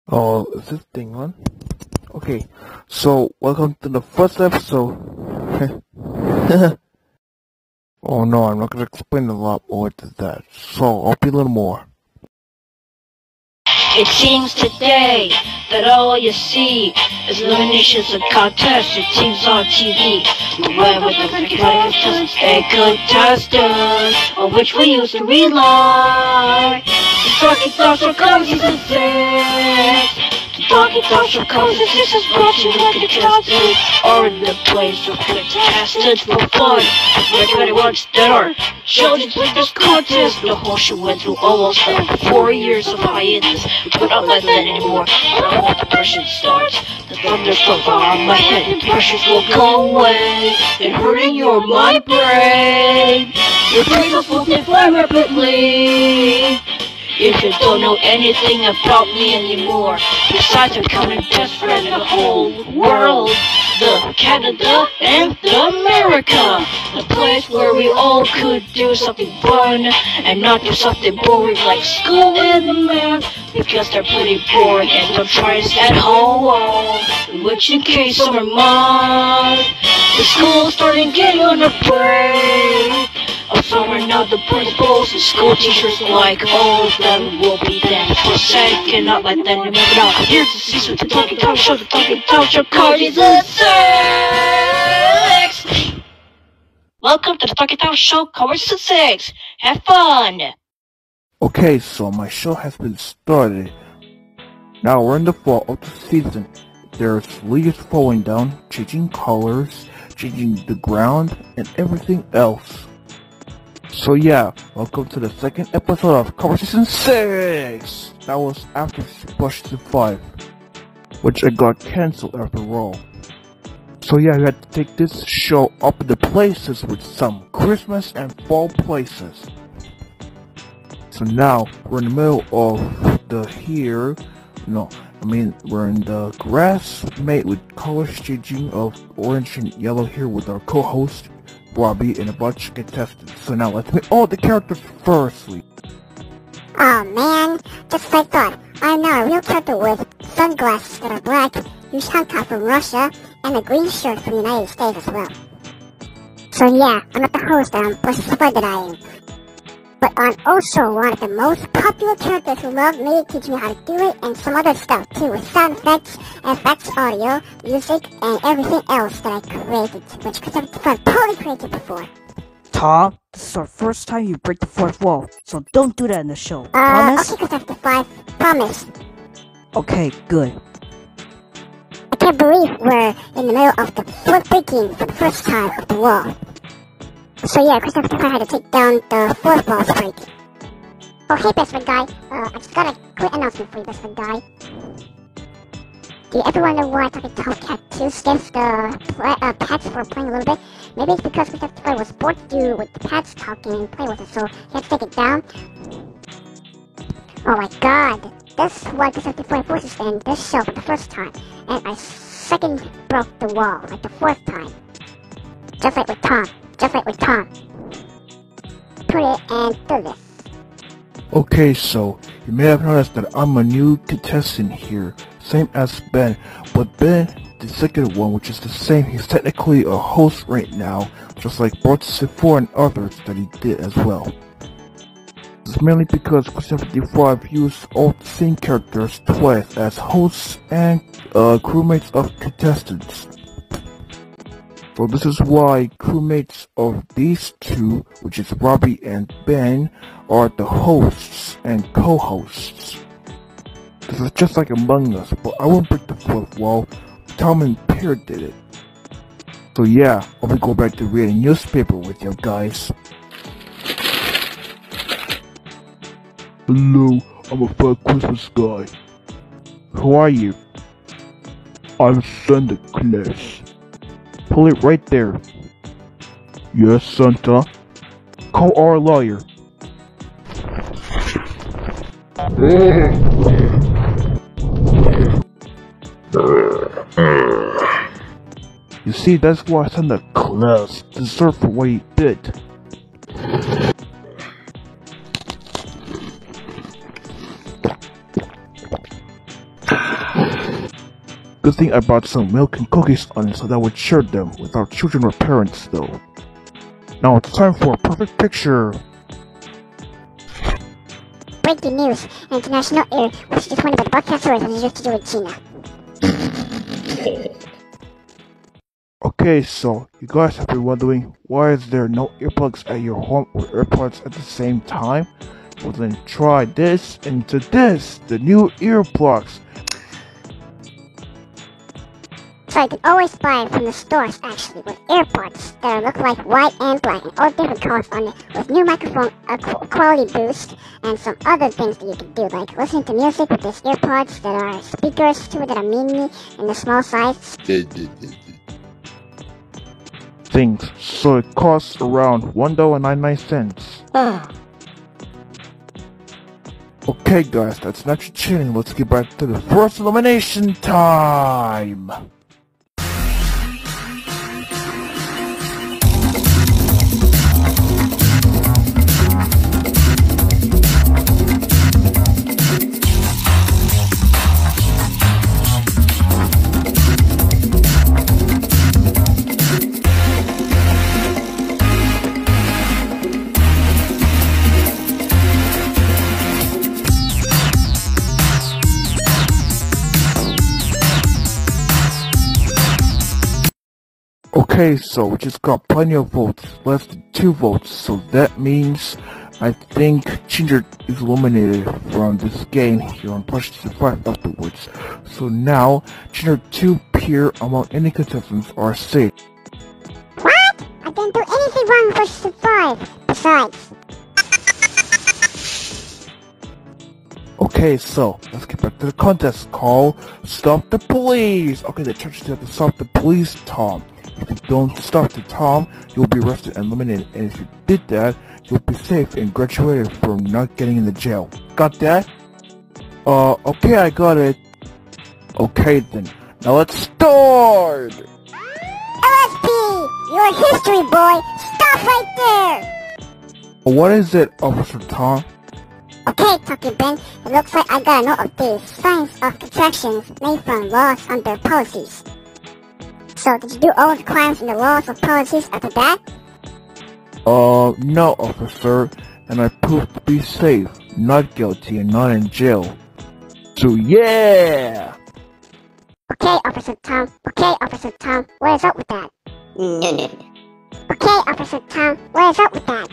Oh, is this thing on? Okay, so welcome to the first episode. Oh no, I'm not gonna explain a lot more to that, so I'll be a little more. It seems today that all you see is eliminations and contests and teams on TV. Whoever the contestants and contestants on which we used to rely. The Talking Thoughts from Season 6. The Talking Thoughts from Season 6 is brought to you by contestants are in the place of contestants for fun. Recommended ones that are chosen to this contest. The whole show went through almost 4 years of hiatus. But not like that anymore. But when the depression starts, the thunder's so far on my head. The pressures will go away and hurting your mind brain. Your brain will multiply rapidly. If you don't know anything about me anymore, besides becoming best friend in the whole world, the Canada and the America, the place where we all could do something fun and not do something boring like school and math, because they're pretty boring and don't try us at home. Which in case summer month, the school's starting getting on a break. Oh, summer now the principals and school teachers like all of them will be there for a second, not like that anymore. But now here's the season with the Talking Talk Show, the Talking Talk Show, Season 6. Welcome to the Talking Talk Show, Season 6. Have fun. Okay, so my show has been started. Now we're in the fall of the season. There's leaves falling down, changing colors, changing the ground, and everything else. So yeah, welcome to the second episode of Season 6! That was after Season 5, which I got cancelled after all. So yeah, we had to take this show up into places with some Christmas and fall places. So now, we're in the middle of we're in the grass made with colors changing of orange and yellow here with our co-host, Robbie, and a bunch of contestants. So now let's meet all the characters firstly. Oh man, just like that. I'm now a real character with sunglasses that are black, huge tank top from Russia, and a green shirt from the United States as well. So yeah, I'm not the host and I'm plus splendid I am. But I'm also one of the most popular characters who love me, teach me how to do it, and some other stuff too, with sound effects, audio, music, and everything else that I created, which I've totally created before. Tom, this is our first time you break the fourth wall, so don't do that in the show. Promise? Okay, Chris 5, promise. Okay, good. I can't believe we're in the middle of the fourth breaking for the first time of the wall. So yeah, Chris had to take down the fourth wall break. Oh hey best friend guy, I just got a quick announcement for you best friend guy. Do you ever wonder why Talking Talk had to skiff the pads for playing a little bit? Maybe it's because Chris was bored to do with the pads talking and play with it, so he had to take it down. Oh my god, that's why Chris forces in this show for the first time, and I second broke the wall, like the fourth time. Just like with Tom. Put it and do this. Okay, so you may have noticed that I'm a new contestant here, same as Ben, but Ben, the second one, which is the same, he's technically a season right now, just like Season 4 and others that he did as well. This is mainly because Season 55 used all the same characters twice as hosts and crewmates of contestants. So this is why crewmates of these two, which is Robbie and Ben, are the hosts and co-hosts. This is just like Among Us, but I won't break the fourth wall. Tom and Pear did it. So yeah, I'll be going back to reading newspaper with you guys. Hello, I'm a fat Christmas guy. Who are you? I'm Santa Claus. Pull it right there. Yes, Santa. Call our lawyer. You see, that's why Santa Claus deserved for what he did. Good thing I brought some milk and cookies on it so that would cheer them without children or parents though. Now it's time for a perfect picture. Breaking news, international air, which is one of the broadcasters has used to do with China. Okay, so you guys have been wondering why is there no earplugs at your home or AirPods at the same time? Well then try this into this, the new earplugs. So you can always buy it from the stores actually, with AirPods that look like white and black and all different colors on it, with new microphone, a quality boost, and some other things that you can do, like listening to music with these AirPods that are speakers too that are mini in the small size. Things, so it costs around $1.99. Okay guys, that's not your cheating. Let's get back to the first elimination time. Okay, so we just got plenty of votes, less than 2 votes, so that means I think Ginger is eliminated from this game here on Push to 5 afterwards. So now, Ginger 2 peer among any contestants are safe. What? I didn't do anything wrong with Push to 5, besides. Okay, so let's get back to the contest called Stop the Police. Okay, the church have to stop the police, Tom. If you don't stop the Tom, you'll be arrested and eliminated. And if you did that, you'll be safe and graduated from not getting in the jail. Got that? Okay, I got it. Okay then, now let's start! LSP, you're a history boy. Stop right there. What is it, Officer Tom? Okay, Tucky Ben, it looks like I got a note of these signs of contractions made from laws under policies. So, did you do all the crimes in the laws of policies after that? No, officer, and I proved to be safe, not guilty, and not in jail. So, yeah! Okay, Officer Tom, what is up with that? No. Okay, Officer Tom, what is up with that?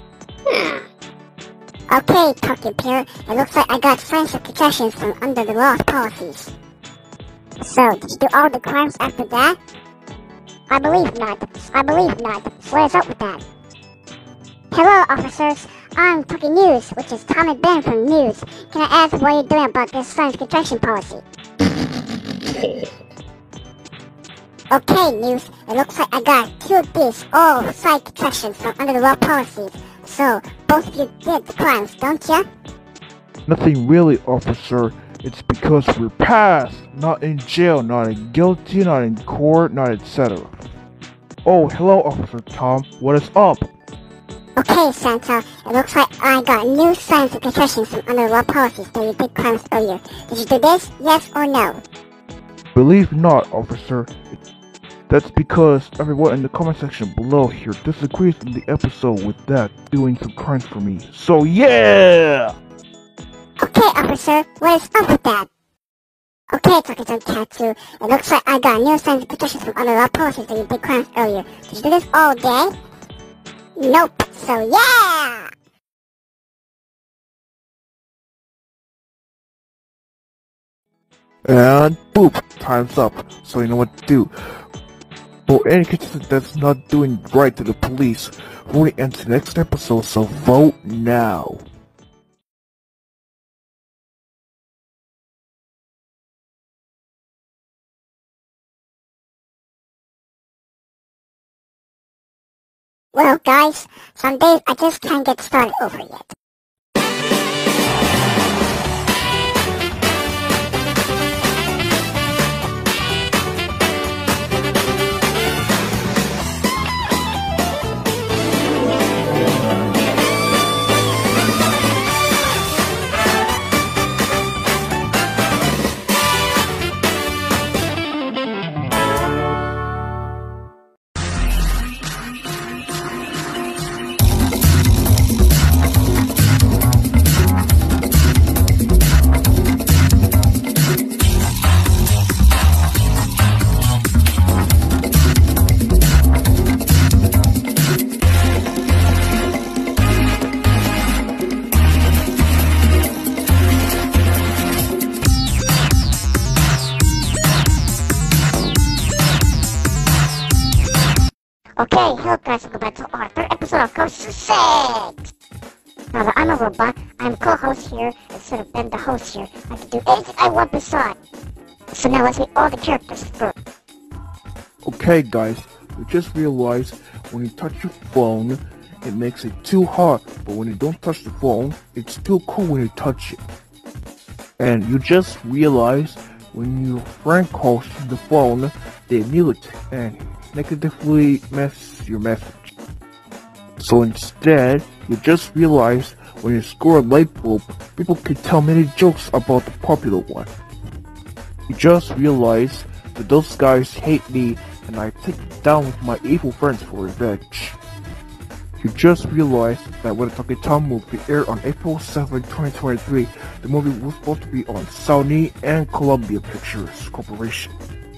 Okay, Tucky Bear, it looks like I got signs of contractions from under the laws policies. So, did you do all the crimes after that? I believe not. What is up with that? Hello, officers. I'm Tucky News, which is Tom and Ben from News. Can I ask what you're doing about this science contraction policy? Okay, News. It looks like I got 2 of these, all side contractions from under the law policies. So, both of you did the crimes, don't ya? Nothing really, officer. It's because we're past, not in jail, not in guilty, not in court, not etc. Oh, hello, Officer Tom. What is up? Okay, Santa. It looks like I got new signs of concussions from under law policies that you did crimes earlier. Did you do this? Yes or no? Believe not, officer. That's because everyone in the comment section below here disagrees in the episode with that doing some crimes for me. So yeah! Okay, officer, what is up with that? Okay, Tucky Tattoo, it looks like I got new signs of concussions from under law policies that you did crimes earlier. Did you do this all day? Nope, so yeah! And boop, time's up. So you know what to do. For any contestant that's not doing right to the police, voting ends the next episode, so vote now. Well, guys, some days I just can't get started over yet. Okay, hello guys, welcome back to our third episode of Ghost 6! Now that I'm a robot, I'm co-host here instead of Ben the host here. I can do anything I want beside. So now let's meet all the characters first. Okay guys, you just realized when you touch your phone, it makes it too hot, but when you don't touch the phone, it's too cool when you touch it. And you just realized when your friend calls the phone, they mute and negatively mess your message. So instead, you just realize when you score a light bulb, people can tell many jokes about the popular one. You just realize that those guys hate me and I take it down with my evil friends for revenge. You just realized that when the Talking Tom movie aired on April 7, 2023, the movie was supposed to be on Sony and Columbia Pictures Corporation.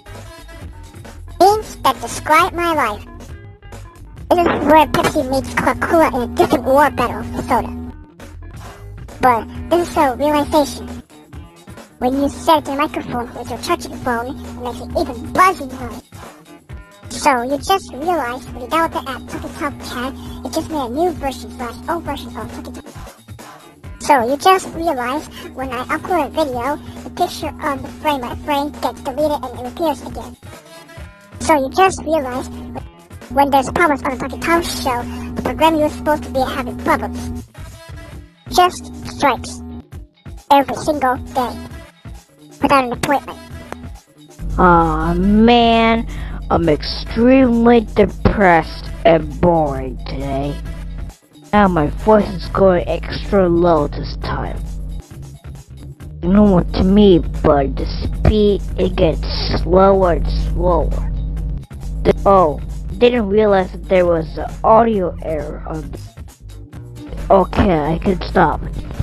Things that describe my life. This is where Pepsi meets Coca-Cola in a different war battle for soda. But this is a realization. When you set it to the microphone with your touching phone, it makes it even buzzing noise. So you just realize when you download the app Talking Tom Chat, it just made a new version / old version of Talking Tom. So you just realize when I upload a video, the picture on the frame by frame gets deleted and it appears again. So you just realize when there's problems on the Talking Tom show, the program you're supposed to be having problems just strikes every single day without an appointment. Aw, man. I'm extremely depressed and boring today. Now my voice is going extra low this time. Normal to me, but the speed, it gets slower and slower. Oh, didn't realize that there was an audio error on the... Okay, I can stop.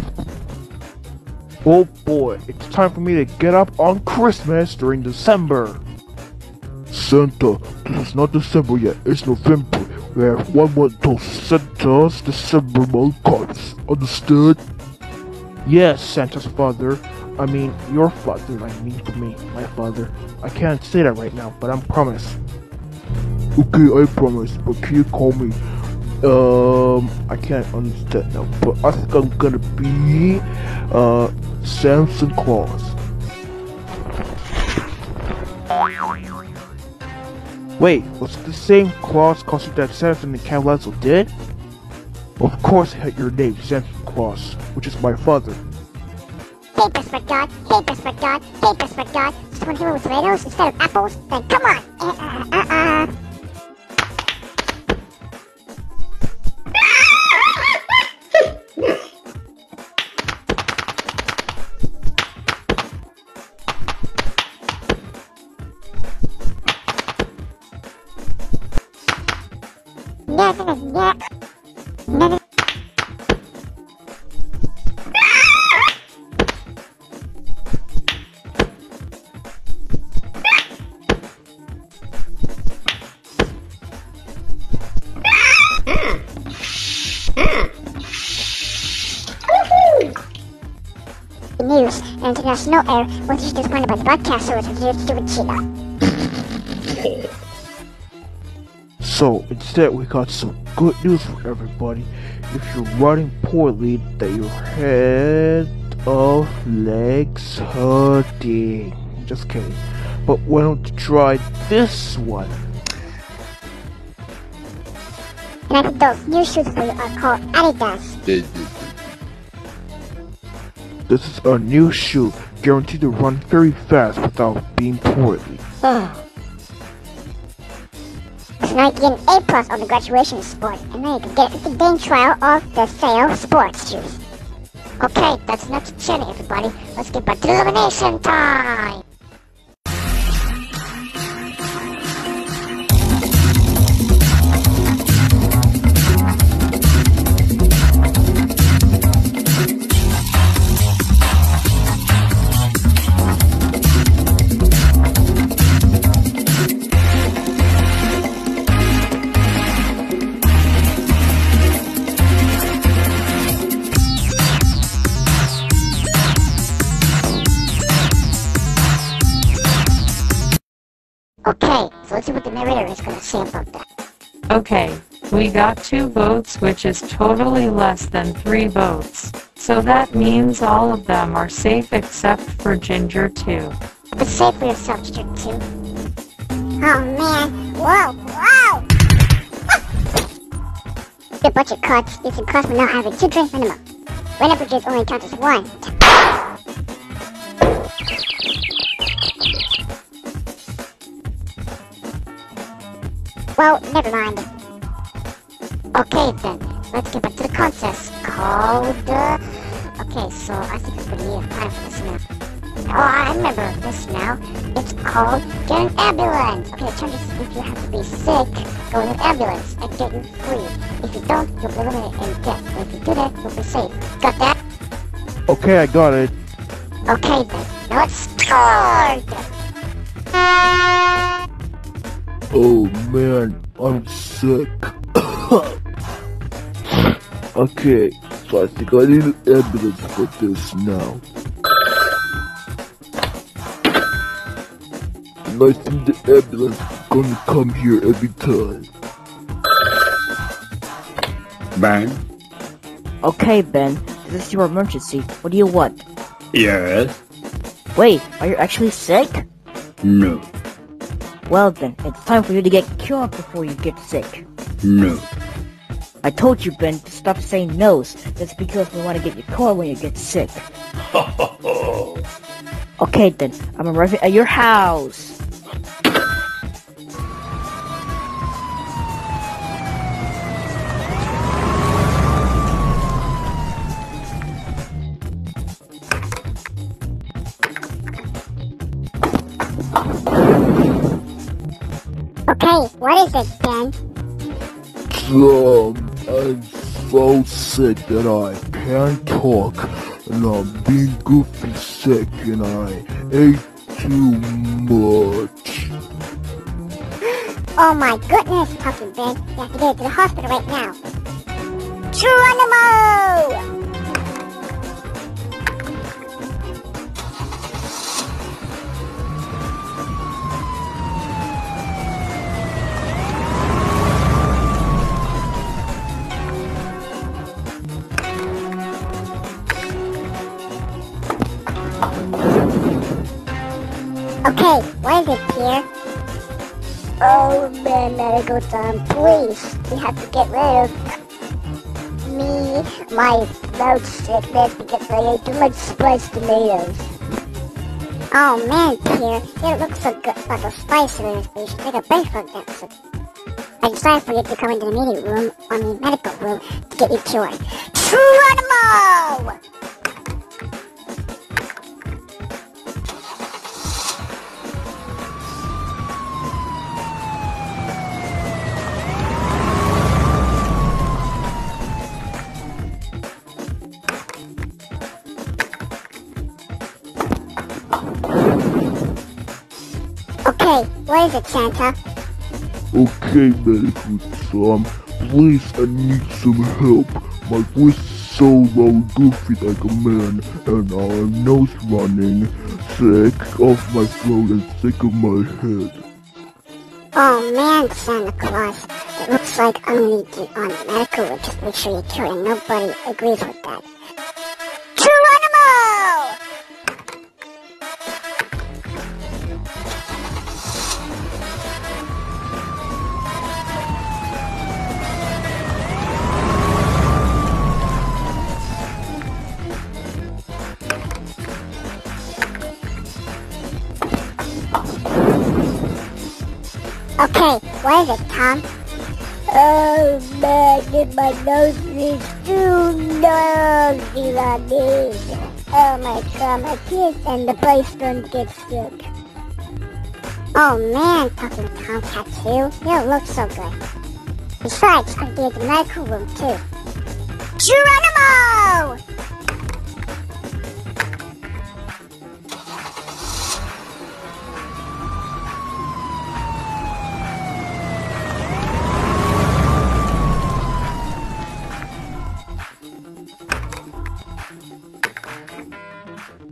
Oh boy, it's time for me to get up on Christmas during December. Santa, this is not December yet, it's November. We have 1 month till Santa's December month cards. Understood? Yes, Santa's father. I mean, your father, I mean for me, my father. I can't say that right now, but I promise. Okay, I promise, but can you call me? I can't understand now, but I think I'm gonna be, Samson Claus. Wait, was it the same Claus costume that Samson and Cavalazo did? Of course I had your name, Samson Claus, which is my father. Papers for God, papers for God, papers for God. Just want to hear with tomatoes instead of apples? Then come on! News and international air was just disappointed by the broadcasters with your stupid cheetah. So instead we got some good news for everybody. If you're running poorly, that your head of legs hurting. Just kidding. But why don't you try this one? And I think those new shoes for you are called Adidas. This is a new shoe, guaranteed to run very fast without being poorly. So now you can get an A+ on the graduation sport, and now you can get a 50-day trial of the sale sports shoes. Okay, that's enough to chatting, everybody. Let's get back to elimination time! Okay, so let's see what the narrator is going to say about that. Okay, we got 2 votes, which is totally less than 3 votes. So that means all of them are safe except for Ginger 2. Be safe for yourself, Ginger 2. Oh man, whoa, whoa! A bunch of cards. These can cross for not having 2 drinks minimum. Rain averages only count as 1. Well, never mind. Okay then, let's get back to the contest called, okay, so I think it's pretty neat time for this now. Oh, I remember this now. It's called Get an Ambulance. Okay, the term is if you have to be sick, go in an ambulance and get you free. If you don't, you'll be eliminated in death. And if you do that, you'll be safe. Got that? Okay, I got it. Okay then, now let's start! Oh man, I'm sick. Okay, so I think I need an ambulance for this now. And I think the ambulance is gonna come here every time. Ben? Okay, Ben, this is your emergency. What do you want? Yes? Wait, are you actually sick? No. Well then, it's time for you to get cured before you get sick. No. I told you, Ben, to stop saying no's. That's because we want to get you cured when you get sick. Okay then, I'm arriving at your house. Okay, what is it, Ben? I'm so sick that I can't talk, and I'm being goofy sick, and I ate too much. Oh my goodness, Talking Ben. You have to get to the hospital right now. Geronimo! Okay, what is it, Pierre? Oh man, medical time, please. We have to get rid of me, my throat sickness, because I ate too much spiced tomatoes. Oh man, Pierre, it looks so good about the spice in this, but you should take a break from that. So I decided for you to come into the meeting room, or the medical room, to get you cured. Geronimo! Okay, what is it, Santa? Okay, medical Tom, please, I need some help. My voice is so low and goofy like a man, and I'm nose running, sick of my throat and sick of my head. Oh man, Santa Claus. It looks like I'm gonna get on medical room just to make sure you're cured, and nobody agrees with that. Geronimo! Okay, what is it, Tom? Oh man, my nose is too nosy like this. Oh my god, my kids and the place don't get sick. Oh man, Talking Tom Tattoo, you look so good. Besides, I can get the medical room too. Geronimo!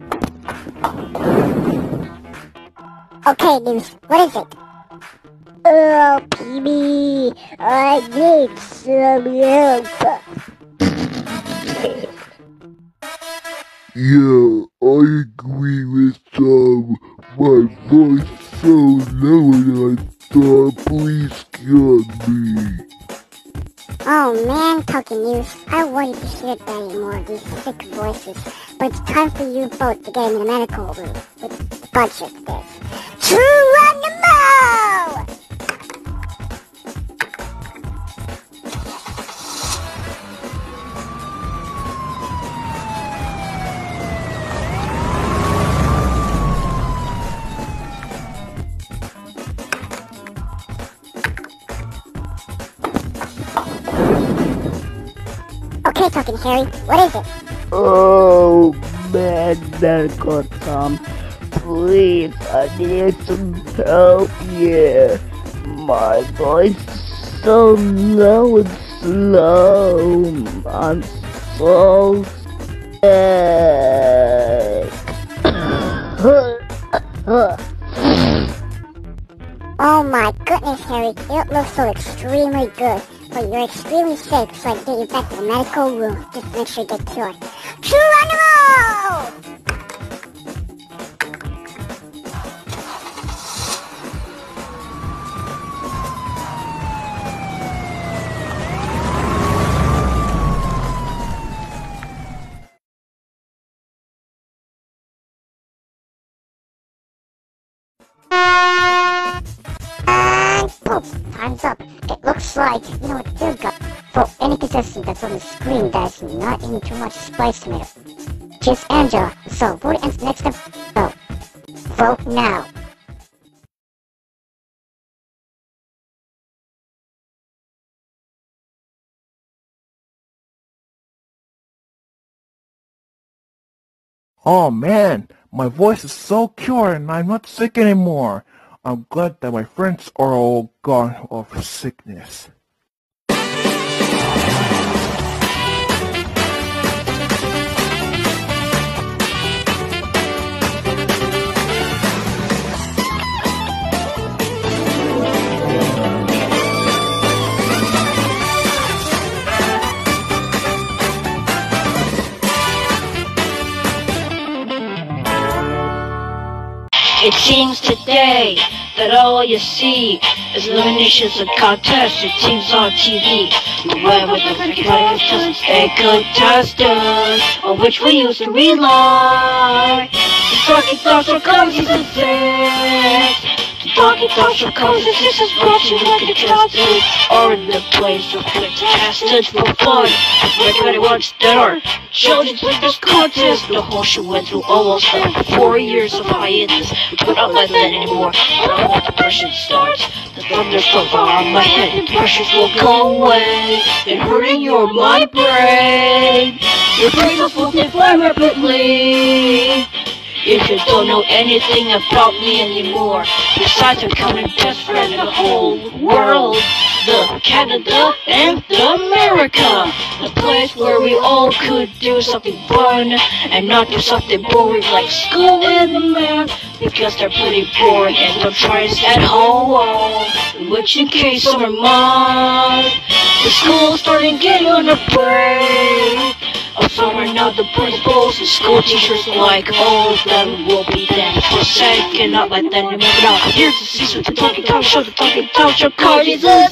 Okay, News, what is it? Help me! I need some help. Yeah, I agree with Tom. My voice so low and I thought, please cure me. Oh man, Talking News, I wanted to hear that anymore, these sick voices. But it's time for you both to get in the medical room with a bunch of things. True Animal! Okay, Talking Harry, what is it? Oh man, medical Tom. Please, I need some help here. My voice is so low and slow. I'm so sick. Oh my goodness, Harry, you don't look so extremely good. But you're extremely sick, so I get you back to the medical room. Just make sure you get cured. True Animal! Boom, time's up. It looks like, you know what, dear God, for any contestant that's on the screen that's not eating too much spiced tomato. Just Angela. So, vote ends next up. Vote. Vote now. Oh man, my voice is so cured and I'm not sick anymore. I'm glad that my friends are all gone of sickness. It seems today that all you see is eliminations and contested teams on TV. Whoever the contestants and contestants on which we used to rely. The Talking Thoughts are cozy to six. The Talking Thoughts are cozy. This is brought to you by contestants are in the place of contestants for fun. Recommended ones that are children with this contest. The whole show went through almost 4 years of hiatus. We're not like that anymore. But when depression starts, the thunder's over my head. And pressures will go away. And hurting your mind brain. Your brain will fly rapidly. If you don't know anything about me anymore, besides becoming best friend of the whole world, the Canada and the America, the place where we all could do something fun and not do something boring like school and math, because they're pretty boring and don't try us at home. Which in case summer month, the school's starting getting on a break. Of summer now, the principals and school teachers alike, all of them will be there for a second, not like that anymore. Now, here's the cease with the Talking Talk Show, the Talking Talk Show, Cardi the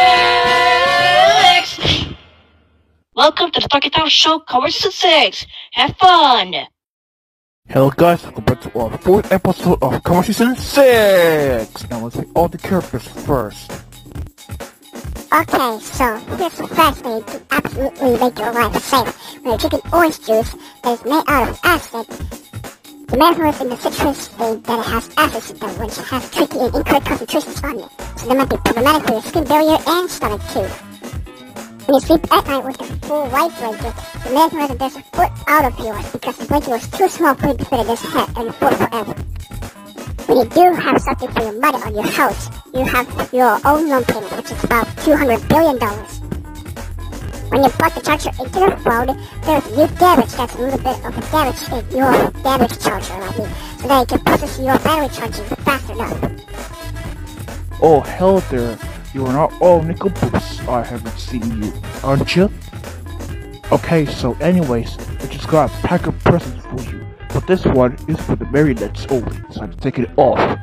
Six! Welcome to the Talking Talk Show, Cardi the Six! Have fun! Hello guys, welcome back to our 4th episode of Cover Season 6! Now let's meet all the characters first. Okay, so here's the first way to absolutely make your life safe. When you're drinking orange juice that is made out of acid, the man who is in the citrus state that it has acid in it, which has tricky and incorrect concentrations on it. So that might be problematic for your skin barrier and stomach too. When you sleep at night with the full white blanket, the man who has it, there's a foot out of yours because the blanket was too small for it to fit in his head and for forever. When you do have something for your money on your house, you have your own loan payment, which is about $200 billion. When you plug the charger into your phone, there's new damage that's a little bit of a damage in your damage charger, so that you can process your battery charging faster enough. Oh, hell there. You are not all nickel boots. I haven't seen you, aren't you? Okay, so anyways, I just got a pack of presents for you. But this one is for the marionettes only, so I have to take it off.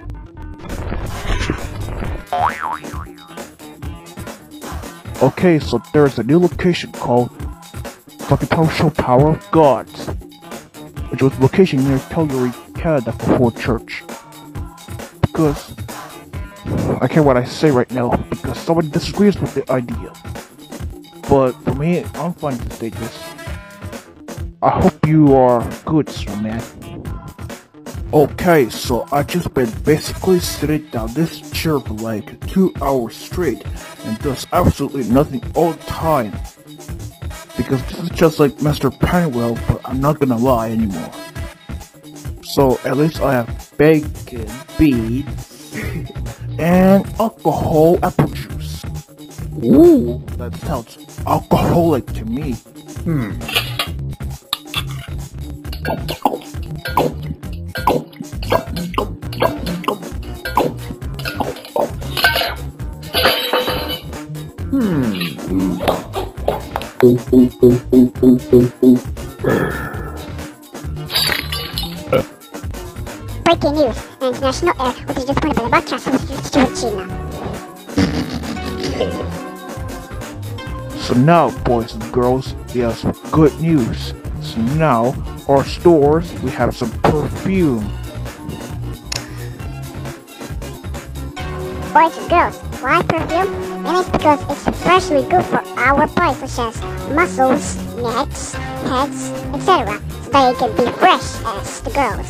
Okay, so there's a new location called Fucking Power of Gods, which was a location near Calgary, Canada before church. Because I care what I say right now, because someone disagrees with the idea. But for me, I'm fine to take this. I hope you are good, sir, man. Okay, so I just been basically sitting down this chair for like 2 hours straight and does absolutely nothing all the time. Because this is just like Mr. Pennywell, but I'm not gonna lie anymore. So at least I have bacon, beans, and alcohol apple juice. Ooh, that sounds alcoholic to me. Breaking news. An international air was disappointed by the broadcast of Stuart China. So now, boys and girls, we have some good news. So now, our stores, we have some perfume. Boys and girls, why perfume? And it's because it's especially good for our bodies, such as muscles, necks, heads, etc. So that it can be fresh as the girls.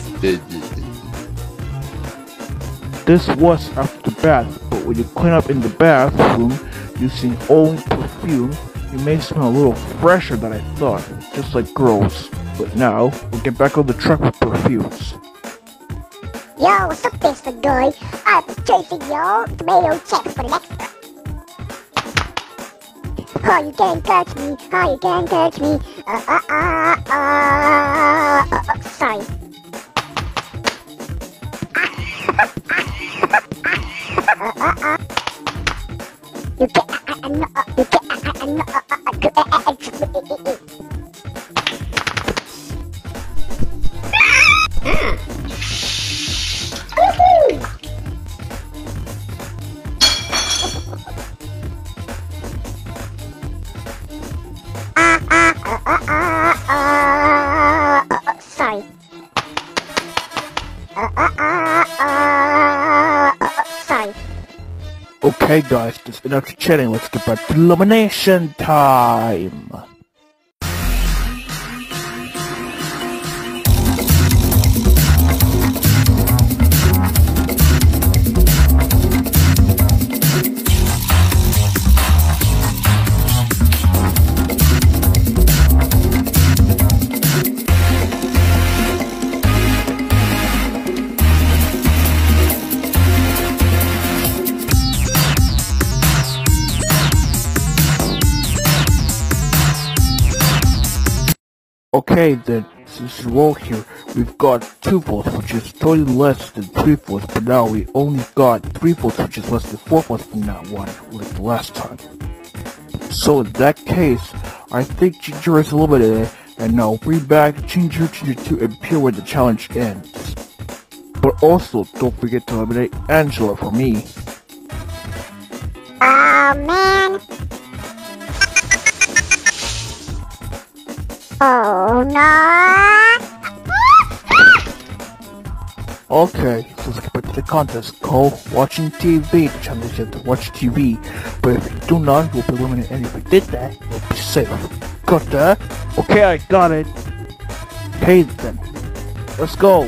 This was after the bath, but when you clean up in the bathroom using only perfume, it may smell a little fresher than I thought, just like girls. But now, we'll get back on the track with perfumes. Yo, what's up, Mr. Guy? I've been chasing your tomato chips for the next one. Oh, you can't touch me. Oh, you can't touch me. Sorry. You can't. Sorry. Sorry. Okay guys, that's enough chatting, let's get back to elimination time! Okay then, since you roll here, we've got 2 votes, which is totally less than 3 votes, but now we only got 3 votes, which is less than 4 votes from that one, like the last time. So in that case, I think Ginger is eliminated, and now bring back Ginger 2 and appear when the challenge ends. But also, don't forget to eliminate Angela for me. Oh man. Oh no! Okay, so let's get back to the contest called Watching TV. The challenge is to watch TV, but if you do not, you'll be eliminated, and if you did that, you'll be safe. Got that? Okay, I got it. Okay then, let's go.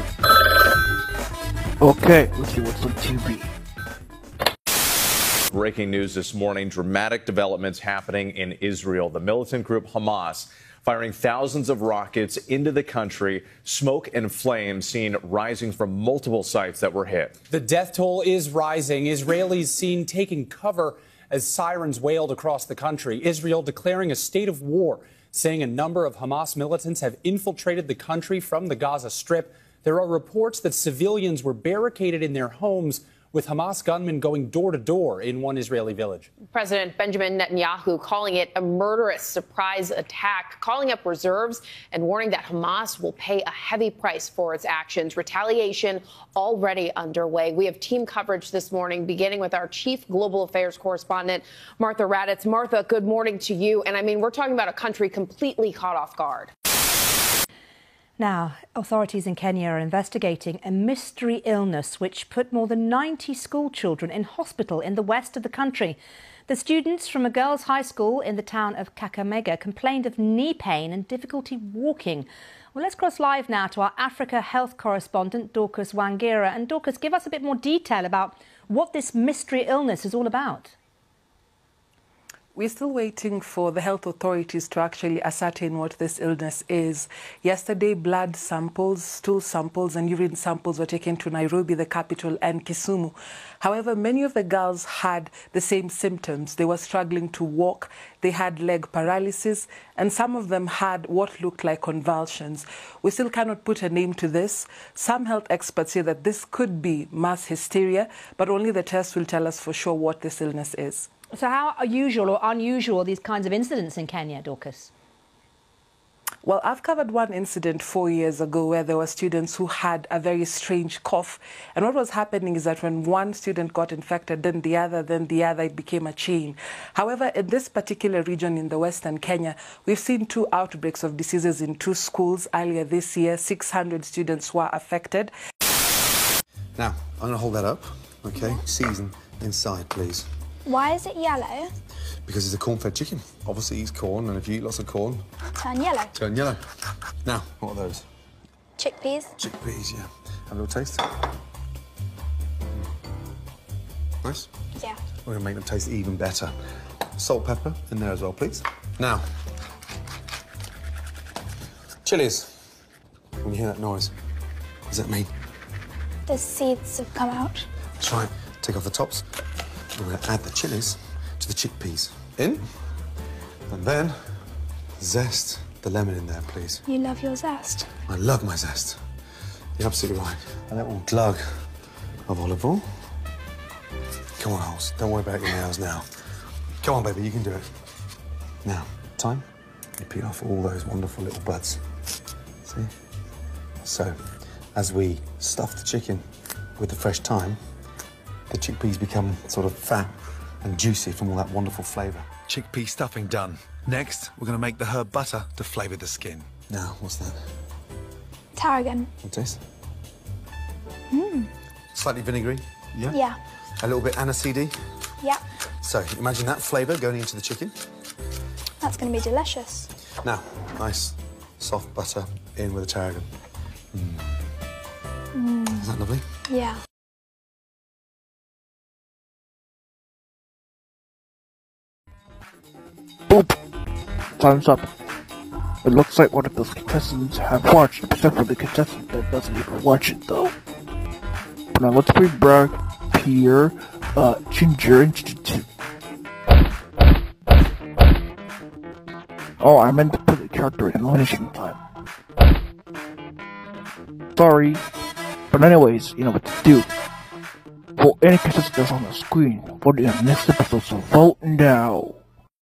Okay, let's see what's on TV. Breaking news this morning, dramatic developments happening in Israel. The militant group Hamas firing thousands of rockets into the country, smoke and flames seen rising from multiple sites that were hit. The death toll is rising. Israelis seen taking cover as sirens wailed across the country. Israel declaring a state of war, saying a number of Hamas militants have infiltrated the country from the Gaza Strip. There are reports that civilians were barricaded in their homes with Hamas gunmen going door to door in one Israeli village. President Benjamin Netanyahu calling it a murderous surprise attack, calling up reserves and warning that Hamas will pay a heavy price for its actions. Retaliation already underway. We have team coverage this morning, beginning with our chief global affairs correspondent, Martha Raddatz. Martha, good morning to you. And I mean, we're talking about a country completely caught off guard. Now, authorities in Kenya are investigating a mystery illness which put more than 90 school children in hospital in the west of the country. The students from a girls' high school in the town of Kakamega complained of knee pain and difficulty walking. Well, let's cross live now to our Africa health correspondent, Dorcas Wangira. And Dorcas, give us a bit more detail about what this mystery illness is all about. We're still waiting for the health authorities to actually ascertain what this illness is. Yesterday, blood samples, stool samples and urine samples were taken to Nairobi, the capital, and Kisumu. However, many of the girls had the same symptoms. They were struggling to walk, they had leg paralysis, and some of them had what looked like convulsions. We still cannot put a name to this. Some health experts say that this could be mass hysteria, but only the test will tell us for sure what this illness is. So how usual or unusual are these kinds of incidents in Kenya, Dorcas? Well, I've covered one incident 4 years ago where there were students who had a very strange cough. And what was happening is that when one student got infected, then the other, it became a chain. However, in this particular region in the western Kenya, we've seen 2 outbreaks of diseases in 2 schools. Earlier this year, 600 students were affected. Now, I'm going to hold that up, okay? Season inside, please. Why is it yellow? Because it's a corn-fed chicken. Obviously, eats corn, and if you eat lots of corn... Turn yellow. Turn yellow. Now, what are those? Chickpeas. Chickpeas, yeah. Have a little taste. Nice? Yeah. We're going to make them taste even better. Salt, pepper in there as well, please. Now, chilies. When you hear that noise, what does that mean? The seeds have come out. That's right. Take off the tops. We're going to add the chilies to the chickpeas. In. And then zest the lemon in there, please. You love your zest. I love my zest. You're absolutely right. A little glug of olive oil. Come on, Holes. Don't worry about your nails now. Come on, baby, you can do it. Now, time. You peel off all those wonderful little buds. See? So, as we stuff the chicken with the fresh thyme, the chickpeas become sort of fat and juicy from all that wonderful flavour. Chickpea stuffing done. Next, we're going to make the herb butter to flavour the skin. Now, what's that? Tarragon. What taste? Mmm. Slightly vinegary, yeah? Yeah. A little bit aniseedy. Yeah. So, imagine that flavour going into the chicken. That's going to be delicious. Now, nice, soft butter in with the tarragon. Is that lovely? Yeah. Boop! Time's up. It looks like one of those contestants have watched, except for the contestant that doesn't even watch it though. But now let's bring back Pierre, Ginger, and Oh, I meant to put the character in elimination time. Sorry. But anyways, you know what to do. For any contestant that's on the screen, vote in the next episode, so vote now.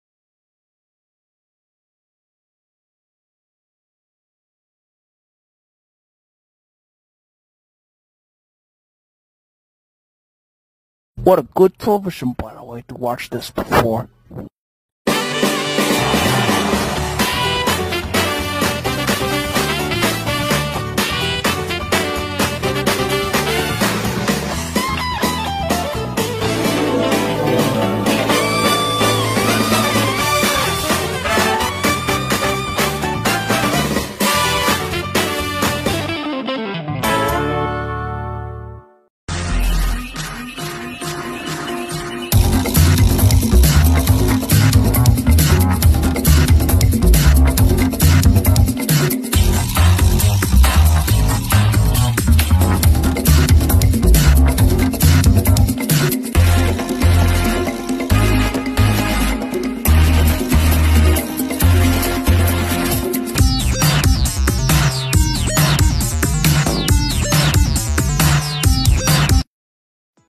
What a good television, by the way, to watch this before.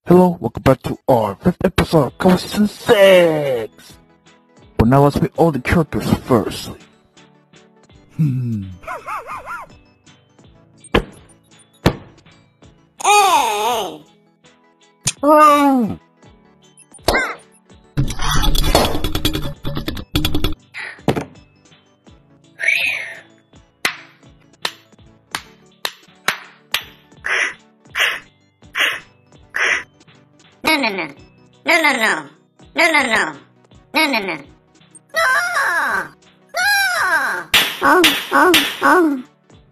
Hello, welcome back to our 5th episode of Cover Season 6! But now let's meet all the characters first. Hey! Oh! No, no, no. No, no, no. No, no, no. No, no, no. No! No! Oh, oh, oh.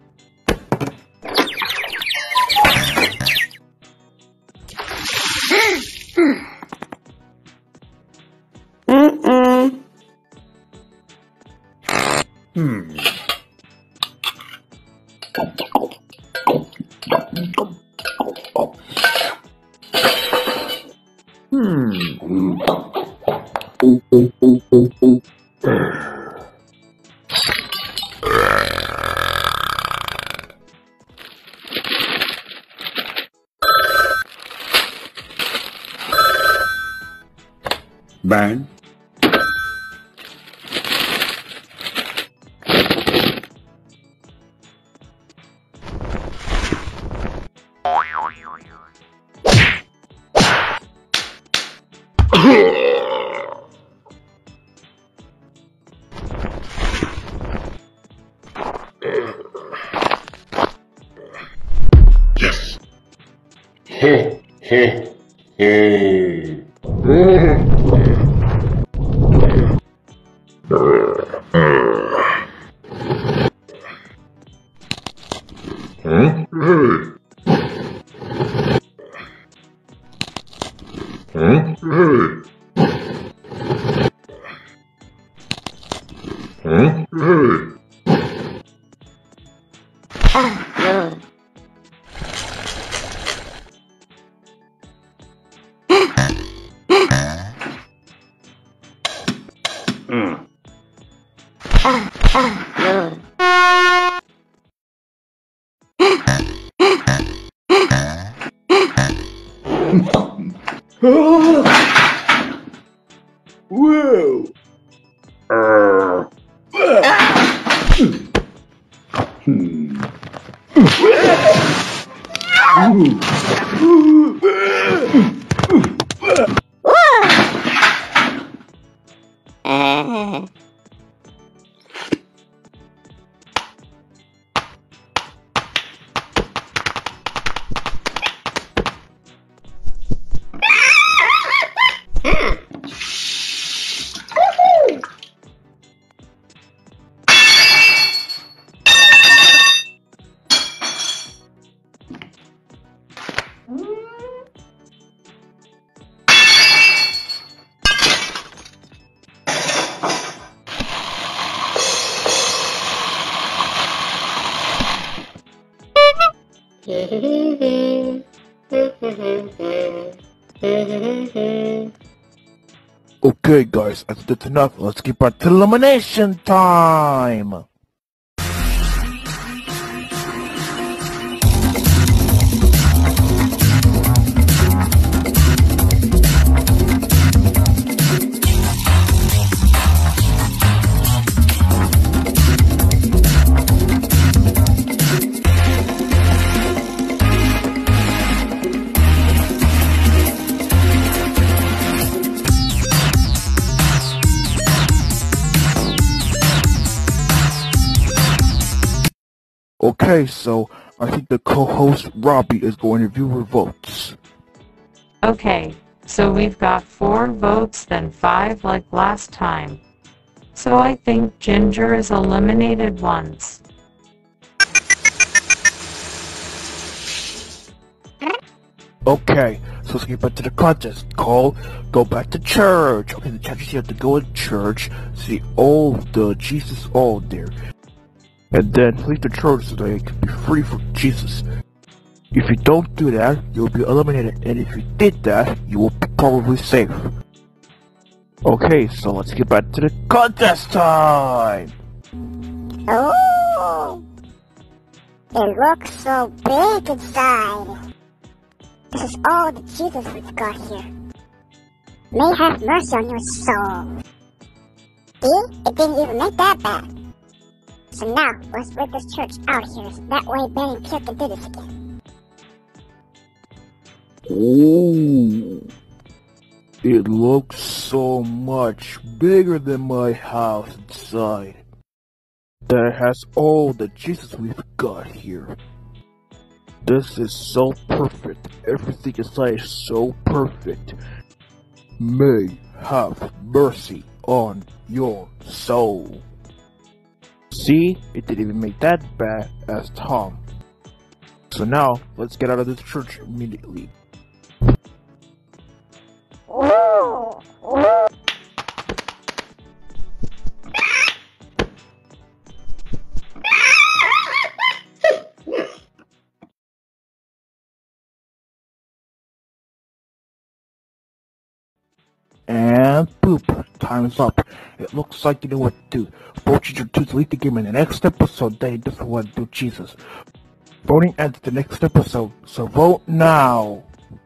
Mm-mm. Burn. Yes. He, he, he. Whoa! Okay guys, I think that's enough. Let's get back to elimination time! Okay, so I think the co-host Robbie is going to review her votes. Okay, so we've got 4 votes then 5 like last time. So I think Ginger is eliminated once. Okay, so let's get back to the contest called Go Back to Church. Okay, the chapters you have to go to church, see all the Jesus all there. And then leave the church so they can be free from Jesus. If you don't do that, you'll be eliminated, and if you did that, you will be probably safe. Okay, so let's get back to the contest time! Oh! It looks so big inside. This is all the Jesus we've got here. May have mercy on your soul. See? It didn't even make that bad. So now, let's rid this church out here. That way Ben and Peter can do this again. Oh, it looks so much bigger than my house inside. That has all the Jesus we've got here. This is so perfect. Everything inside is so perfect. May have mercy on your soul. See, it didn't even make that bad as Tom. So now, let's get out of this church immediately. And boop, time's up. It looks like you know what to do. Vote your to delete the game in the next episode. They just want to do Jesus. Voting ends the next episode, so vote now.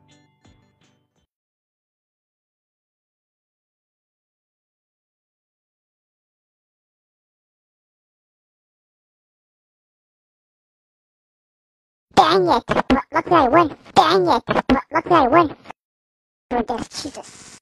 Dang it! Luckily I win. Dang it! Luckily I win. For this Jesus.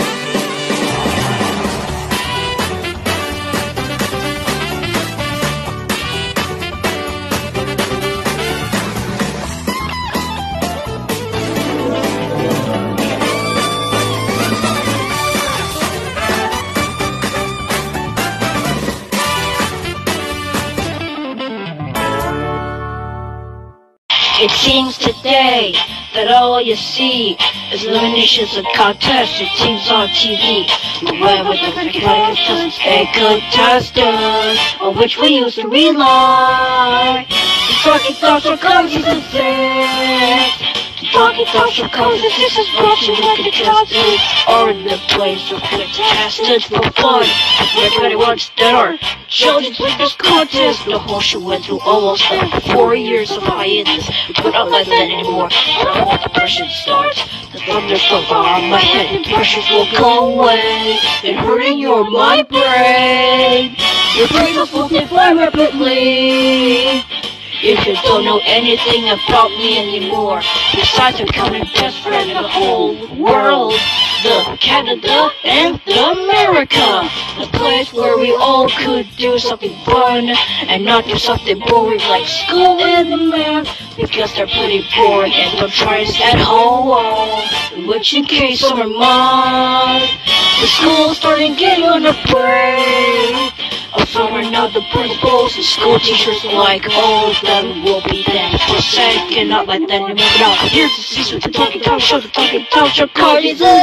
It seems today that all you see is eliminations and contested teams on TV. Whoever the freaking contestants and contestants on which we used to rely. The talking thoughts are coaches and sex. The talking thoughts are coaches. This is brought to you by contestants are in the place of contestants for fun. Everybody wants that are children's biggest contest. The whole show went through almost 4 years of hiatus. But not like that anymore. Before the depression starts, the thunder's so far on my head, and pressures will go away. And hurting your mind brain. Your brain will multiply rapidly. If you don't know anything about me anymore, besides becoming best friend of the whole world, the Canada and the America, the place where we all could do something fun and not do something boring like school and the math, because they're pretty boring and don't try us at home. Which in case summer month, the school's starting getting on a break. Of summer now, the principals and school teachers alike, all of them will be there for a second, not like that anymore. Now, here's the cease with the Talking Tom Show, the Talking Tom Show, Cardi's a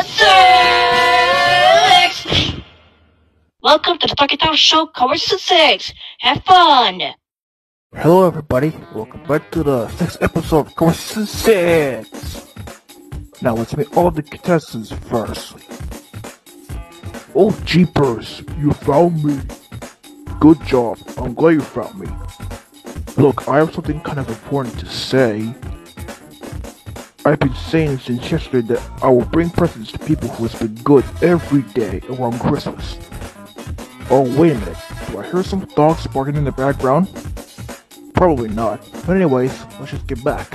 sex! Welcome to the Talking Tom Show, Cardi's a sex! Have fun! Hello everybody, welcome back to the 6th episode of Season 6! Now let's meet all the contestants first. Oh jeepers, you found me! Good job, I'm glad you found me. Look, I have something kind of important to say. I've been saying since yesterday that I will bring presents to people who has been good every day around Christmas. Oh wait a minute, do I hear some dogs barking in the background? Probably not, but anyways, let's just get back.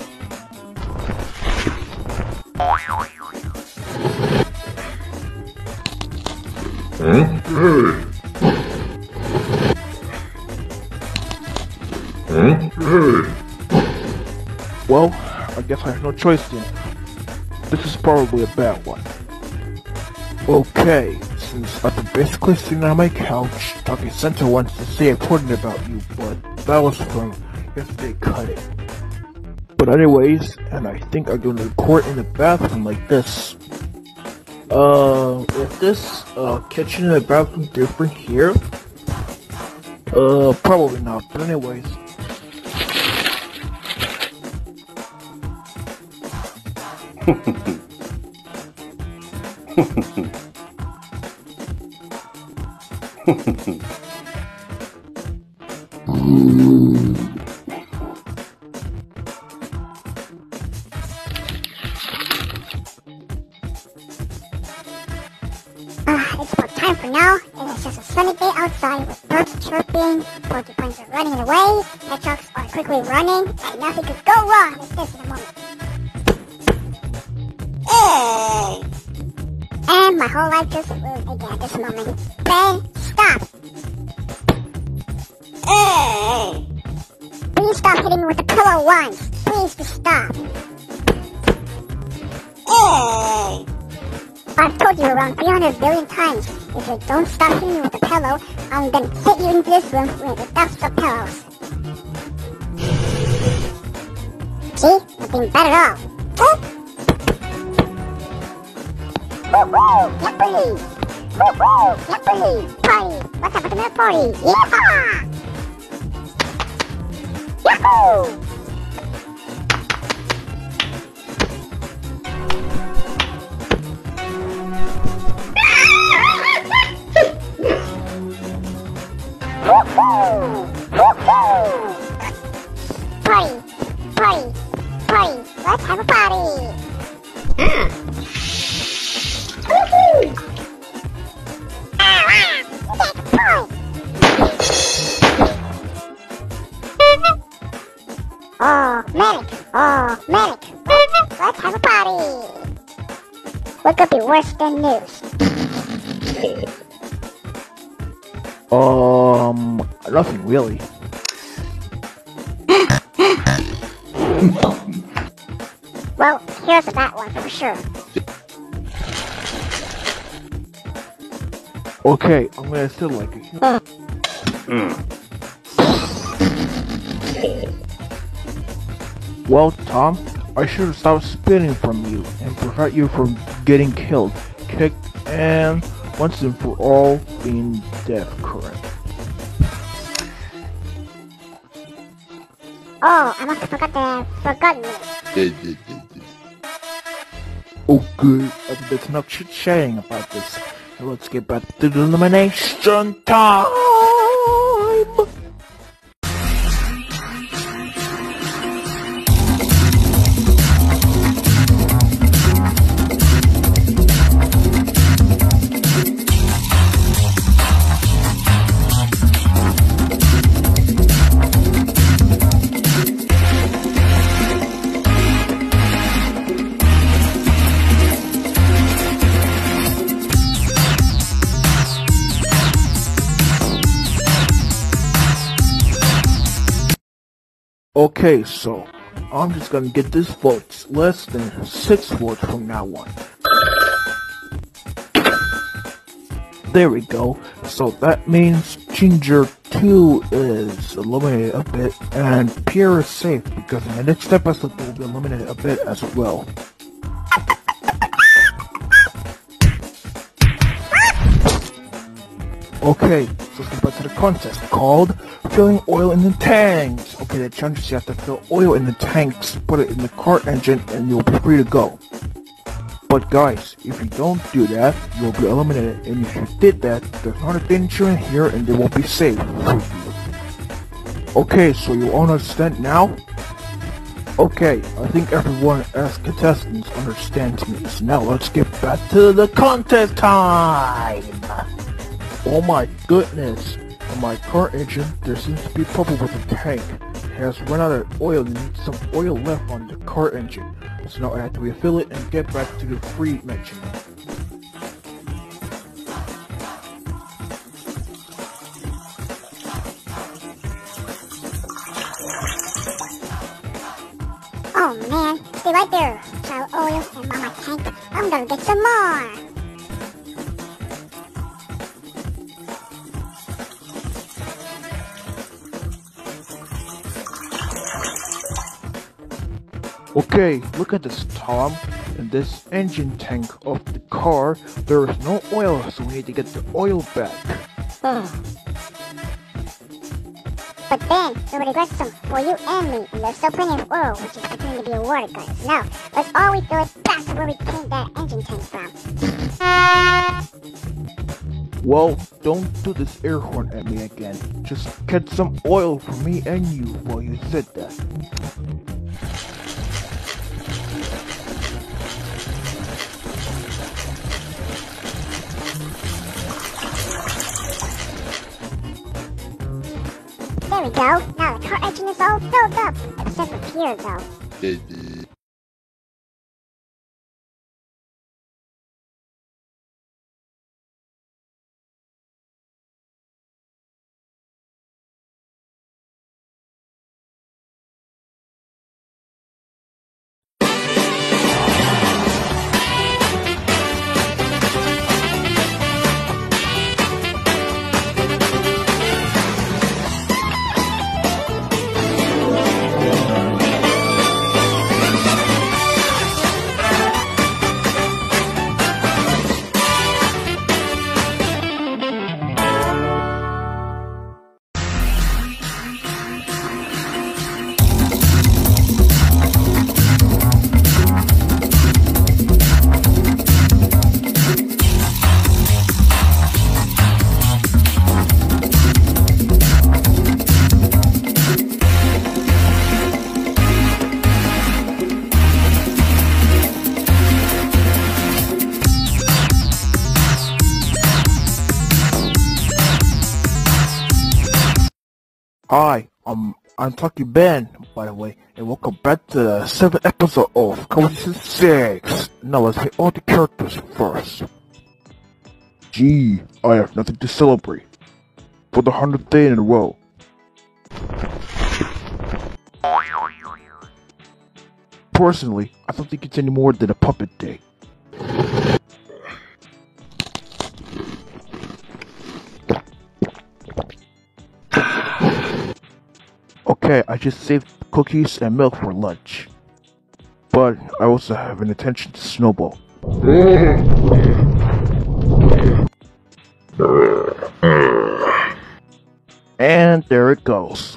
Well, I guess I have no choice then. This is probably a bad one. Okay, since I've been basically sitting on my couch talking Santa wants to say important about you, but that was from yesterday cut it. But anyways, and I think I'm gonna record in the bathroom like this. Is this kitchen and the bathroom different here? Probably not, but anyways. time for now, it is just a sunny day outside with birds chirping, porcupines are running away, hedgehogs are quickly running, and nothing could go wrong with this in a moment. And my whole life just ruined again at this moment. Ben, stop! Please stop hitting me with the pillow once. Please just stop. I've told you around 300 billion times. If you don't stop hitting me with the pillow, I'm gonna hit you into this room with a dust of pillows. See? Nothing bad at all. Woo-hoo! Yippee! Woo-hoo! Yippee! Party! What's up with the party? Yeehaw! Yahoo! Party! Party! Party! Let's have a party! Oh, Manic! Oh, Manic! Let's have a party! What could be worse than news? Nothing really. Well, here's that one for sure. Okay, I'm gonna still like it. Well, Tom, I should have stopped spinning from you and prevent you from getting killed, kicked, and once and for all being dead, correct? Oh, I must have forgotten it. Okay, I think that's enough chit-chatting about this. Now let's get back to the elimination time! Okay, so I'm just gonna get this votes less than 6 votes from now on. There we go. So that means Ginger 2 is eliminated a bit, and Pierre is safe because in the next episode they will be eliminated a bit as well. Okay, so let's get back to the contest called Filling Oil in the Tanks. Okay, the challenge is you have to fill oil in the tanks, put it in the car engine, and you'll be free to go. But guys, if you don't do that, you'll be eliminated, and if you did that, there's not a danger in here and they won't be safe. Okay, so you all understand now? Okay, I think everyone as contestants understands me. So now let's get back to the contest time! Oh my goodness! On my car engine, there seems to be trouble with the tank. It has run out of oil and needs some oil left on the car engine. So now I have to refill it and get back to the free mention. Oh man, stay right there. Child oil and mama tank. I'm gonna get some more. Okay, look at this, Tom. In this engine tank of the car, there is no oil, so we need to get the oil back. But Ben, nobody got some for you and me, and there's still plenty of oil, which is pretending to be a water gun. So now, let's always do it back to where we came that engine tank from. Well, don't do this air horn at me again. Just get some oil for me and you while you said that. There we go. Now the car engine is all filled up, except for here, though. Hi, I'm Tucky Ben, by the way, and welcome back to the 7th episode of compilation 6. Now let's meet all the characters first. Gee, I have nothing to celebrate. For the 100th day in a row. Personally, I don't think it's any more than a puppet day. Okay, I just saved cookies and milk for lunch. But I also have an intention to snowball. And there it goes.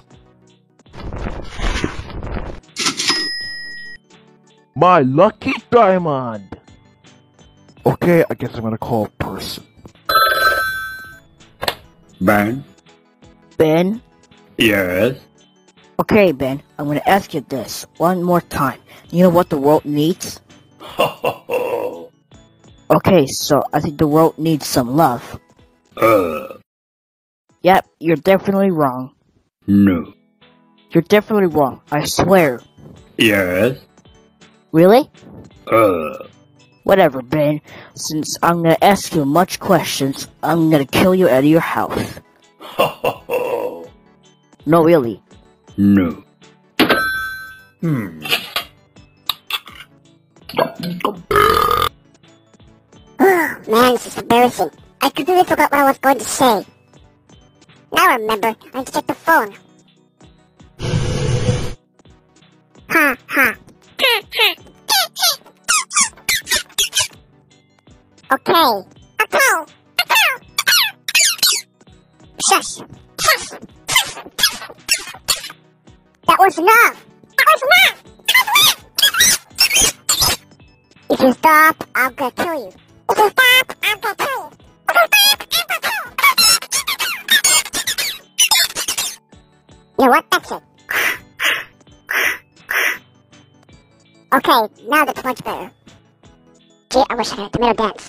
My lucky diamond! Okay, I guess I'm gonna call a person. Ben? Ben? Yes? Okay, Ben, I'm gonna ask you this one more time. You know what the world needs? Okay, so I think the world needs some love. Yep, you're definitely wrong. No. You're definitely wrong, I swear. Yes? Really? Whatever, Ben. Since I'm gonna ask you much questions, I'm gonna kill you out of your house. No, really. No. Man, this is embarrassing. I completely forgot what I was going to say. Now I remember. I need to check the phone. Ha ha. Okay. Shush. That was enough. If you stop, I'm gonna kill you. If you stop, I'm gonna kill you. You know what? That's it. Okay, now that's much better. Gee, I wish I had a tomato dance.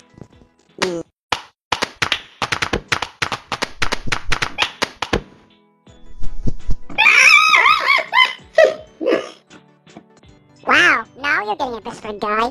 Wow, now you're getting a best friend guy.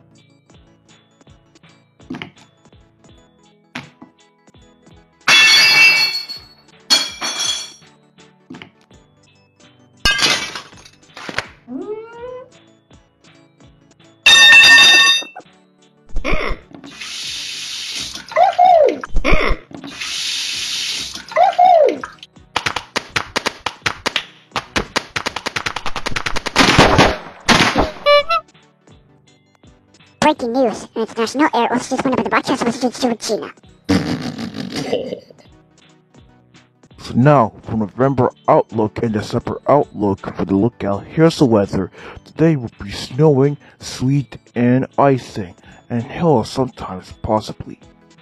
Breaking news. An international air hostess went up in the broadcast messages to China. So now, from November Outlook and December Outlook for the lookout, here's the weather. Today will be snowing, sleet, and icing, and hail sometimes, possibly.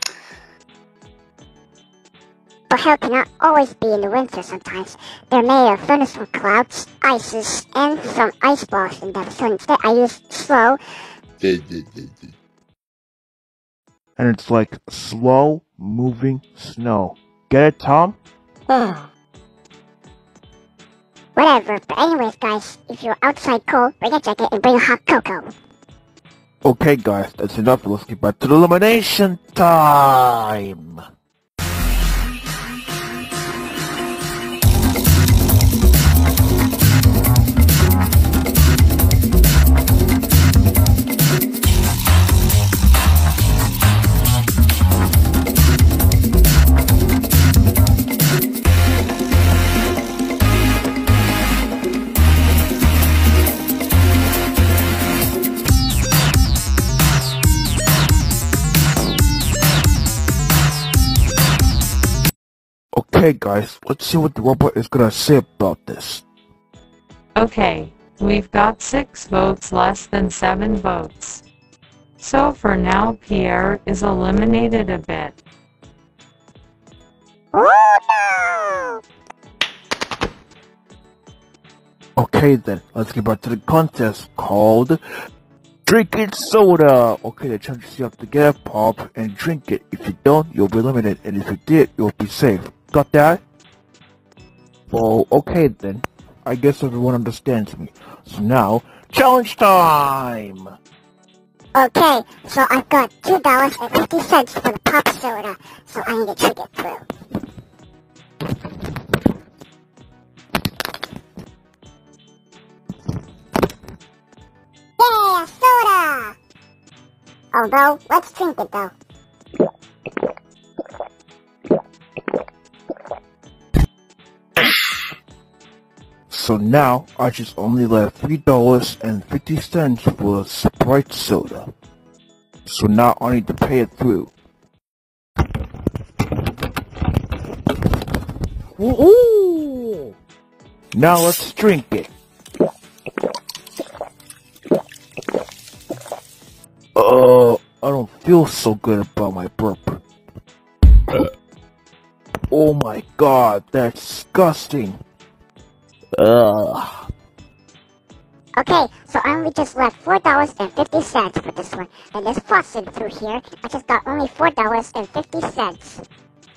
But hell cannot always be in the winter sometimes. There may have thunderstorm clouds, ices, and some ice balls in that. So instead I use slow. And it's like slow moving snow. Get it, Tom? Whatever, but anyways, guys, if you're outside cold, bring a jacket and bring a hot cocoa. Okay guys, that's enough. Let's get back to the elimination time. Okay guys, let's see what the robot is gonna say about this. Okay, we've got 6 votes less than 7 votes. So for now Pierre is eliminated a bit. Oh no! Okay then, let's get back to the contest called Drinking Soda! Okay, the challenges you have to get a pop and drink it. If you don't, you'll be eliminated, and if you did, you'll be safe. Got that? Well, okay then. I guess everyone understands me. So now, challenge time! Okay, so I've got $2.50 for the pop soda, so I need to drink it through. Yeah, soda! Although, let's drink it though. So now, I just only left $3.50 for a Sprite soda. So now I need to pay it through. Woohoo! Now let's drink it. I don't feel so good about my burp. Oh my god, that's disgusting. Ugh. Okay, so I only just left $4.50 for this one. And there's faucet through here. I just got only $4.50.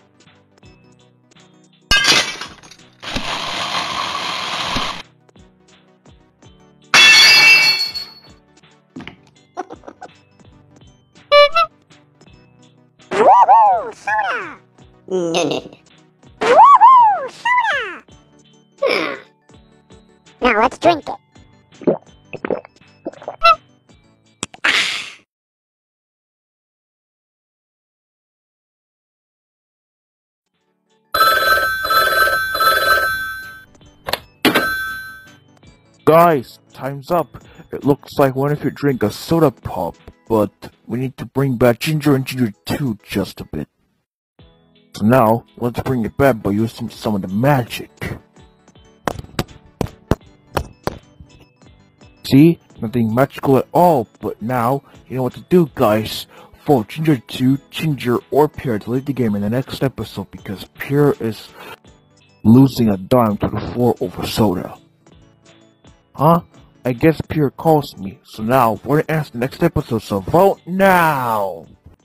Woohoo! Soda! Woohoo! Soda! Now let's drink it. Guys, time's up. It looks like one of you drink a soda pop, but we need to bring back Ginger and Ginger 2 just a bit. So now, let's bring it back by using some of the magic. See? Nothing magical at all, but now, you know what to do, guys. Vote Ginger 2, Ginger, or Pierre to lead the game in the next episode because Pierre is losing a dime to the floor over soda. Huh? I guess Pierre calls me, so now we're gonna ask the next episode, so vote now!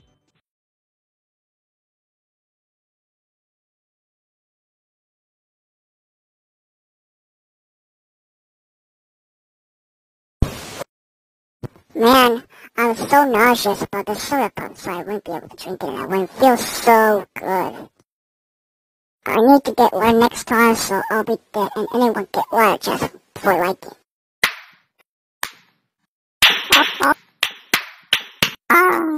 Man, I was so nauseous about the soda pop, so I wouldn't be able to drink it and I wouldn't feel so good. I need to get one next time, so I'll be there and anyone get one just for liking. Ah.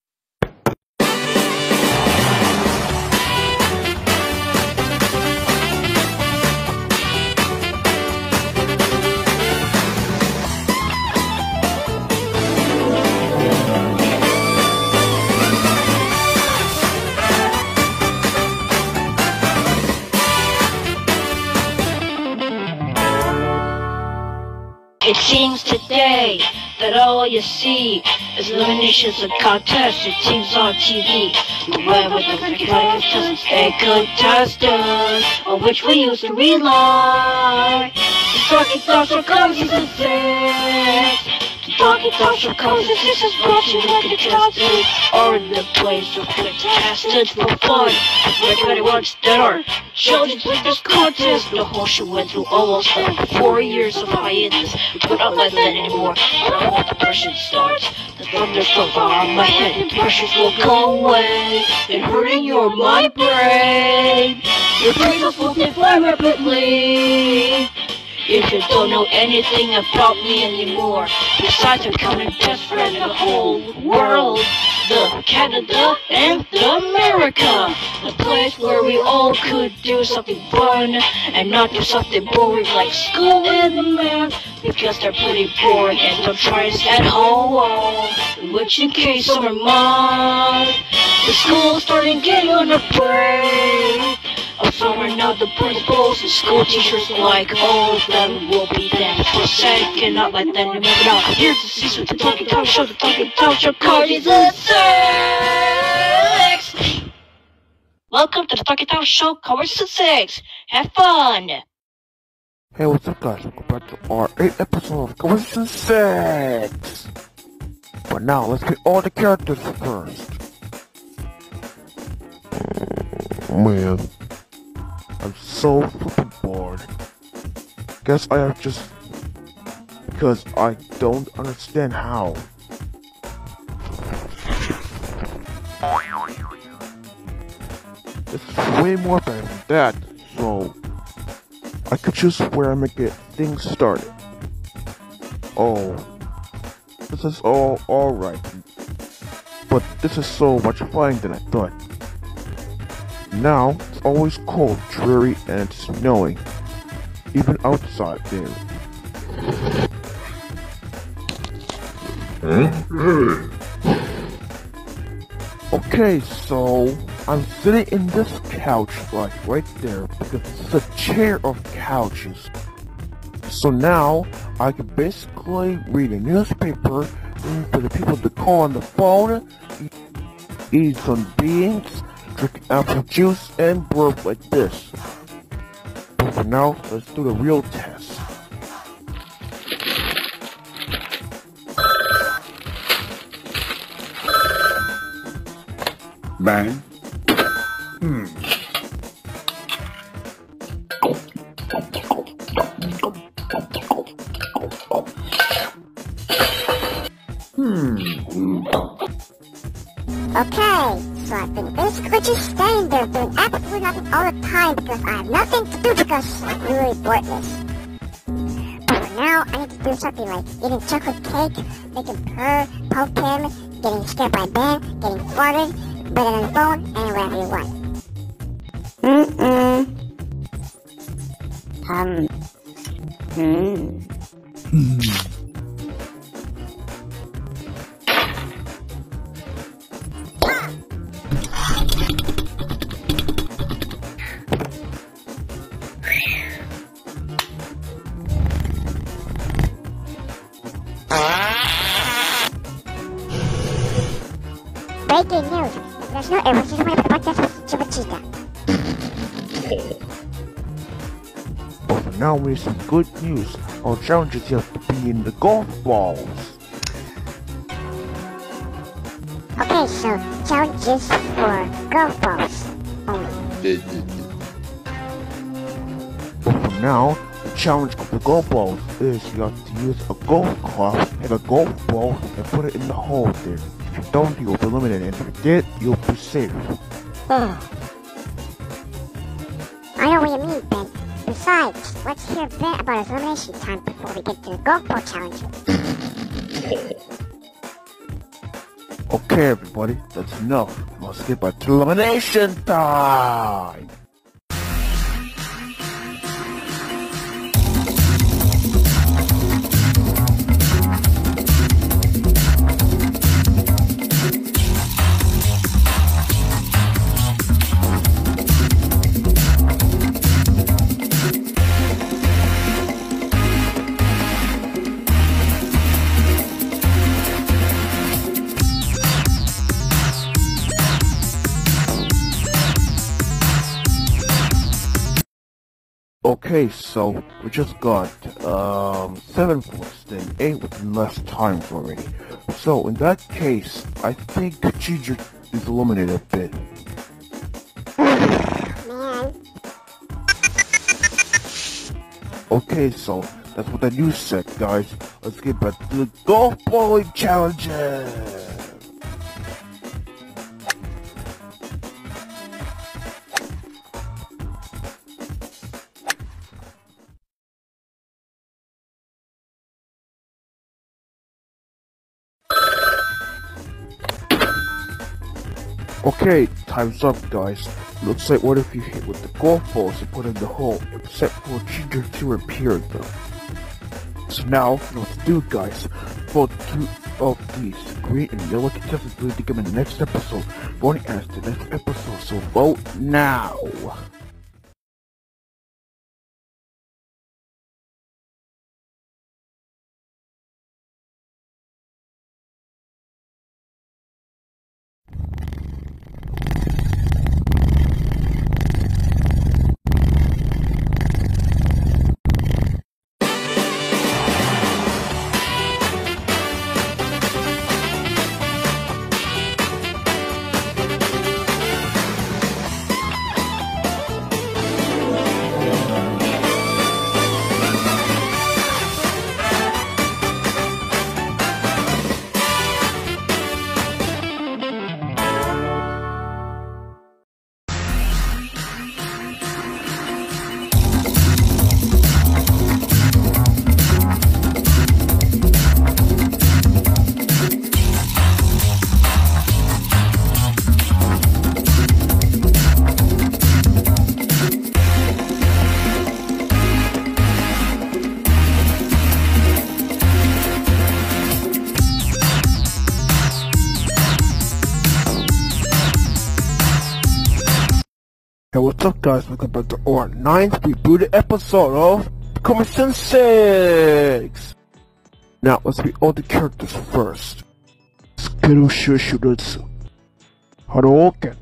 It seems today that all you see is eliminations and contests and teams on TV. Whoever the contestants and contestants on which we used to rely. The talking thoughts are close to the set. Donkey Township causes this is brought to you like contestants are in the place of contestants for fun. Everybody wants that are children's with this contest. The whole show went through almost 4 years of hiatus, but not like that anymore. But I hope the depression starts. The thunderstorms are on my head, and pressures will go away, and hurting your mind brain. Your brains will deflate rapidly. If you don't know anything about me anymore, besides I'm coming best friend in the whole world, the Canada and the America, the place where we all could do something fun and not do something boring like school and math, because they're pretty boring and don't try us at home. Which in case summer month, the school's starting getting on a break. Summer now the principals and school teachers like all of them will be there for a second, not like that anymore. Now here's the season with the Talking Town Show. The Talking Town Show causes a sex. Welcome to the Talking Town Show covers the sex. Have fun. Hey, what's up guys? Welcome back to our 8th episode of Coincidence 6. But now, let's pick all the characters first. Man, I'm so flippin' bored. Guess I have just... because I don't understand how. It's way more better than that, so... I could choose where I make it things started. Oh, this is all alright, but this is so much fun than I thought. Now, it's always cold, dreary, and it's snowing, even outside there. Okay, so I'm sitting in this couch, like right there, because it's a chair of couches. So now I can basically read a newspaper, waiting for the people to call on the phone, eat some beans, drink apple juice, and burp like this. But for now, let's do the real test. Bang. Okay, so I've been basically just standing there doing absolutely nothing all the time because I have nothing to do because I'm really boredness. But for now, I need to do something like eating chocolate cake, making purr, poke him, getting scared by Ben, getting farted, better than the phone, and whatever you want. Breaking news. There's no errors. This is one of the podcast with Chivachita. But for now, we need some good news. Our challenges have to be in the golf balls. Okay, so challenges for golf balls only. But for now, the challenge of the golf balls is you have to use a golf club and a golf ball and put it in the hole there. If you don't, you'll be eliminated, and if you did, you'll be safe. I know what you mean, Ben. Besides, let's hear Ben about his elimination time before we get to the golf ball challenge. Okay, everybody, that's enough. Let's get back to elimination time! Okay, so we just got 7 votes, then 8 with less times already. So in that case, I think Ginger is eliminated a bit. Man. Okay, so that's what the news said, guys. Let's get back to the golf bowling challenges. Okay, time's up, guys. Looks like what if you hit with the golf balls and put in the hole, except for Ginger to repair them. So now, you know what to do, guys. Vote 2 of these green and yellow contestants will become in the next episode. Voting as the next episode, so vote now. Hey, what's up, guys? Welcome back to our 9th rebooted episode of compilation 6! Now, let's meet all the characters first. Skittle Shushuritsu. Hadouken.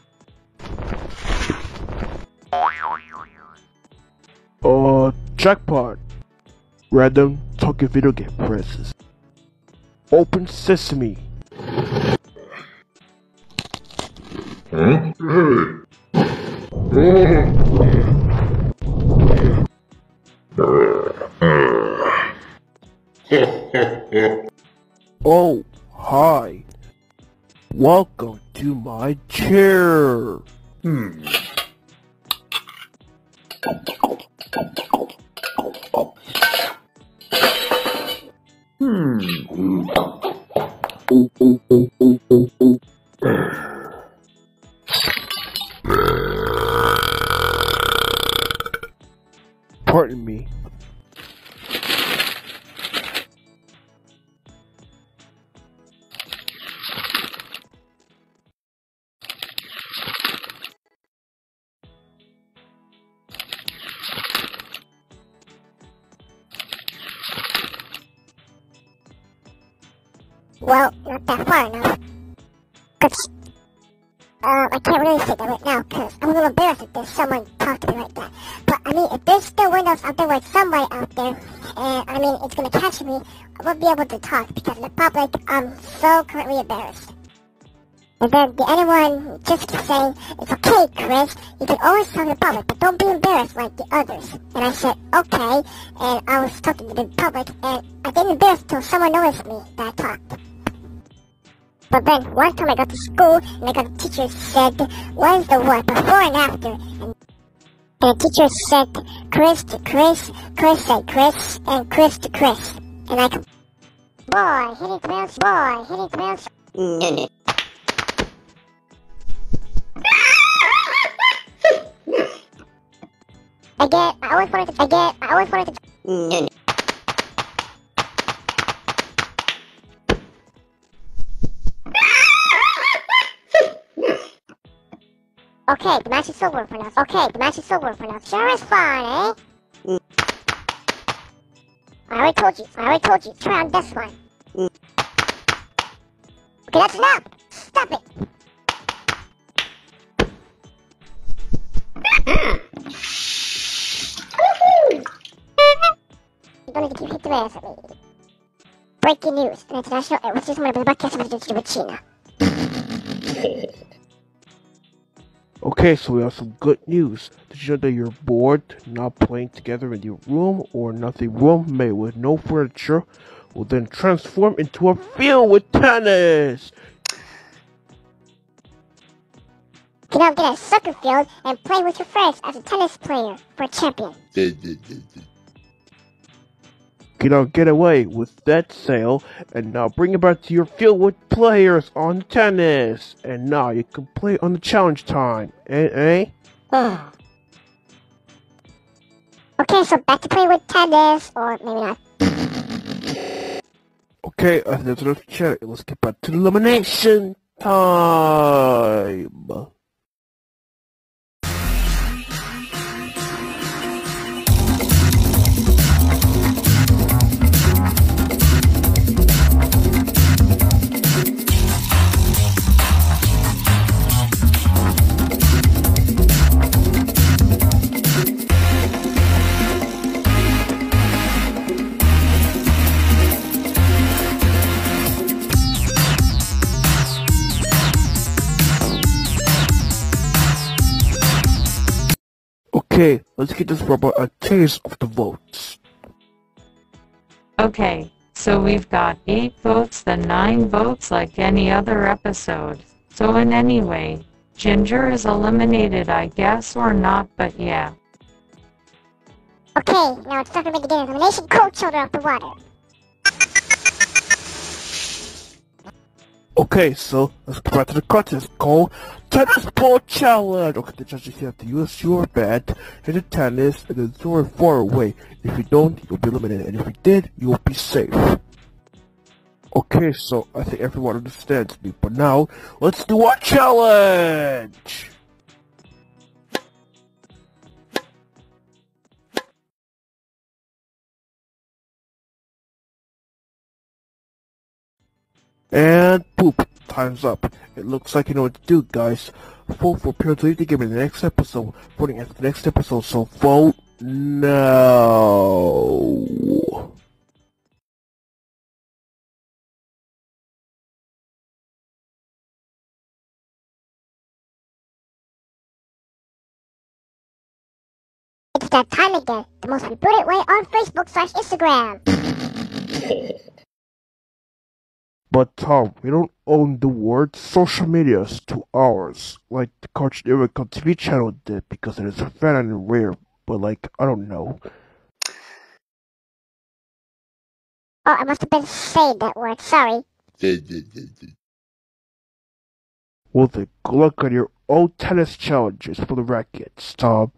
Jackpot. Random talking video game presses. Open Sesame. Oh, hi. Welcome to my chair. Pardon me. Well, not that far enough. Cause, I can't really say that right now, cause I'm a little embarrassed if there's someone talk to me like that. But, I mean, if there's still windows out there with somebody out there, and, I mean, it's gonna catch me, I won't be able to talk, because in the public, I'm so currently embarrassed. And then the anyone just kept saying, it's okay, Chris, you can always talk to the public, but don't be embarrassed like the others. And I said, okay, and I was talking to the public, and I didn't embarrass until someone noticed me that I talked. But then, one time I got to school, and I got the teacher said, what is the word before and after? And the teacher said, Chris to Chris, Chris said Chris, and Chris to Chris. And I go, boy, hitting Chris, boy, hitting Chris. I always wanted to. Okay, the match is over for now. Sure is fun, eh? I already told you. Try on this one. Okay, that's enough. Stop it. Leslie. Breaking news. The international air was my broadcast with China. Okay, so we have some good news. Did you know that you're bored, not playing together in your room, or nothing room made with no furniture will then transform into a field with tennis? Get out, get a soccer field and play with your friends as a tennis player for a champion. Get out, get away with that sail, and now bring it back to your field with players on tennis. And now you can play on the challenge time, eh? Okay, so back to play with tennis, or maybe not. Okay, that's enough chat. Let's get back to the elimination time. Okay, let's get this robot a taste of the votes. Okay, so we've got 8 votes, then 9 votes like any other episode. So in any way, Ginger is eliminated, I guess, or not, but yeah. Okay, now it's time for me to get an elimination cold shoulder off the water. Okay, so let's go back to the contest called Tennis Ball Challenge. Okay, the judges have to use your bat, hit the tennis, and then throw it far away. If you don't, you'll be eliminated, and if you did, you'll be safe. Okay, so I think everyone understands me, but now, let's do our challenge! And poop, time's up. It looks like you know what to do, guys. Vote for Pure to give me the next episode. Voting at the next episode, so vote now. It's that time again, the most rebooted way on Facebook/Instagram. But Tom, we don't own the word social media is to ours, like the Cartoon Network TV channel did, because it is fan and rare, but like, I don't know. Oh, I must have been saying that word, sorry. Well then, good luck on your own tennis challenges for the rackets, Tom.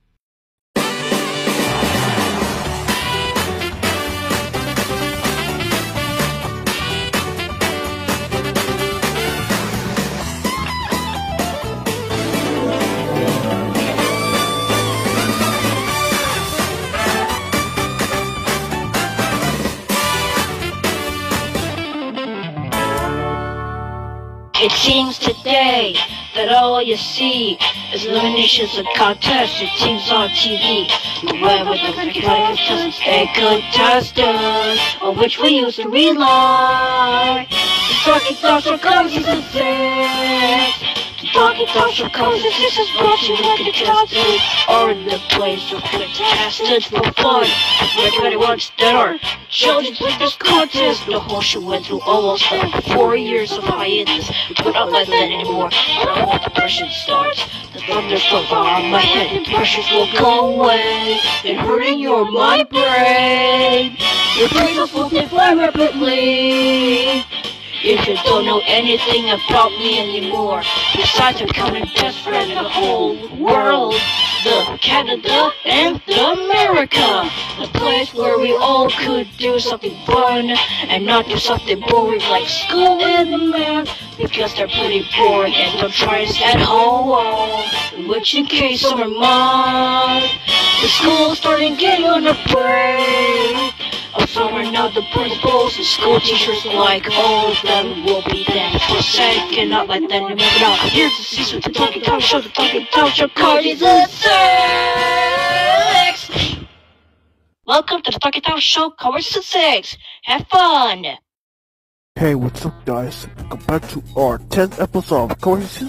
It seems today that all you see is eliminations and contests and teams on TV. Whoever the contestants and contestants on which we used to rely. The talking thoughts of season 6. The talking thoughts of this is brought to you with contestants are in the place of contestants for fun. Recommended ones that are children's with this contest. The whole show went through almost 4 years of hiatus. But not like that anymore. But when depression starts, the thunder's so far on my head, and pressures will go away. And hurting your mind brain. Your brain will deflate rapidly. If you don't know anything about me anymore, besides becoming best friend in the whole world, the Canada and the America, a place where we all could do something fun and not do something boring like school and the math, because they're pretty boring and don't try us at home. Which in case summer month, the school's starting getting on a break. Summer now the principals and school teachers like all of them will be there for a second, not like that anymore. Now here's the season, the talking talk show, the talking talk show, Cardi's a sex. Welcome to the Talkie Town Show, cover 6. Have fun! Hey, what's up guys? Welcome back to our 10th episode of compilation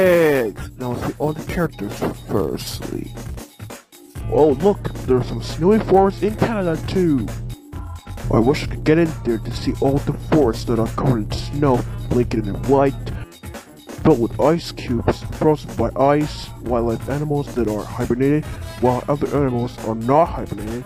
6! Now let's meet all the characters firstly. Oh look, there's some snowy forests in Canada too! I wish I could get in there to see all the forests that are covered in snow, blinking in white, filled with ice cubes, frozen by ice, wildlife animals that are hibernating, while other animals are not hibernating,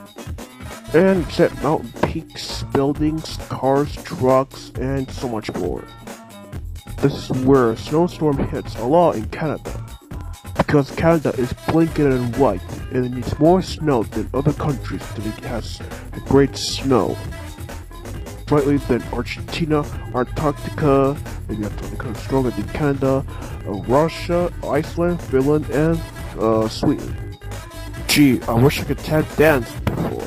and set mountain peaks, buildings, cars, trucks, and so much more. This is where a snowstorm hits a lot in Canada, because Canada is blinking in white, and it needs more snow than other countries that it has great snow. Slightly than Argentina, Antarctica, maybe Antarctica is stronger than Canada, Russia, Iceland, Finland, and Sweden. Gee, I wish I could tap dance before.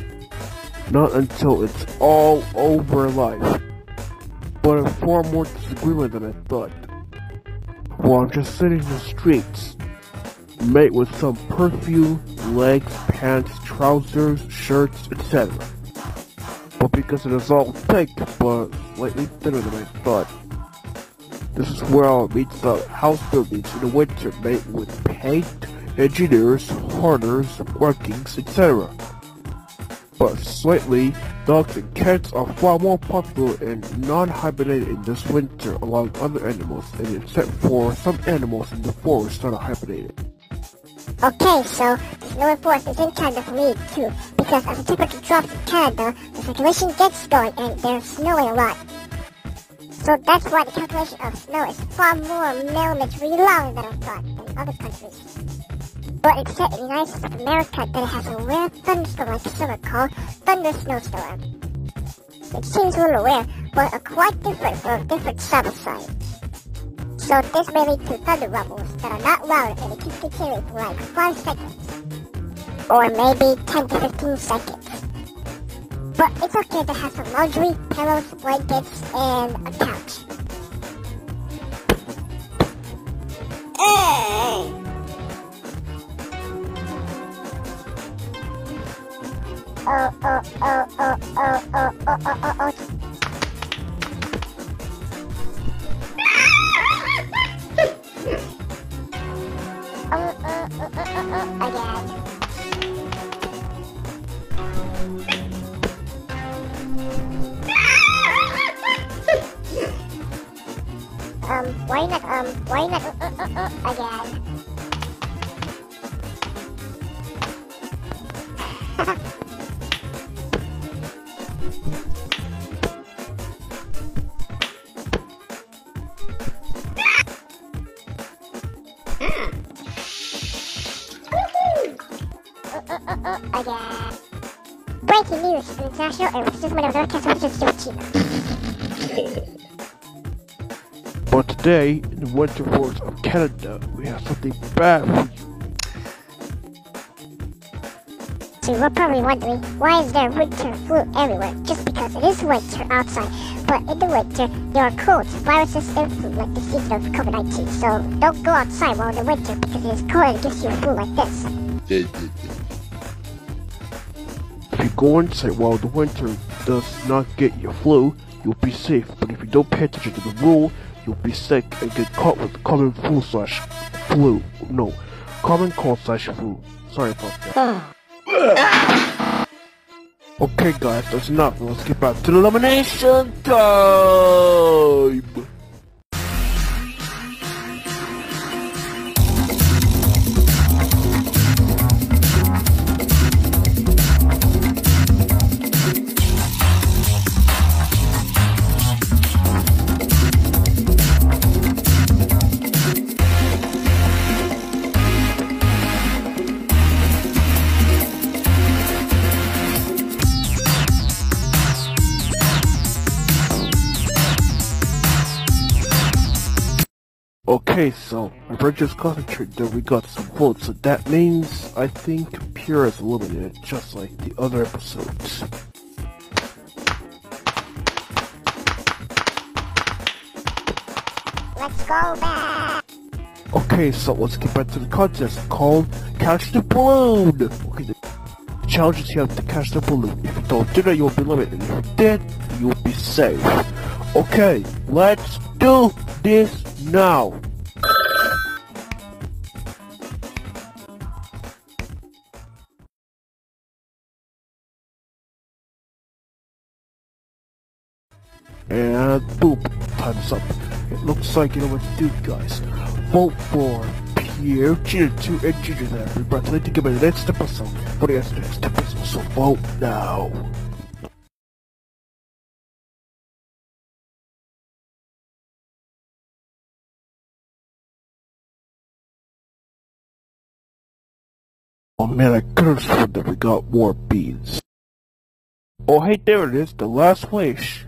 Not until it's all over life. But I'm far more disagreement than I thought. Well, I'm just sitting in the streets, made with some perfume, legs, pants, trousers, shirts, etc. But because it is all thick, but slightly thinner than I thought. This is where I'll meet the house buildings in the winter made with paint, engineers, harness, workings, etc. But slightly, dogs and cats are far more popular and non-hibernated in this winter along other animals, and except for some animals in the forest that are hibernated. Okay, so the snowy forest is in Canada for me too, because as the temperature drops in Canada, the circulation gets going and there's snowing a lot. So that's why the calculation of snow is far more millimeters long than I thought in other countries. But it's said in the United States of America that it has a rare thunderstorm like summer called thunder snowstorm. It seems a little rare, but are quite different for a different sample size. So this may lead to thunder rumbles that are not loud and it keeps continuing for like 5 seconds. Or maybe 10 to 15 seconds. But it's okay to have some laundry, pillows, blankets, and a couch. Why not, again? Again. Breaking news, an international air movement of North China. But today, in the winter forests of Canada, we have something bad for you. So you're probably wondering, why is there winter flu everywhere? Just because it is winter outside, but in the winter, there are colds, viruses, and flu like the season of COVID-19. So don't go outside while in the winter because it is cold and it gives you a flu like this. If you go inside while the winter does not get you flu, you'll be safe. But if you don't pay attention to the rule, you'll be sick and get caught with common cold slash flu. Sorry about that. Okay guys, that's enough. Let's get back to the elimination time! Okay, so my friend just concentrated that we got some votes, so that means I think Pure is eliminated, just like the other episodes. Let's go back! Okay, so let's get back to the contest called Catch the Balloon! Okay, the challenge is you have to catch the balloon. If you don't do that, you'll be limited. If you did, you'll be safe. Okay, let's do this now. And boom, time's up. It looks like you know what to do, guys. Vote for Pierre, Ginger 2, and Ginger 3. We're about to together the next episode. For the next episode, so vote now. Oh man, I could've sworn that we got more beans. Oh hey, there it is, the last wish.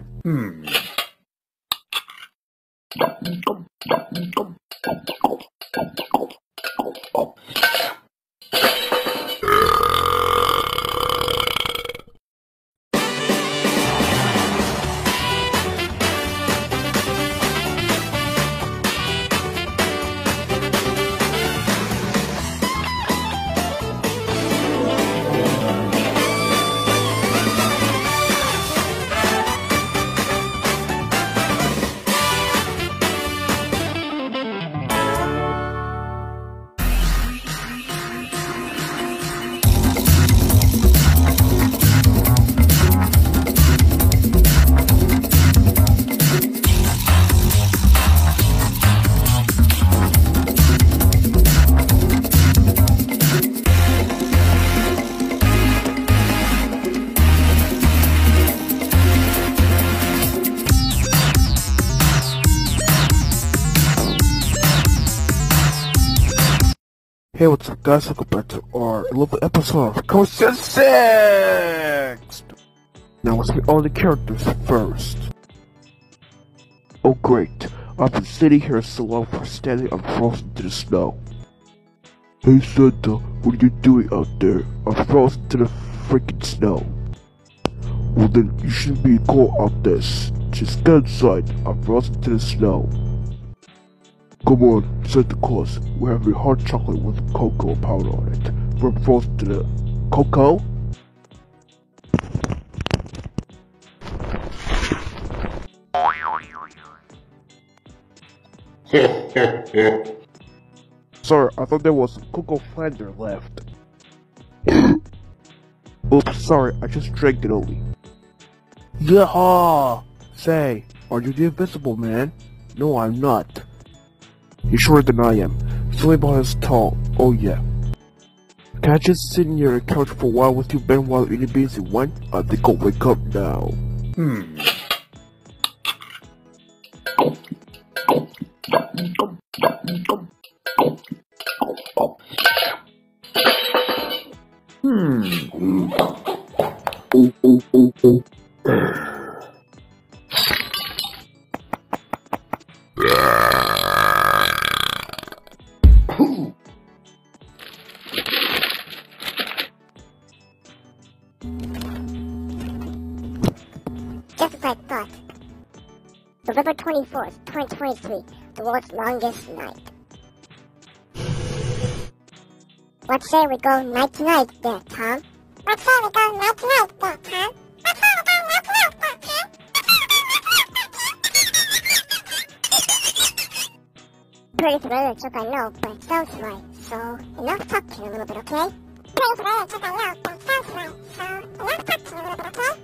Hey, what's up guys, welcome back to our 11th episode of compilation 6! Now let's meet all the characters first. Oh great, I've been sitting here so long for standing I'm frozen to the snow. Hey Santa, what are you doing out there? I'm frozen to the freaking snow. Well then, you shouldn't be cold out this. Just get inside, I'm frozen to the snow. Come on, Santa Claus. We're having hot chocolate with cocoa powder on it. From frozen to the cocoa? Sorry, I thought there was some cocoa flander left. Oops, sorry, I just drank it only. Yaha! Say, are you the invisible man? No, I'm not. He's shorter than I am. Silly is tall. Oh yeah. Can I just sit in your couch for a while with you, Ben, while eating beans and wine? I think I'll wake up now. Just as I thought. November 24th, 2023, the world's longest night. Let's say we go night to night there, Tom. Let's say we go night to night there, Tom. Let's say we go night to night there, Tom. Pretty familiar joke, I know, but it sounds right. So, enough talk to you a little bit, okay? Pretty familiar joke, I know, but it sounds right. So, enough talk to you a little bit, okay?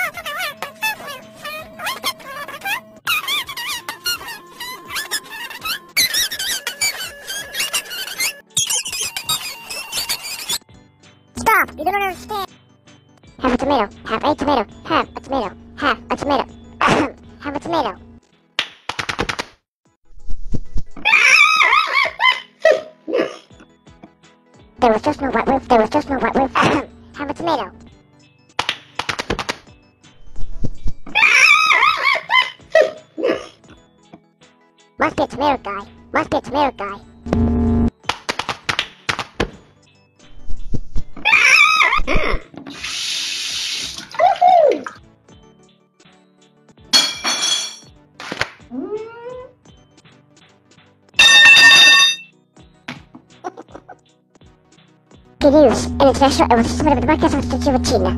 Stop! You don't understand! Have a tomato. Have a tomato. Have a tomato. Have a tomato. Have a tomato. There was just no wet roof. There was just no wet roof. Have a tomato. Must be a tomato guy. Must be a tomato guy. Good news. An international ecosystem of the broadcast of the China.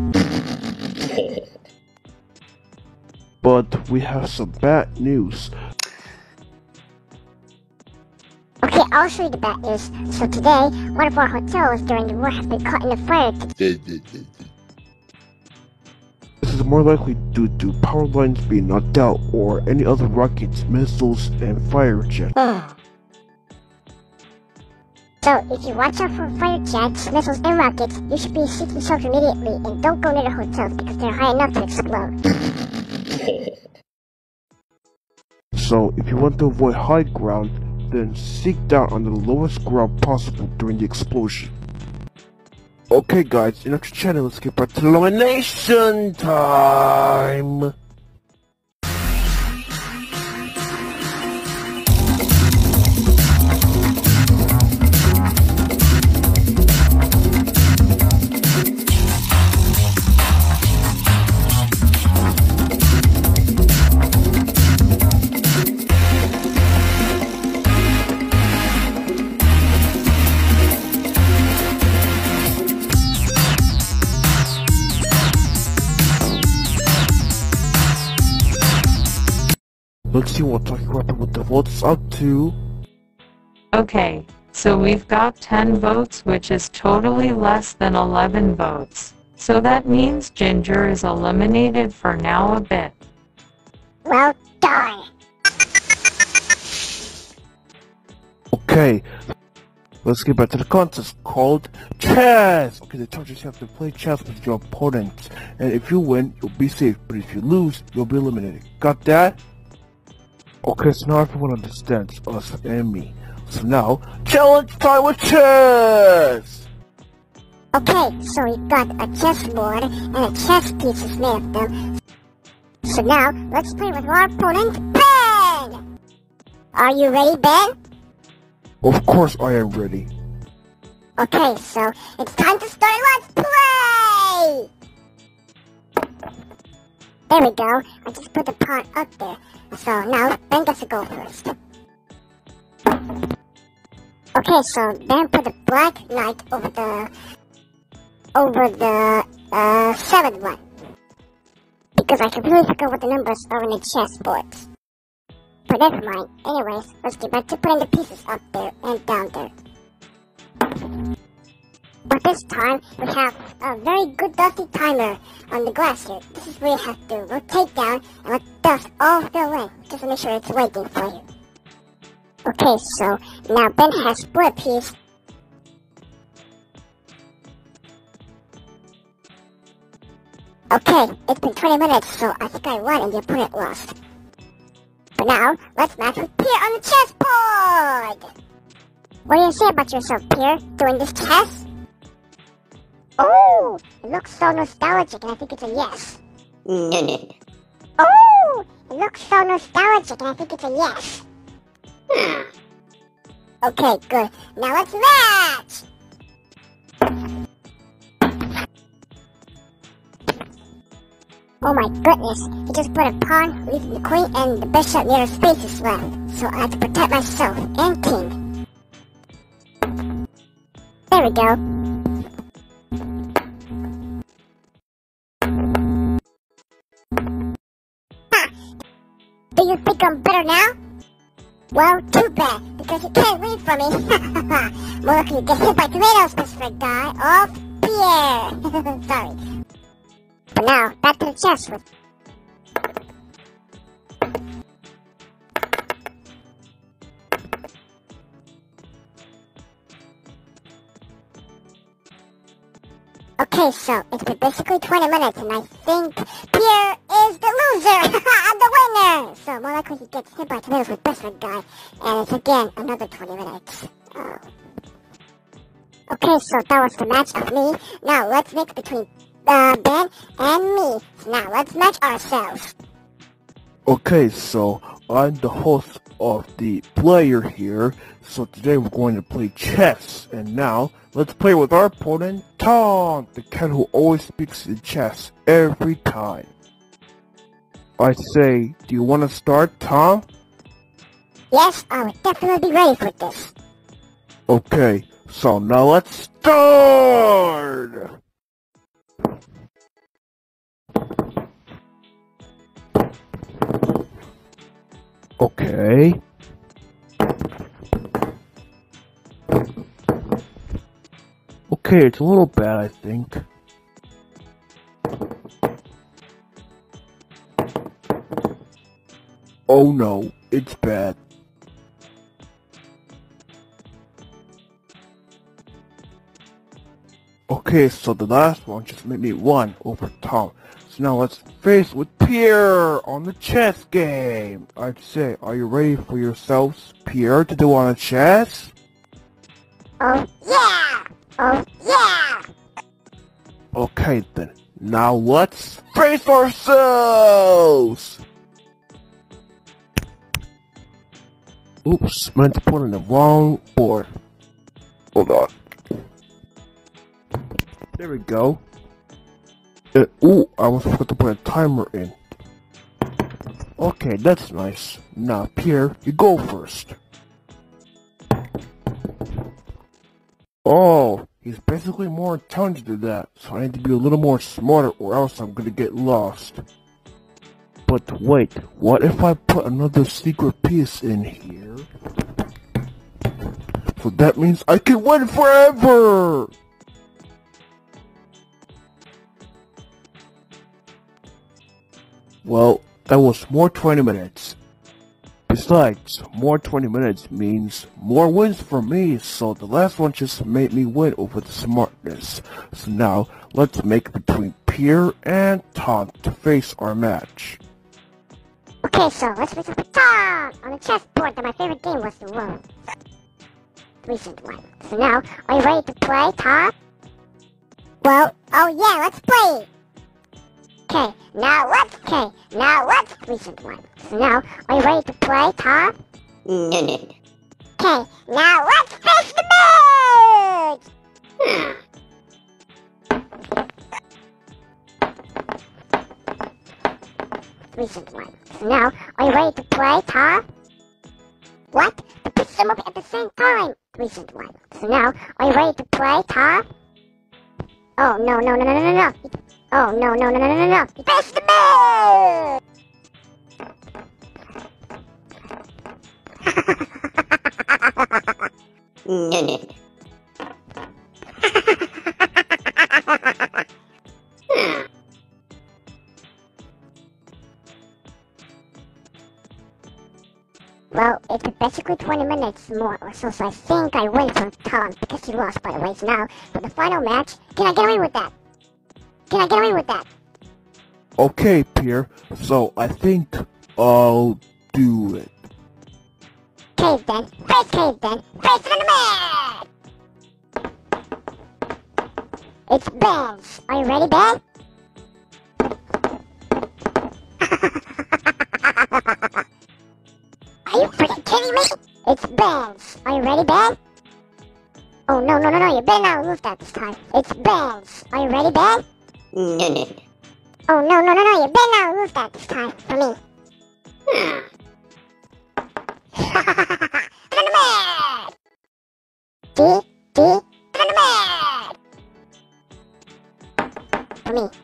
But we have some bad news. Okay, I'll show you the bad news. So today, one of our hotels during the war has been caught in a fire. This is more likely due to power lines being knocked out or any other rockets, missiles, and fire jets. So, if you watch out for fire jets, missiles, and rockets, you should be seeking shelter immediately and don't go near the hotels because they're high enough to explode. So, if you want to avoid high ground, then seek down on the lowest ground possible during the explosion. Okay guys, enough chatting, let's get back to elimination time! Let's see what talking weapon with the votes up to. Okay, so we've got 10 votes, which is totally less than 11 votes. So that means Ginger is eliminated for now a bit. Well done. Okay, let's get back to the contest called chess. Okay, the charges have to play chess with your opponent, and if you win, you'll be safe, but if you lose, you'll be eliminated. Got that? Okay, so now everyone understands us and me. So now, challenge time with chess! Okay, so we got a chessboard and a chess pieces made of them. So now, let's play with our opponent, Ben! Are you ready, Ben? Of course I am ready. Okay, so it's time to start. Let's play! There we go. I just put the pawn up there. So now Ben gets to go first. Okay, so Ben put the black knight over the 7th one. Because I completely forgot what the numbers are on the chessboard. But never mind. Anyways, let's get back to putting the pieces up there and down there. But this time, we have a very good dusty timer on the glass here. This is where you have to rotate down and let dust all the way, just to make sure it's waiting for you. Okay, so now Ben has split a piece. Okay, it's been 20 minutes, so I think I won and the opponent lost. But now, let's match with Pierre on the chessboard! What do you say about yourself, Pierre, doing this chess? Oh, it looks so nostalgic and I think it's a yes. No. Oh, it looks so nostalgic and I think it's a yes. Okay, good. Now let's match! Oh my goodness, he just put a pawn, leaving the queen and the bishop near the spaces left. So I have to protect myself and king. There we go. Do you think I'm better now? Well, too bad, because you can't win from me. More likely you get hit by tomatoes, Mr. Guy. Oh, Pierre. Sorry. But now, back to the chessboard. Okay, so it's been basically 20 minutes, and I think Pierre is the loser! I'm the winner! So more likely he gets hit by tomatoes with this guy, and it's again another 20 minutes. Oh. Okay, so that was the match of me. Now let's mix between Ben and me. Now let's match ourselves. Okay, so I'm the host of the player here, so today we're going to play chess, and now let's play with our opponent, Tom, the cat who always speaks in chess every time. I say, do you want to start, Tom? Yes, I would definitely be ready for this. Okay, So now let's start! Okay. Okay, it's a little bad, I think. Oh no, it's bad. Okay, so the last one just made me 1 over Tom. So now let's face with Pierre on the chess game. I'd say, are you ready for yourselves, Pierre, to do on a chess? Oh yeah! Oh yeah! Okay then, now let's face ourselves! Oops, meant to put in the wrong board. Hold on. There we go. Ooh, I almost forgot to put a timer in. Okay, that's nice. Now, Pierre, you go first. Oh, he's basically more intelligent than that, so I need to be a little more smarter or else I'm gonna get lost. But wait, what if I put another secret piece in here? So that means I can win forever! Well, that was more 20 minutes. Besides, more 20 minutes means more wins for me, so the last one just made me win over the smartness. So now, let's make it between Pierre and Tom to face our match. Okay, so let's face with Tom! On the chessboard that my favorite game was the one. Recent one. So now, are you ready to play, Tom? Well, oh yeah, let's play! Okay, now let's recent one. So now, are you ready to play, Tom? No. Okay, now let's face the match! Recent one. So now, are you ready to play, Tom? What? The pieces are moving at the same time! Recent one. So now, are you ready to play, Tom? Oh, no. Oh, no. You faced the match! No. Well, it's basically 20 minutes more or so I think I win from Tom because he lost, by the way. So now, for the final match, can I get away with that? Okay, Pierre, so I think I'll do it. Cave then, face in the match! It's Ben's. Are you ready, Ben? Are you freaking kidding me? It's Ben's. Are you ready, Ben? Oh, no. You better not lose that this time. It's Ben's. Are you ready, Ben? No. Oh, no. You better not lose that this time for me. In the match! D, in the match! For me.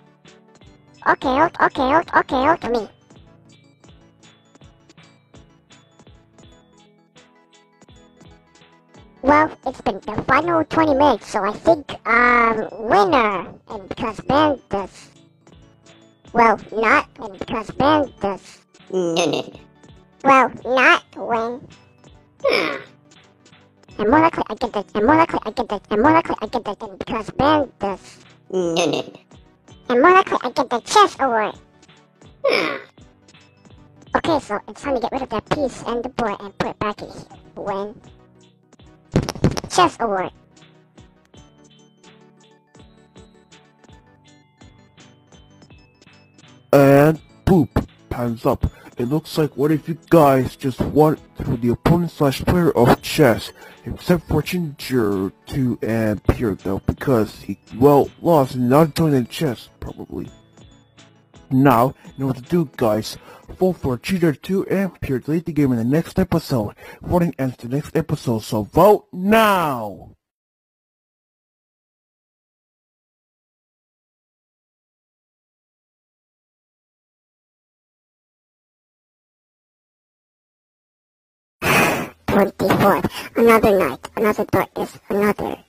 Okay, for me. Well, it's been the final 20 minutes, so I think, winner, and because Ben does, well, not, and because Ben does, No. well, not win, and more likely I get this, and because Ben does, No. and more likely I get the chess award. Okay, so it's time to get rid of that piece and the board and put it back in here. Win. Chess award. And boop, time's up. It looks like one of you guys just won for the opponent/player of chess, except for Ginger 2 and Pierre though, because he, well, lost and not doing chess, probably. Now, you know what to do, guys. Vote for Ginger 2 and Pierre to lead the game in the next episode. Voting ends the next episode, so vote now! 24th. Another night, another darkness, another.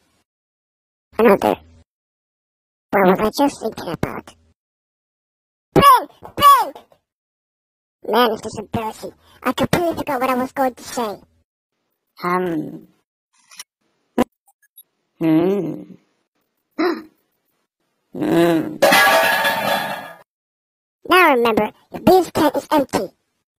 What was I just thinking about? Ben! Man, is this embarrassing. I completely forgot what I was going to say. Now remember, the bean's tent is empty.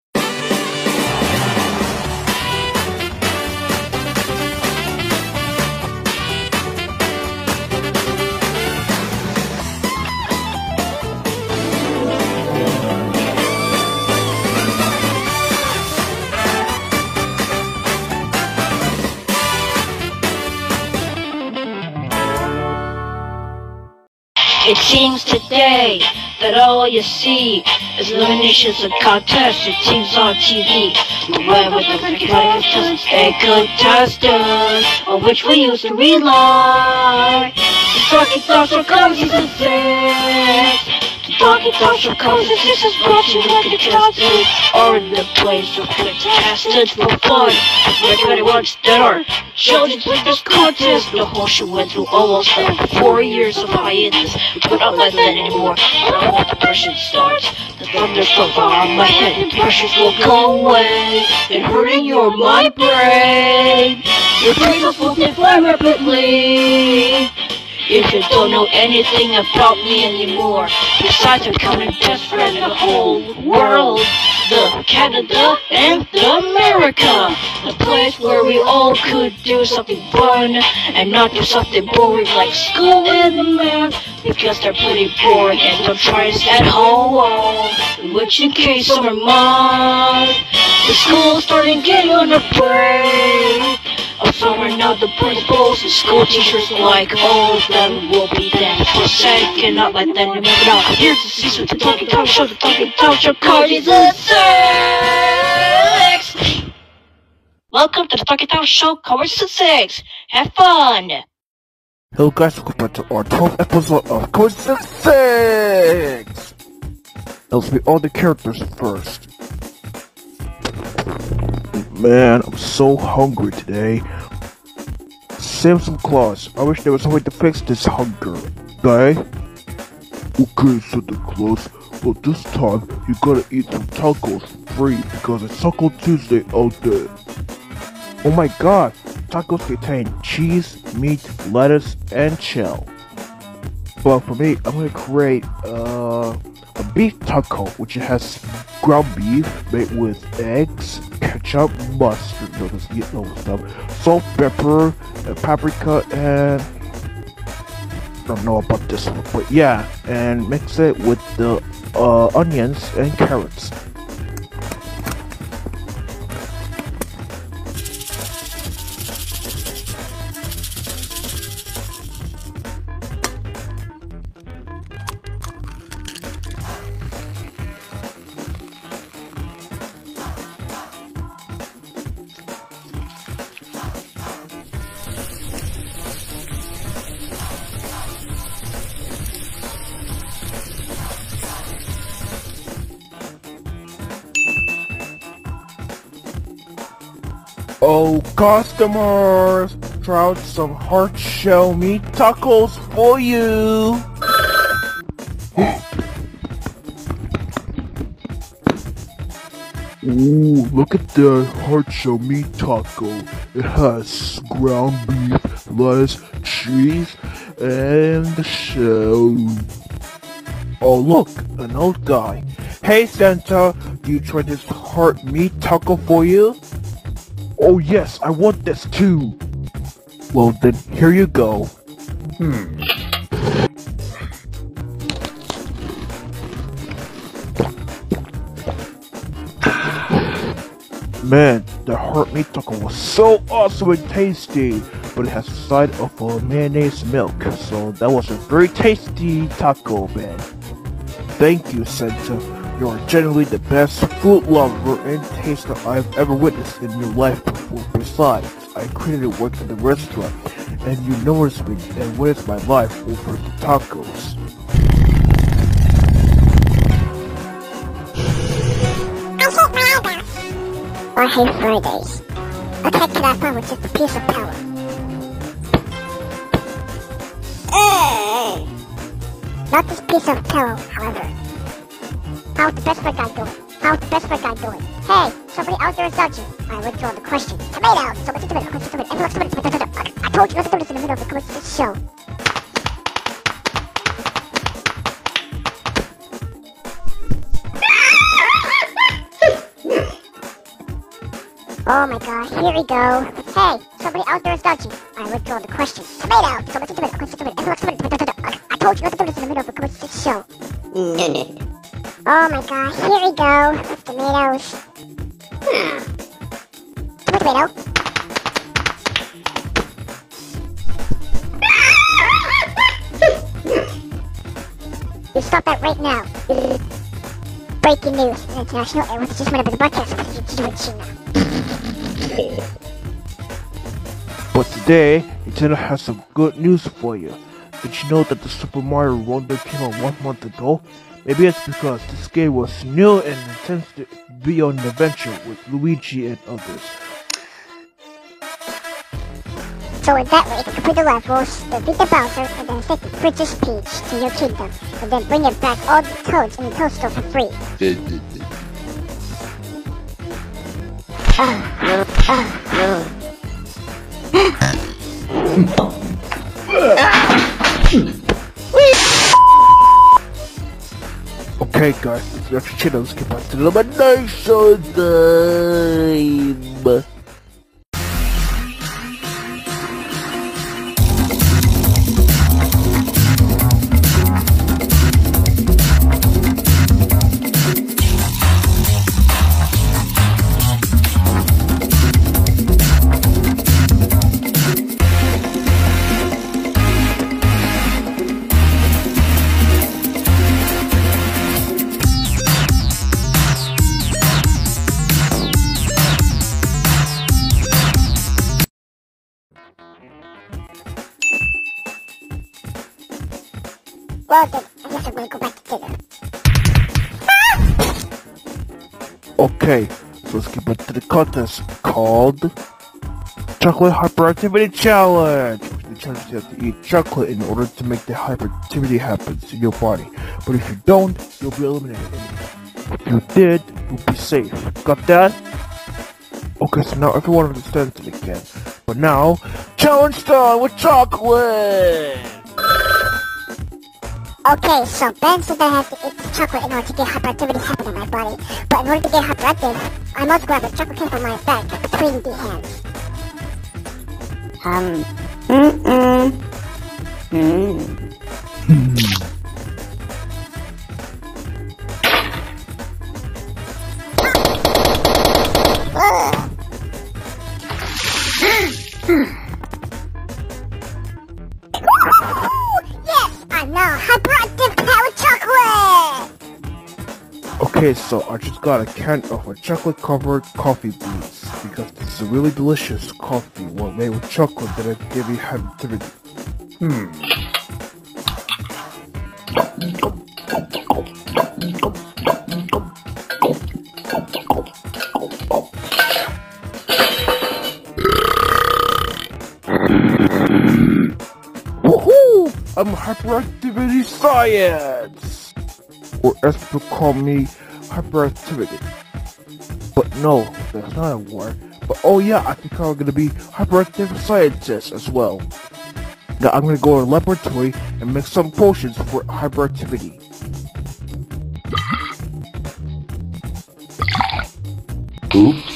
It seems today that all you see is eliminations and contests and teams on TV. Whoever the contestants and contestants on which we used to rely. The Talking Talk Show comes season 6. The Talking Talk Show comes season 6 is brought to you by contestants are in the place of contestants for fun. Everybody wants that are chosen for this contest. The whole show went through almost 4 years of hiatus. We put out like that anymore. But I hope the pressure starts. The thunderstorms are on my head. The pressures will go away. And hurting your mind brain. Your brain will multiply rapidly. If you don't know anything about me anymore, besides becoming best friend in the whole world, the Canada and the America, the place where we all could do something fun and not do something boring like school and math, because they're pretty boring and don't try us at home. Which in case summer month, the school's starting getting on a break. Summer now the principals and school teachers like all of them will be there for a second, not like that anymore. Now here's the season, the Talking Talk Show, the Talking Talk Show, season 6. Welcome to the Talking Talk Show, season 6. Have fun. Hello guys, welcome back to our 12th episode of season 6. Let's meet all the characters first. Man, I'm so hungry today. Save some claws. I wish there was a way to fix this hunger. Okay? Okay, Santa Claus. But this time, you gotta eat some tacos for free because it's Taco Tuesday out there. Oh my god! Tacos contain cheese, meat, lettuce, and shell. But for me, I'm gonna create a beef taco, which has ground beef made with eggs, ketchup, mustard, stuff, salt, pepper, and paprika, and I don't know about this one, but yeah, and mix it with the onions and carrots. Oh, customers! Try out some hard shell meat tacos for you! Ooh, look at that hard shell meat taco. It has ground beef, lettuce, cheese, and the shell. Oh look, an old guy. Hey Santa, do you try this hard meat taco for you? Oh yes, I want this too. Well then, here you go. Man, the hard meat taco was so awesome and tasty, but it has a side of mayonnaise milk, so that was a very tasty taco, man. Thank you, Santa. You are genuinely the best food lover and taster I've ever witnessed in your life before. Besides, I created work at the restaurant, and you noticed me and witnessed my life over the tacos. I hate Fridays. What the heck can I find with just a piece of power? Not this piece of power, however. How's the best friend guy doing? How's the best friend guy doing? Hey, somebody out there is dodging. I withdraw the question. Tomato! So what's the tomato? What's the tomato? Everyone's tomato. I told you not to do this in the middle of the commercial show. Oh my god, here we go. Hey, somebody out there is dodging. I withdraw the question. Tomato! So what's the tomato? What's the tomato? Everyone's tomato. I told you not to do this in the middle of the commercial show. No. Oh my god, here we go. Tomatoes. Tomato. You stop that right now. Breaking news. International Airways just went over the broadcast situation now. But today, Nintendo has some good news for you. Did you know that the Super Mario Wonder came out 1 month ago? Maybe it's because this game was new and intends to be on an adventure with Luigi and others. So in that way, you can complete the levels, defeat the Bowser, and then take the Princess Peach to your kingdom, and then bring it back all the Toads in the Toad Store for free. Okay guys, it's your channel, let's get back to the elimination time. Well then, I guess I'm gonna go back to dinner. Okay, so let's get back to the contest called Chocolate Hyperactivity Challenge. The challenge is you have to eat chocolate in order to make the hyperactivity happen in your body. But if you don't, you'll be eliminated. If you did, you'll be safe. Got that? Okay, so now everyone understands it again. But now, challenge time with chocolate! Okay, so Ben said that I have to eat the chocolate in order to get hyperactivity happen in my body. But in order to get hyperactive, I must grab a chocolate cake from my back between the hands. Yes, I'm now hyperactive powered chocolate! Okay, so I just got a can of a chocolate-covered coffee beans because this is a really delicious coffee, one made with chocolate that I give you hyperactivity. Woohoo! I'm hyperactivity science! Or as people call me, hyperactivity. But no, that's not a word. But oh yeah, I think I'm gonna be hyperactive scientist as well. Now I'm gonna go to a laboratory and make some potions for hyperactivity. Oops.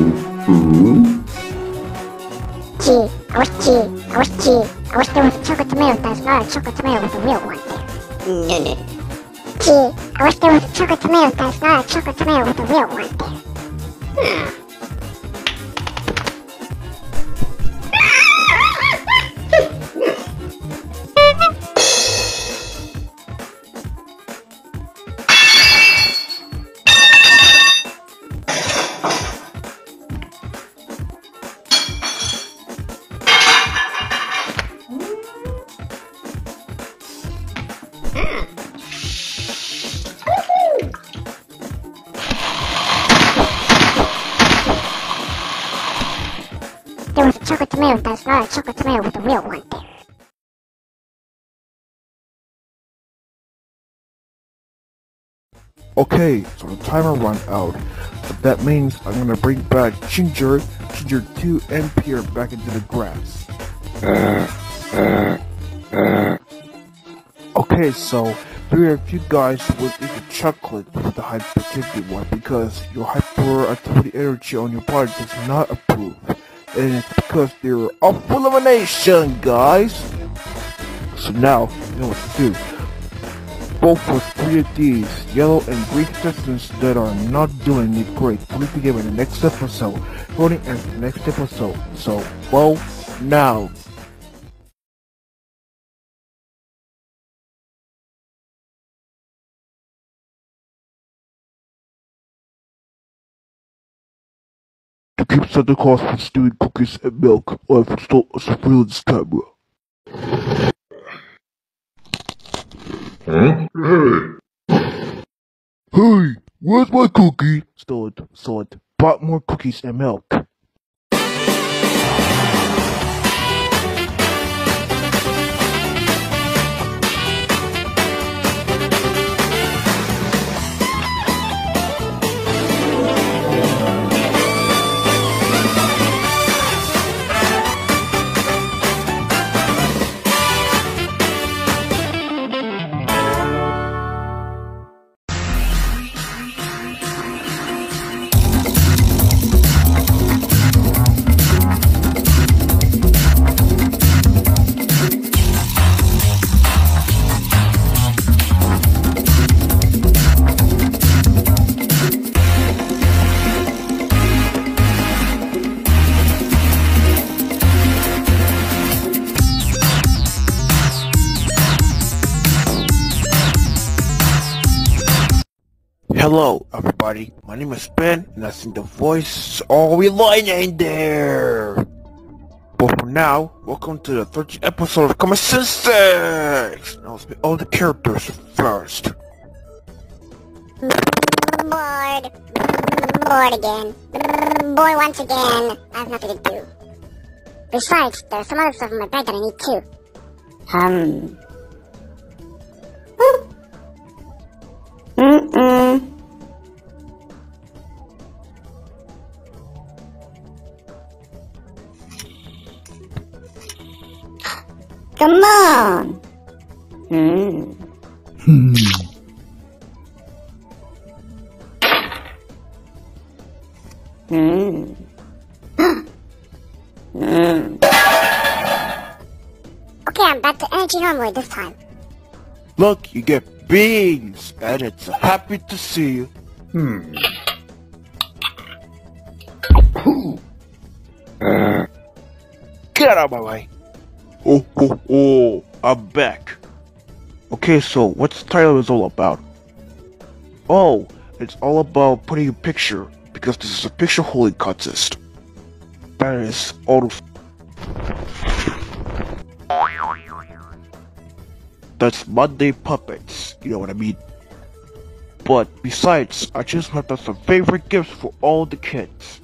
I wish there was a chocolate tomato that's not a chocolate tomato with a real one there. Gee, I wish there was a chocolate tomato that's not a chocolate tomato with a real one there. There was a chocolate tomato that's not a chocolate tomato with a real one there. Okay, so the timer ran out. So that means I'm gonna bring back Ginger 2, and Pierre back into the grass. Okay, so here if you guys would eat the chocolate with the hyperactivity one because your hyperactivity energy on your body does not approve. And it's because they're off elimination, guys. So now, you know what to do. Vote for 3 of these yellow and green contestants that are not doing it great. Please begin in the next episode. Voting ends the next episode. So, vote now. To keep Santa Claus from stealing cookies and milk, I have installed a surveillance camera. Huh? Hey, where's my cookie? Stole it. Bought more cookies and milk. Hello, everybody. My name is Ben, and I think the voice all relying there. But for now, welcome to the 13th episode of compilation 6. Now let's meet all the characters first. Bored again. Bored once again. I have nothing to do. Besides, there's some other stuff in my bag that I need too. Come on! Okay, I'm back to energy normally this time. Look, you get beans, and it's happy to see you. Get out of my way. Oh, I'm back. Okay, so what's the title is all about? Oh, it's all about putting a picture, because this is a picture holding contest. That is all the... That's Monday Puppets, you know what I mean? But besides, I just left out some favorite gifts for all the kids.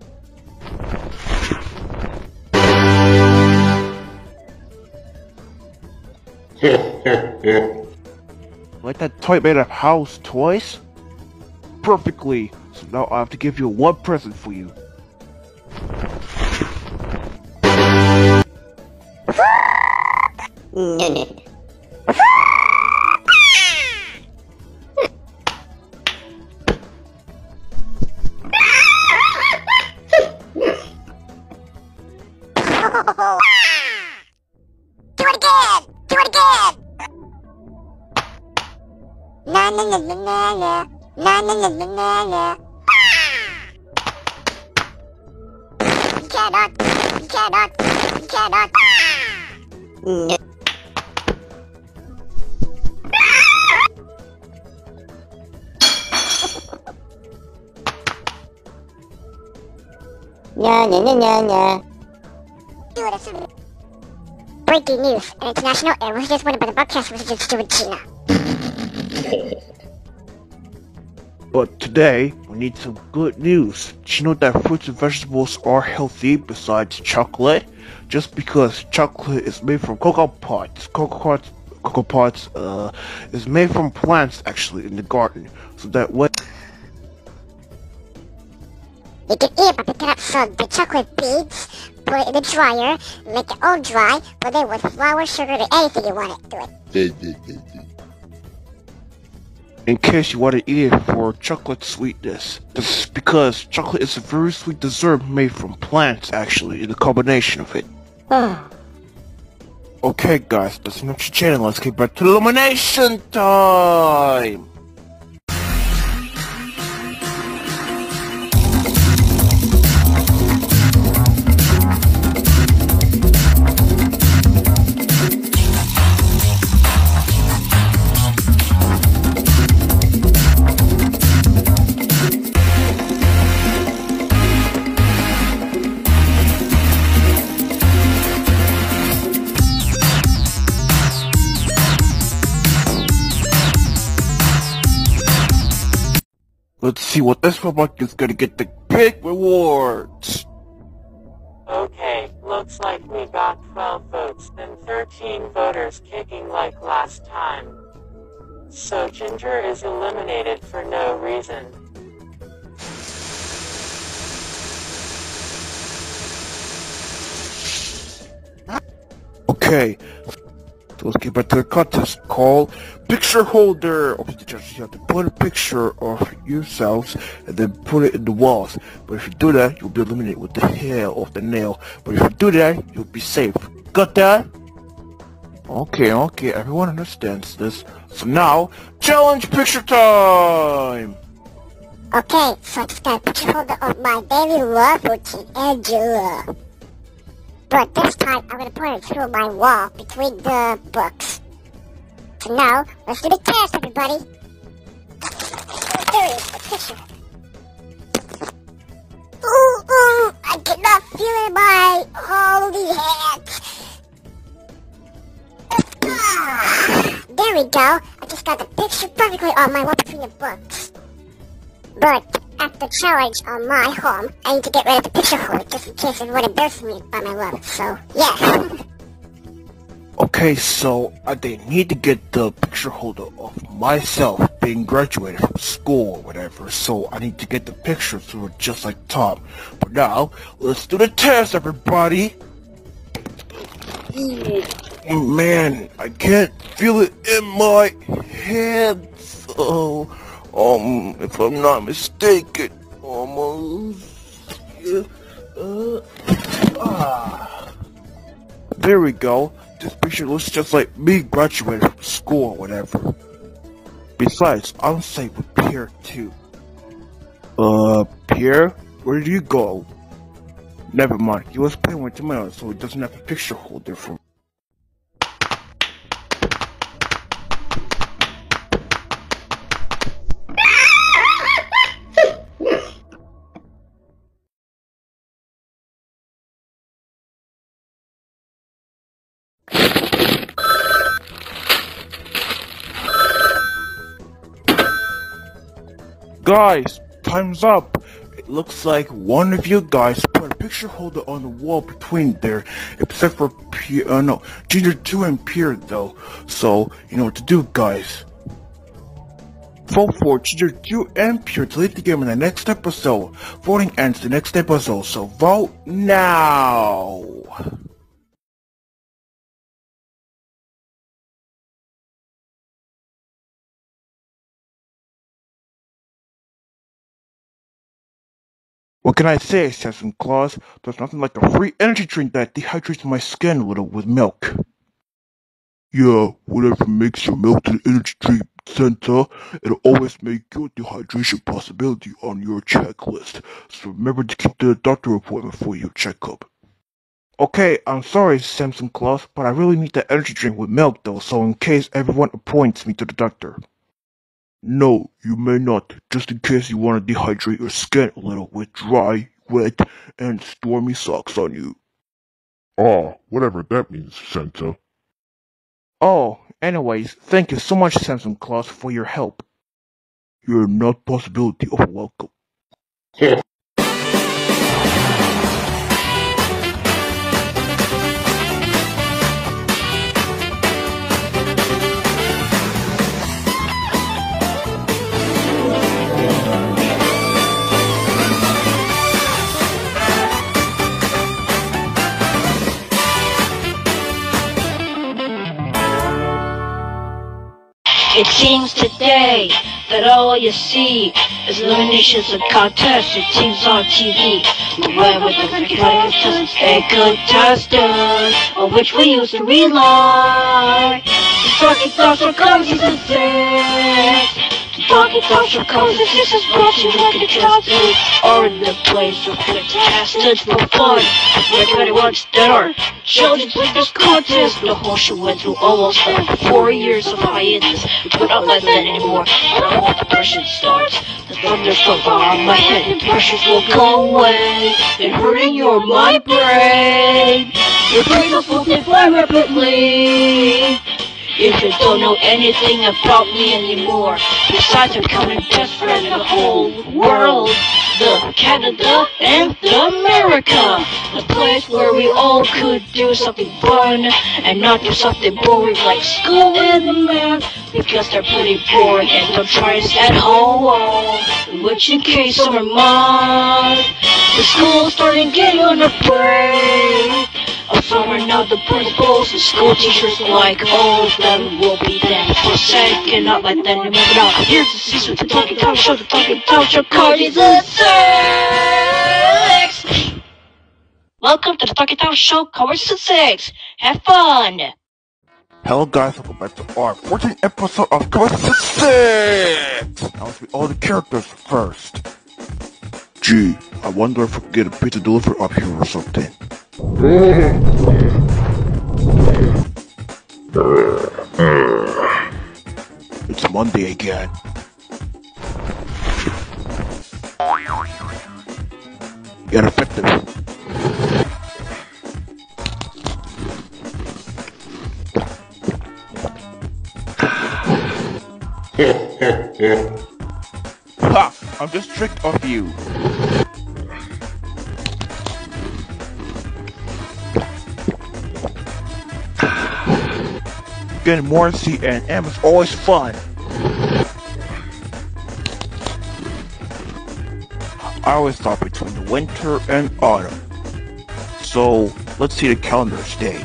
Like that toy made of house toys? Perfectly! So now I have to give you one present for you. Do it again! Na na na na na na. Na na na na na na. You cannot. You cannot. You cannot. No. No, no, no, no, no. Breaking news. An international air was just won by the broadcast was just to China. But today, we need some good news. Did you know that fruits and vegetables are healthy besides chocolate? Just because chocolate is made from cocoa pods. Cocoa pods is made from plants actually in the garden. So that way You can eat by picking up some the chocolate beads, put it in the dryer, make it all dry, put it with flour, sugar, or anything you want it to it. in case you want to eat it for chocolate sweetness. This is because chocolate is a very sweet dessert made from plants actually, in the combination of it. Okay guys, that's enough channel. Let's get back to elimination time! Let's see what this robot is gonna get the big rewards! Okay, looks like we got 12 votes and 13 voters kicking like last time. So Ginger is eliminated for no reason. Okay, so let's get back to the contest called Picture Holder. Okay, you have to put a picture of yourselves and then put it in the walls. But if you do that, you'll be eliminated with the hair of the nail. But if you do that, you'll be safe. Got that? Okay, everyone understands this. So now, challenge picture time! Okay, so I just got a picture holder of my daily love routine, Angela. But this time, I'm gonna put it through my wall between the books. So now, let's do the test, everybody. There is the picture. Ooh, I cannot feel it in my holy hands. There we go. I just got the picture perfectly on my wall between the books. But after challenge on my home, I need to get rid of the picture holder just in case everyone embarrasses me by my love. So, yeah. Okay, so I need to get the picture holder of myself being graduated from school or whatever. So I need to get the picture through it just like Tom. But now, let's do the test, everybody. Man, I can't feel it in my head. So, if I'm not mistaken, almost. There we go. This picture looks just like me graduating from school or whatever. Besides, I'm safe with Pierre too. Pierre? Where did you go? Never mind, he was playing with tomatoes, so he doesn't have a picture holder for me. Guys, time's up. It looks like one of you guys put a picture holder on the wall between there, except for Ginger 2 and Pierre though. So, you know what to do, guys. Vote for Ginger 2 and Pierre to lead the game in the next episode. Voting ends the next episode, so vote now! What can I say, Sesame Claus? There's nothing like a free energy drink that dehydrates my skin a little with milk. Yeah, whatever makes your milk an energy drink, Santa, it'll always make your dehydration possibility on your checklist. So remember to keep the doctor appointment for your checkup. Okay, I'm sorry, Samson Claus, but I really need that energy drink with milk though, so in case everyone appoints me to the doctor. No, you may not, just in case you want to dehydrate your skin a little with dry, wet, and stormy socks on you. Whatever that means, Santa. Oh, anyways, thank you so much, Samson Claus, for your help. You're not possibility of welcome. It seems today that all you see is eliminations and contested teams on TV. Where with the contestants and contestants, on which we used to rely. The Talking Talk Show comes season 6. The Talking Talk Show comes in 6 is brought to you by contestants are in the place of contestants for fun. Recommended ones that are children's leaders contest. The whole show went through almost 4 years of hiatus. We're not like that anymore. I hope the depression starts. The thunder's so far on my head. The pressures will go away. And hurting your mind brain. Your brain will fly rapidly. If you don't know anything about me anymore, besides becoming best friend of the whole world, the Canada and the America, the place where we all could do something fun and not do something boring like school and math, because they're pretty boring and don't try us at home. Which in case summer month, the school's starting getting on a break. Of summer now the principals and school teachers like all of them will be there for a second, not like that anymore. Now here's the season with the Talking Talk Show. The Talking Talk Show card is a 6. Welcome to the Talking Talk Show card is a 6. Have fun. Hello guys, welcome back to our 14th episode of Cover 6! Now let's meet all the characters first. Gee, I wonder if we can get a pizza delivery up here or something. It's Monday again. Get effective. Ha! I'm just tricked off you. Getting Morrissey and M is always fun. I always thought between the winter and autumn. So let's see the calendar's day.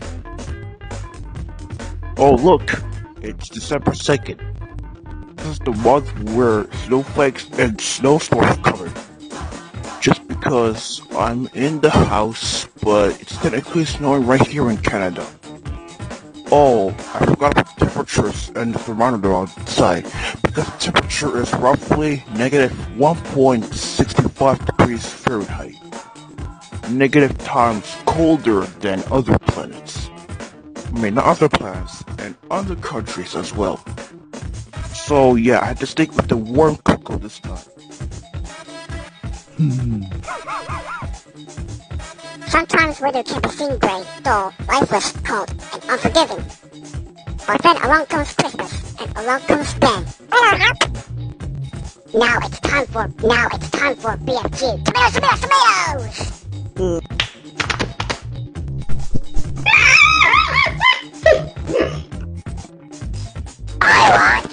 Oh look, it's December 2nd. This is the month where snowflakes and snowstorms are covered. Just because I'm in the house, but it's technically snowing right here in Canada. Oh, I forgot about the temperatures and the thermometer outside, because the temperature is roughly negative 1.65 degrees Fahrenheit. Negative times colder than other planets. I mean, not other planets, and other countries as well. So yeah, I had to stick with the warm cocoa this time. Sometimes weather can be seen gray, dull, lifeless, cold, and unforgiving. But then along comes Christmas, and along comes Ben. Now it's time for BFG. Tomatoes! I want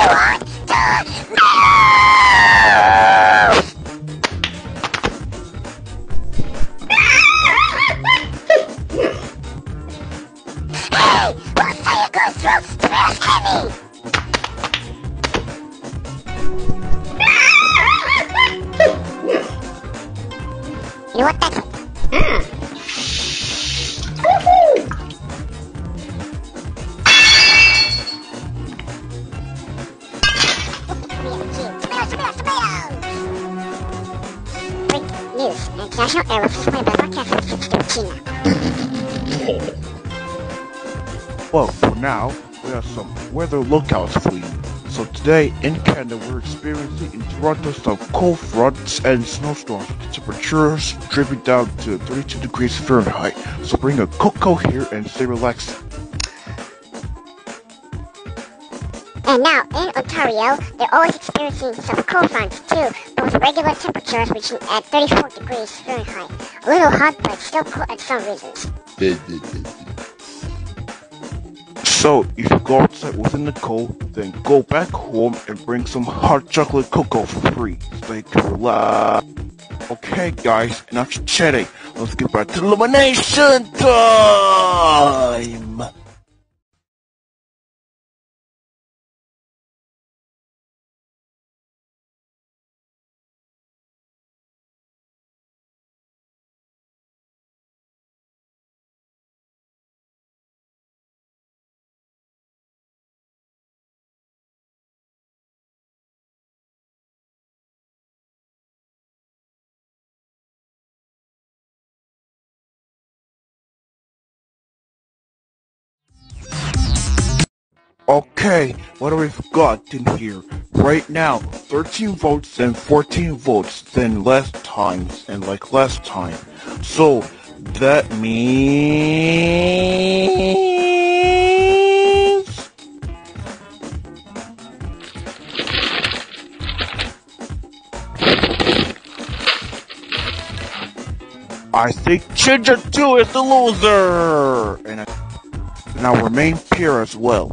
Hey! We'll say it goes through Tomatoes Heavy! You know what that's like? international airways is my broadcast from China. Well, for now, we have some weather lookouts for you. So today in Canada, we're experiencing in Toronto some cold fronts and snowstorms with temperatures dripping down to 32 degrees Fahrenheit. So bring a cocoa here and stay relaxed. And now, in Ontario, they're always experiencing some cold fronts too, but with regular temperatures reaching at 34 degrees Fahrenheit. A little hot, but still cool at some reasons. So, if you go outside within the cold, then go back home and bring some hot chocolate cocoa for free, so you can relax. Okay guys, enough chatting, let's get back to elimination time! Okay, what have we got in here? Right now, 13 votes and 14 votes, then less times, and like last time. So, that means... I think Ginger 2 is the loser! And now remain pure as well.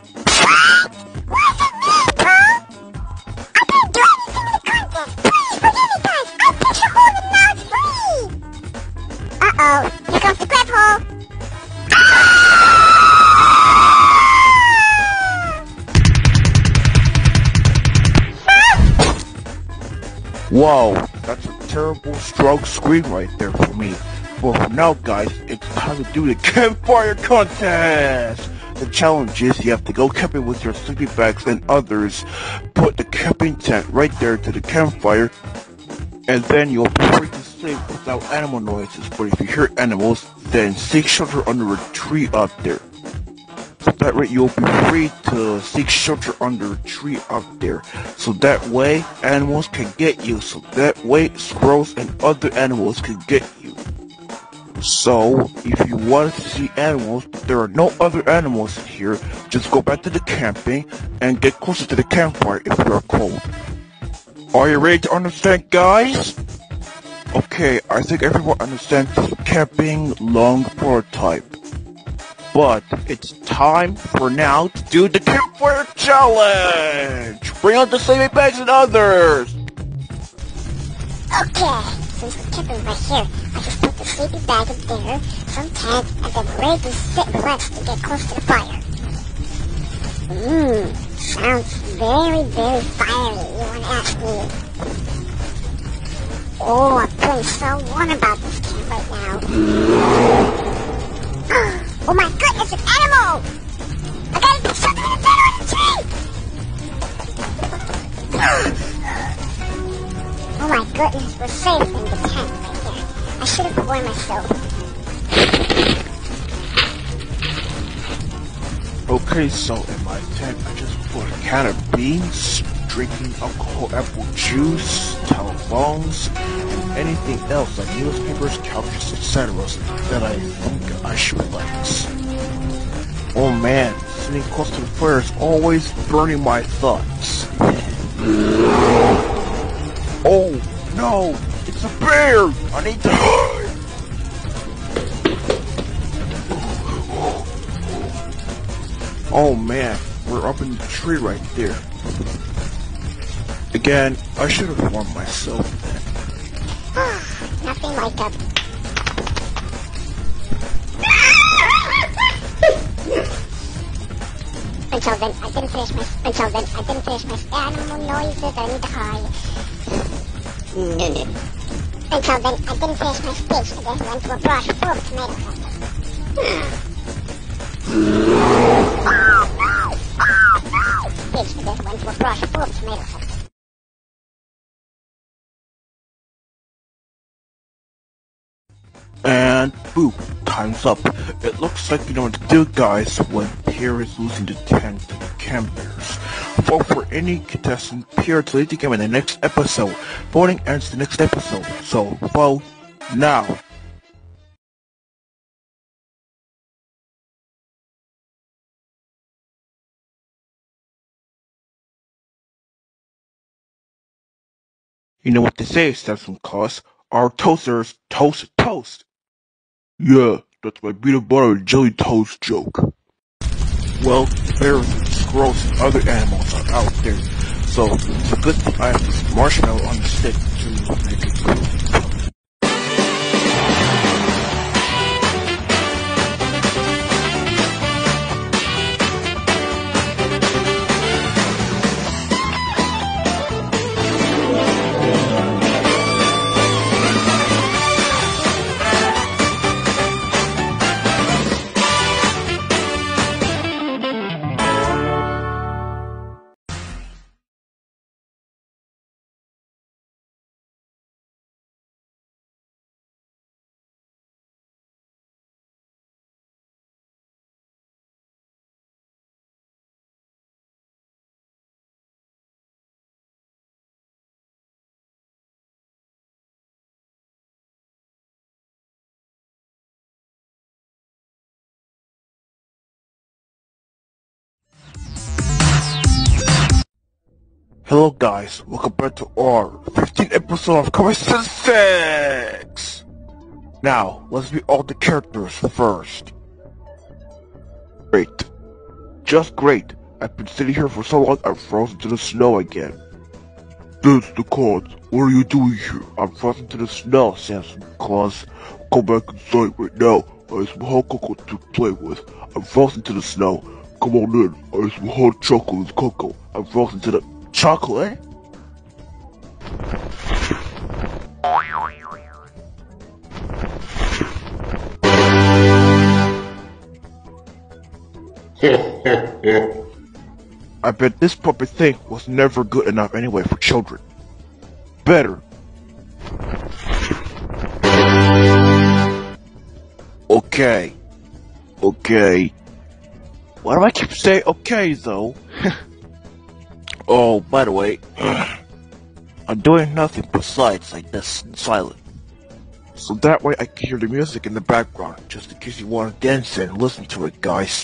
Uh-oh, here comes the crab hole! Whoa, that's a terrible strong screen right there for me. But for now guys, it's time to do the campfire contest! The challenge is you have to go camping with your sleeping bags and others, put the camping tent right there to the campfire, and then you'll be free to sleep without animal noises. But if you hear animals, then seek shelter under a tree out there. So that way you'll be free to seek shelter under a tree out there. So that way animals can get you. So that way squirrels and other animals can get you. So if you want to see animals, but there are no other animals here, just go back to the camping and get closer to the campfire if you are cold. Are you ready to understand, guys? Okay, I think everyone understands this camping long prototype. But it's time for now to do the campfire challenge! Bring out the sleeping bags and others! Okay, since we're camping right here, I just put the sleeping bag in there, some tent, and then we're ready to sit and relax to get close to the fire. Sounds very, very fiery, you wanna ask me? Oh, I'm feeling so warm about this camp right now. Oh my goodness, an animal! I gotta do something with the tree! Oh my goodness, we're safe in the tent right here. I should have warned myself. Okay, so in my tent, I just put a can of beans, drinking alcohol, apple juice, telephones, and anything else like newspapers, couches, etc. that I think I should relax. Oh man, sitting close to the fire is always burning my thoughts. Oh no, it's a bear! I need to hide! Oh man, we're up in the tree right there. Again, I should have warned myself then. Nothing like a... Until then, I didn't finish my animal noises. I need to hide. Until then, I didn't finish my speech. I just went to a brush full of tomato sauce. Boo, time's up. It looks like you know what to do, guys, when Pierre is losing to 10 campers. Vote for any contestant Pierre to lead the game in the next episode. Voting ends the next episode, so vote now. You know what they say, Samson Claus. Our toasters toast toast. Yeah, that's my peanut butter and jelly toast joke. Well, bears and squirrels and other animals are out there, so it's a good thing I have this marshmallow on the stick to make it cool. Hello guys, welcome back to our 15th episode of compilation 6! Now, let's meet all the characters first. Great. Just great. I've been sitting here for so long I'm frozen to the snow again. That's the cause. What are you doing here? I'm frozen to the snow, Samson Claus. Come back inside right now. I have some hot cocoa to play with. I'm frozen to the snow. Come on in. I have some hot chocolate with cocoa. I'm frozen to the chocolate? I bet this puppet thing was never good enough anyway for children. Better. Okay. Why do I keep saying okay though? Oh, by the way, I'm doing nothing besides like this in silent. So that way I can hear the music in the background, just in case you want to dance and listen to it, guys.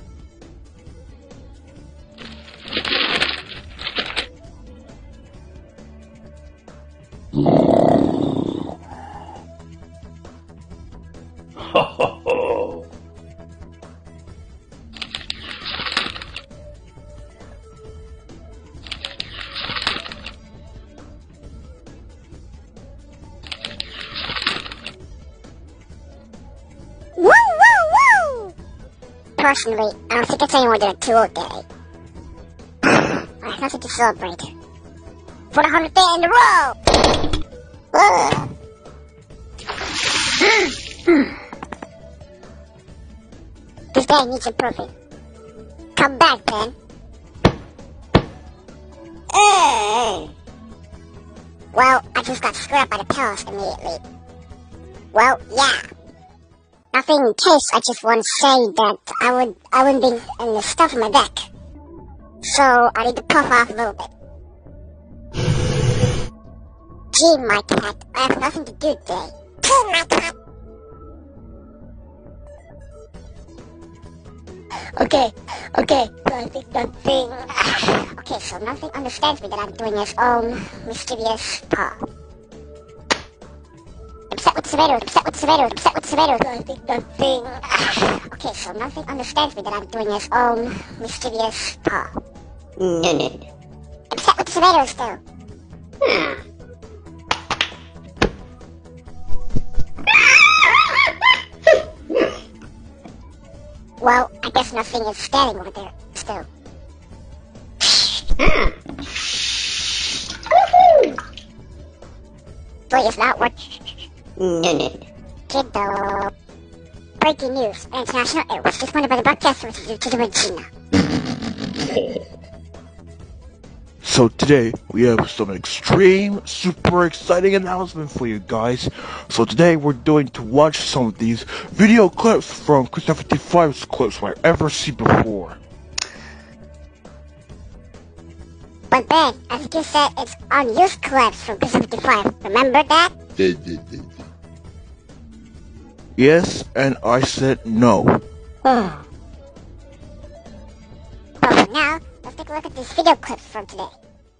Personally, I don't think it's any more than a 2-0 day. I have nothing to celebrate. For the 100th day in a row! This day needs improving. Come back, Ben. Well, I just got screwed up by the palace immediately. Well, yeah. Nothing in case, I just want to say that I wouldn't be in the stuff in my deck. So, I need to puff off a little bit. Gee, my cat, I have nothing to do today. Gee, my cat! Okay, so I think nothing... Okay, so nothing understands me that I'm doing his own mischievous paw. Upset with tomatoes. So I think nothing... Okay, so nothing understands me that I'm doing his own mischievous paw. No. Upset with tomatoes, though. Well, I guess nothing is standing over there, still. Boy, is not what... Kiddo. Breaking news. International Airways responded by the broadcaster to the Regina. So today we have some extreme, super exciting announcement for you guys. So today we're going to watch some of these video clips from Chris 55's clips I've ever seen before. But Ben, as you said, it's unused clips from Chris 55. Remember that? Yes, and I said no. But for now, let's take a look at these video clips from today.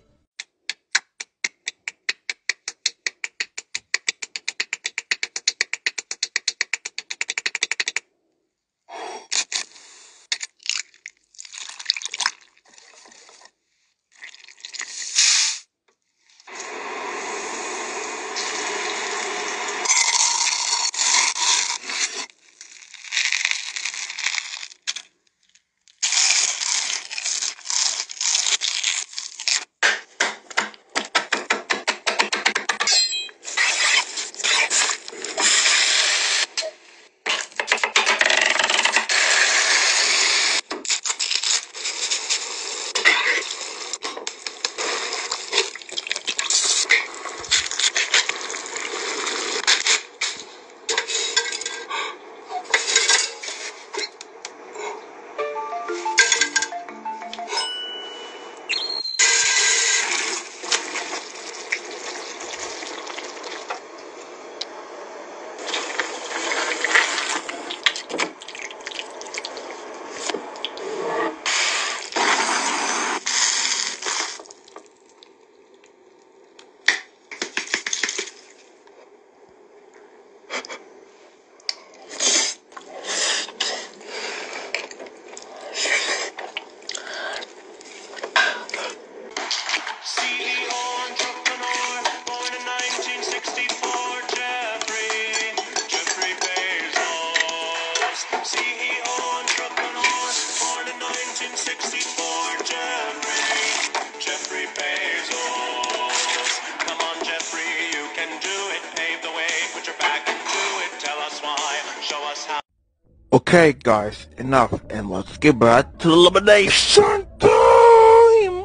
Okay guys, enough, and let's get back to the elimination time!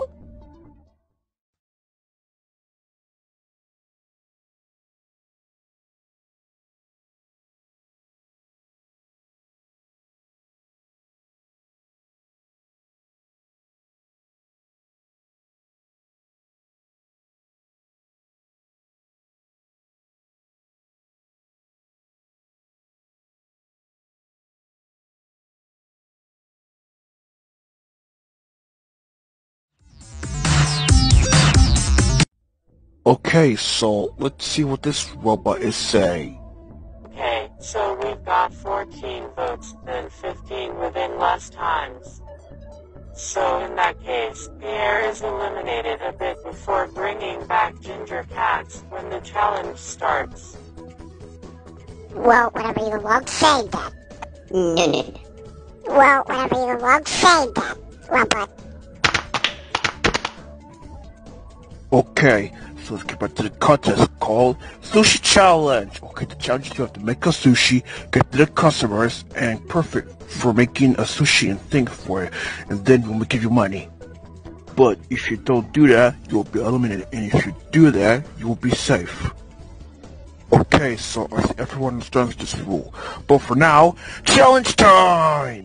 Okay, so let's see what this robot is saying. Okay, so we've got 14 votes and 15 within less times. So in that case, Pierre is eliminated a bit before bringing back Ginger Cats when the challenge starts. Well, whatever you want, say that. Well, whatever you want, say that, robot. Okay, so let's get back to the contest called Sushi Challenge. Okay, the challenge is you have to make a sushi, get to the customers, and perfect for making a sushi and think for it, and then we'll give you money. But if you don't do that, you will be eliminated, and if you do that, you will be safe. Okay, so I think everyone understands this rule. But for now, challenge time!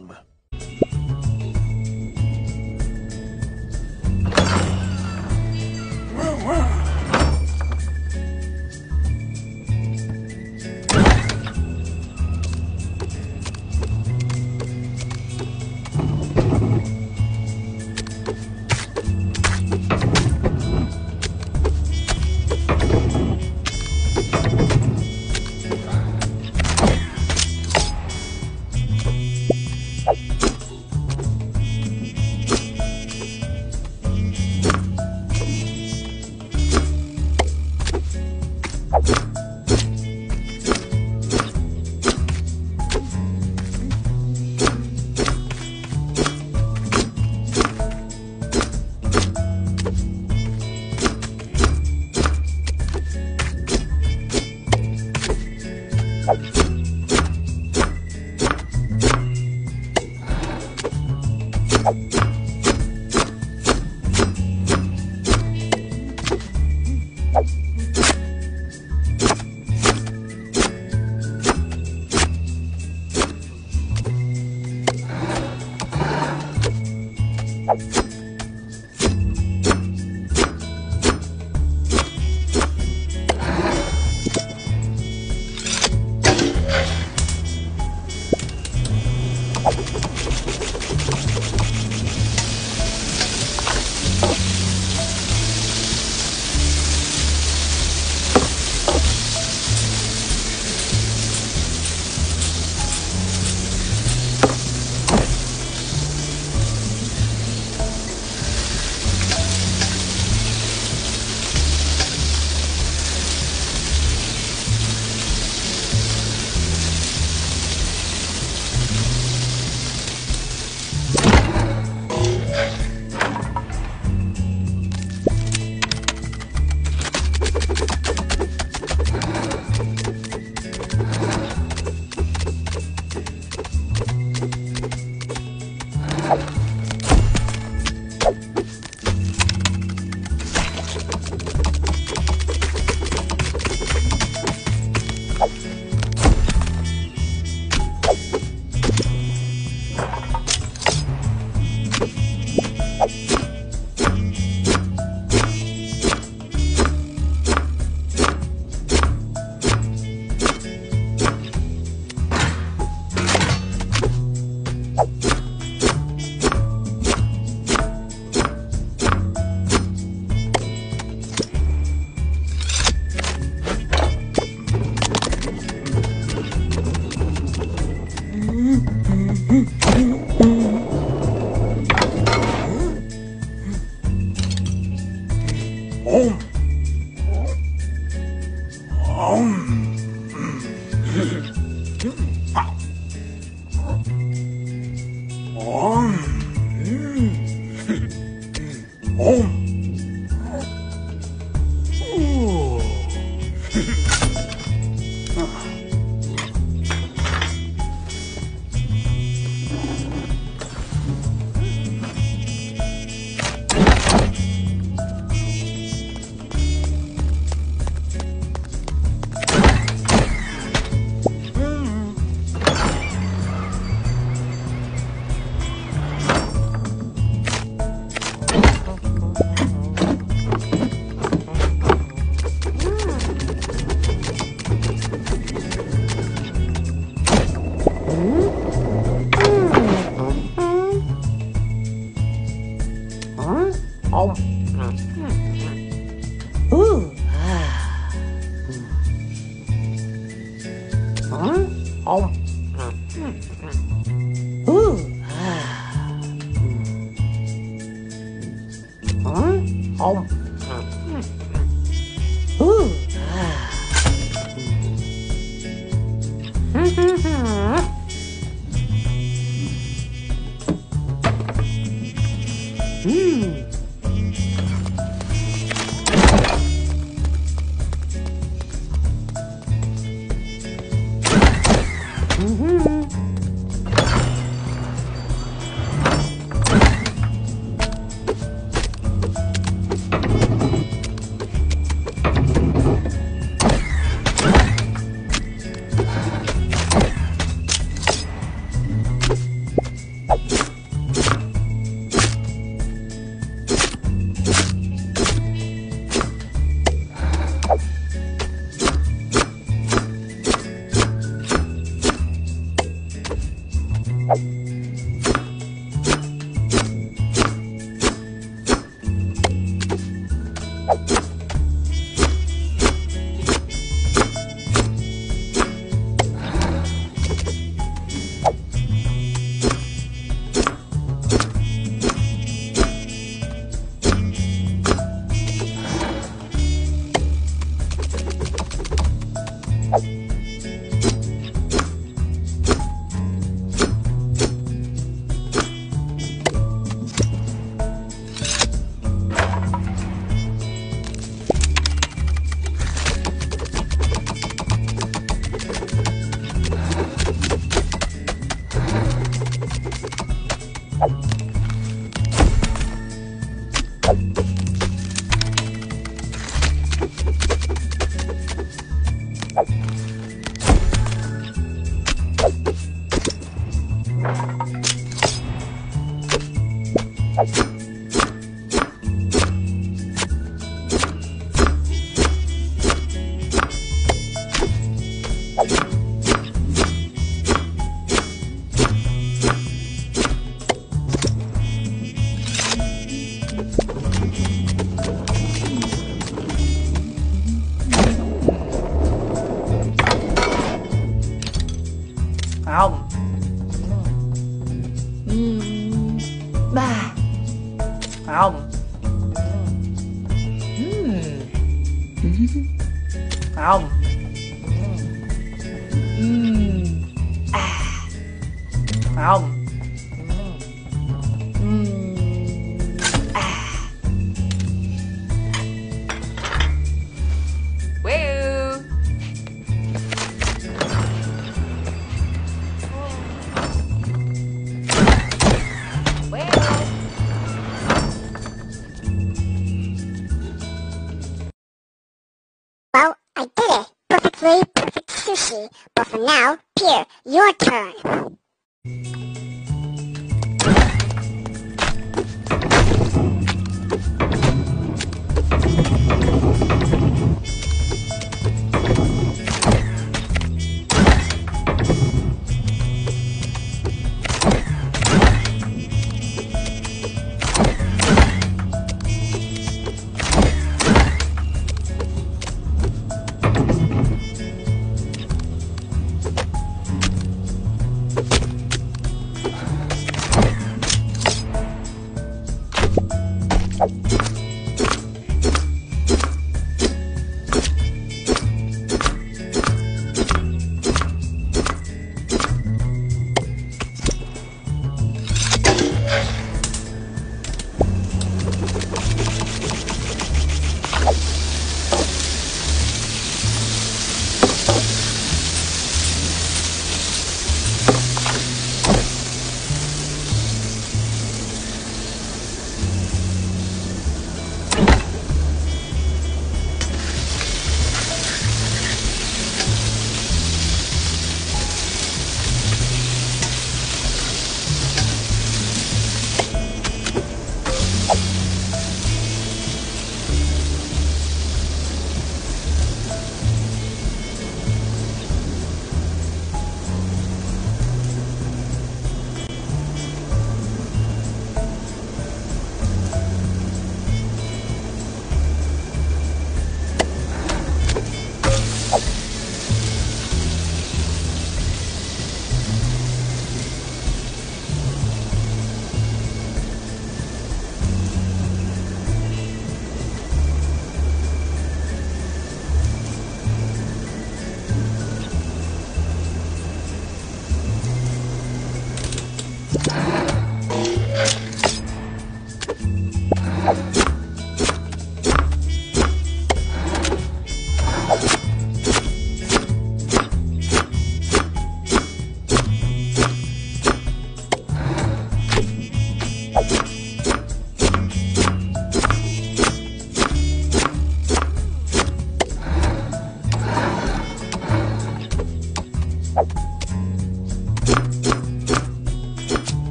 Well, I did it. Perfectly perfect sushi. But for now, Pierre, your turn.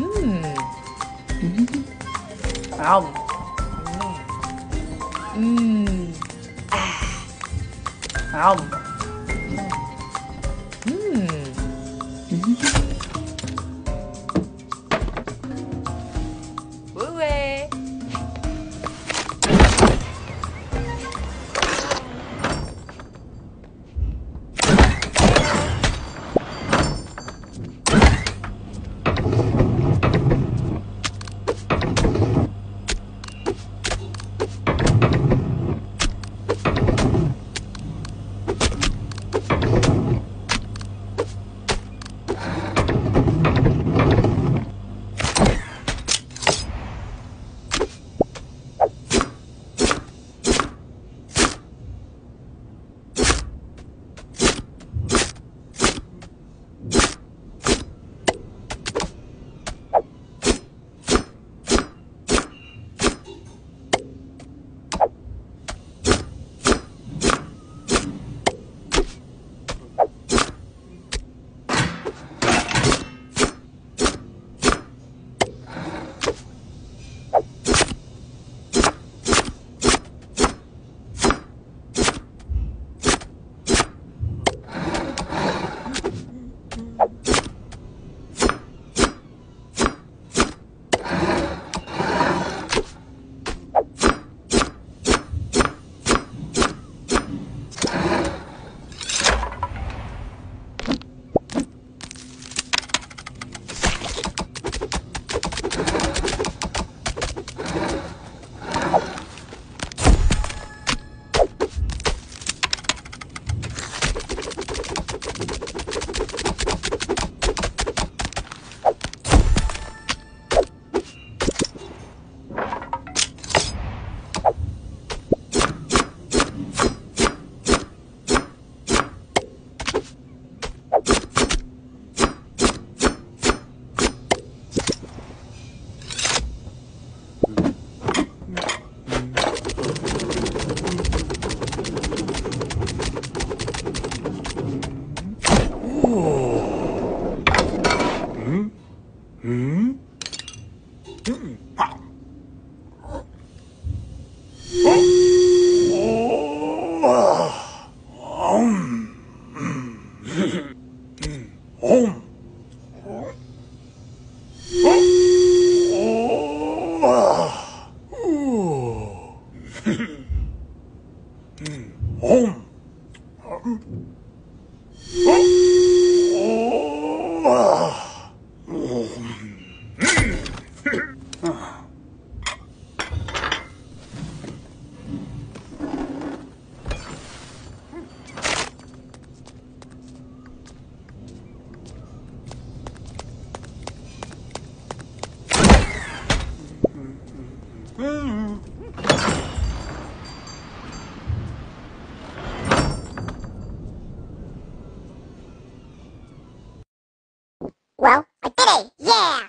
Well, I did it! Yeah!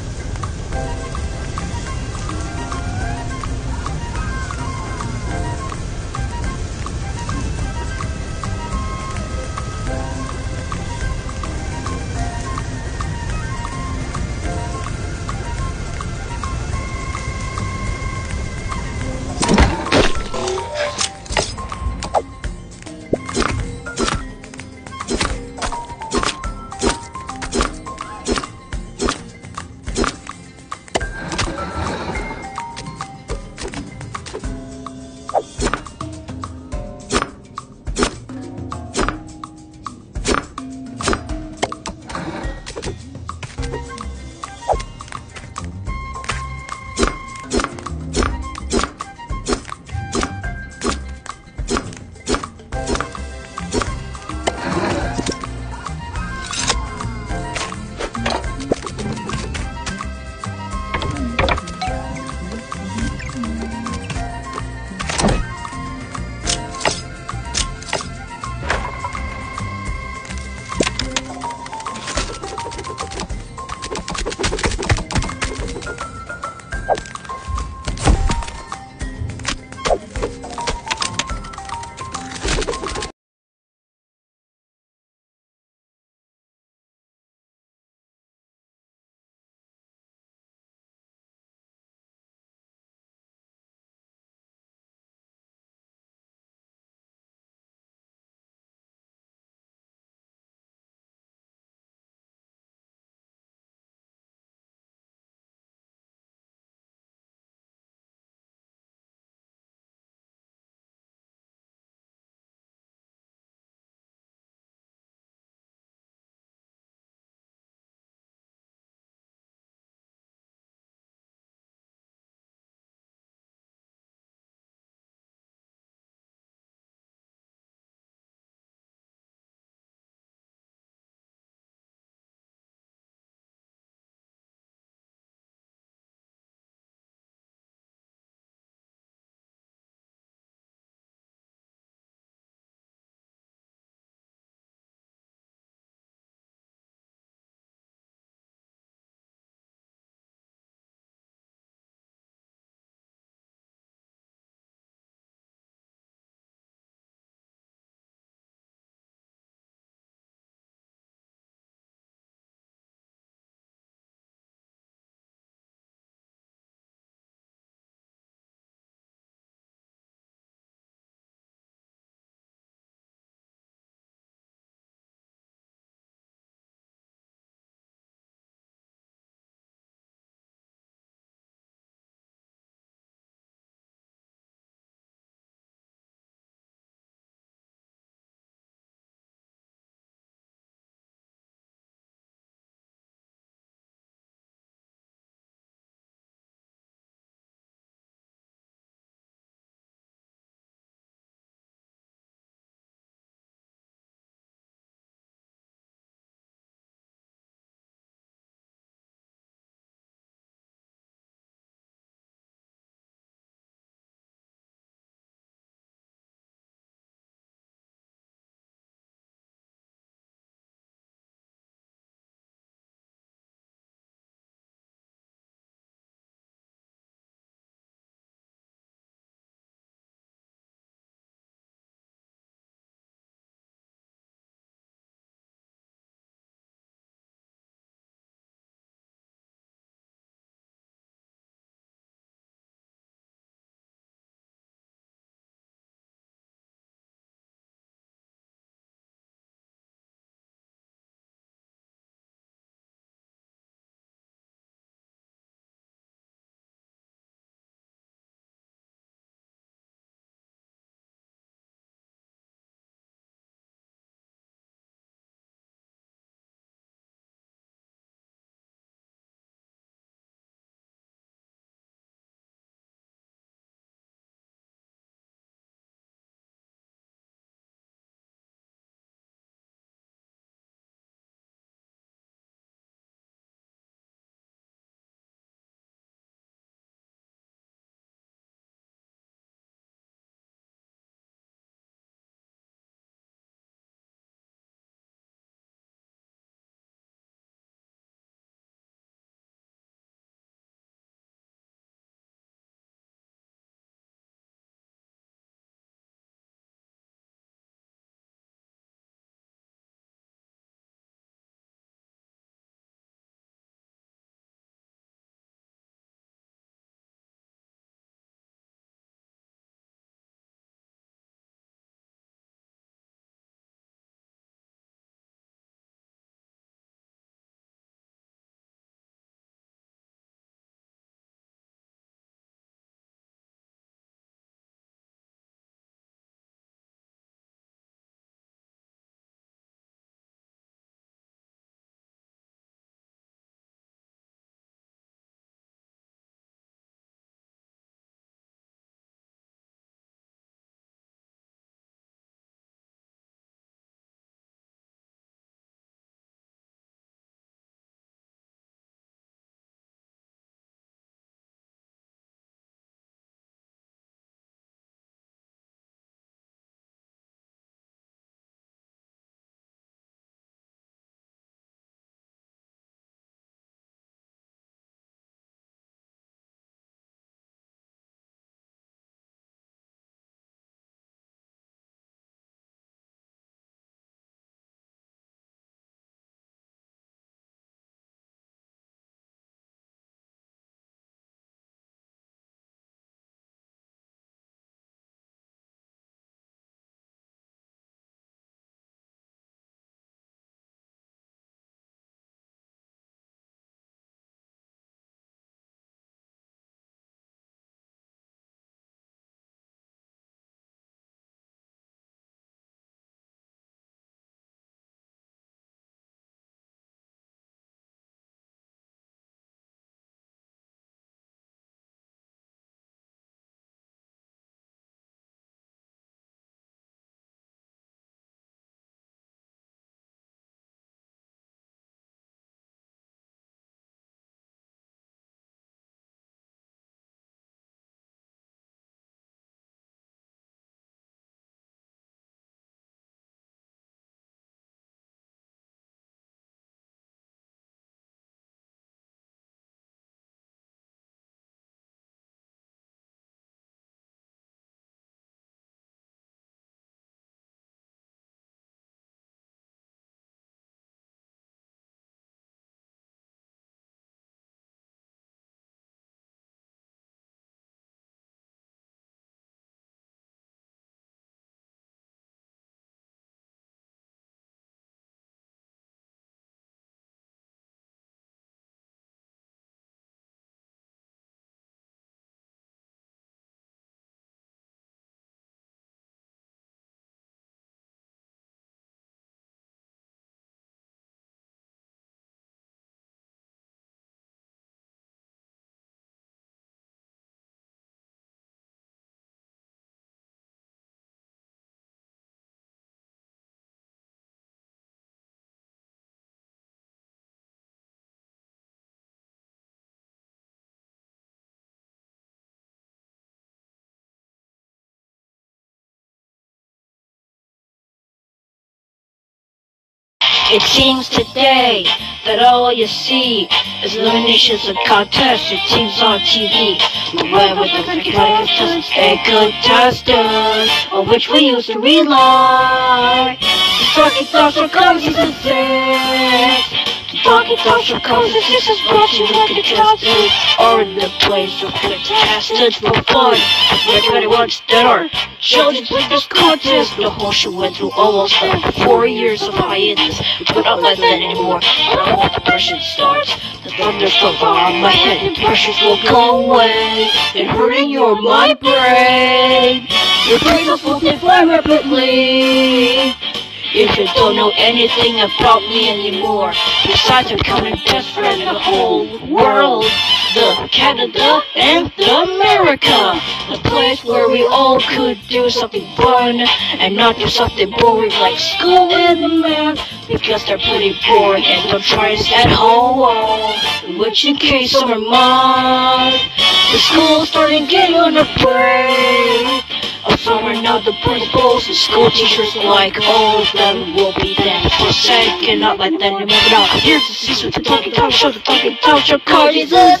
It seems today that all you see is eliminations and contested teams on TV. Whoever the contestants and contestants on which we used to rely. The Talking Thoughts from Comedy Season 6. The Talking Thoughts from Comedy Season 6 is brought to you with contestants are in the place of contestants for fun. Recommended ones that are children's biggest contest. The whole show went through almost 4 years of hiatus. But not like that anymore. But once the pressure starts, the thunder's on my head and pressures will go away. And hurting your mind brain. Your brains will fly rapidly. If you don't know anything about me anymore, besides becoming best friend of the whole world, the Canada and the America, the place where we all could do something fun and not do something boring like school and math, because they're pretty boring and don't try us at home. Which in case summer month, the school's starting getting on a break. Summer now the principals and school teachers like all of them will be there for a second, not like that anymore. Now here's the season with the Talking Talk Show, the Talking Talk Show, Season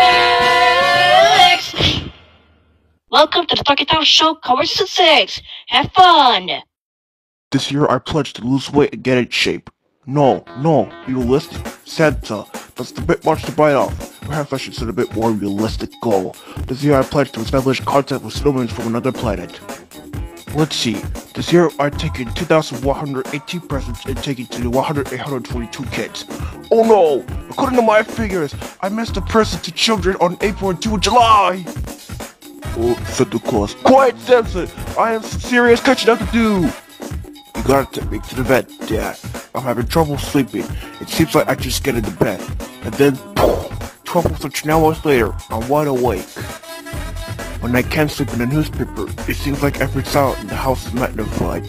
6. Welcome to the Talking Talk Show, Season 6. Have fun. This year I pledge to lose weight and get in shape. No, realistic. Santa, that's a bit much to bite off. Perhaps I should set a bit more realistic goal. This year I pledge to establish contact with snowmen from another planet. Let's see. This year I've taken 2,118 presents and taken to the 822 kids. Oh no! According to my figures, I missed a present to children on April and 2 July! Oh, Santa Claus. Quiet, Samson! I have some serious catching up to do! You gotta take me to the vet, Dad. I'm having trouble sleeping. It seems like I just get into bed. And then, 12 hours later, I'm wide awake. When I can't sleep in the newspaper, it seems like every sound in the house is magnified.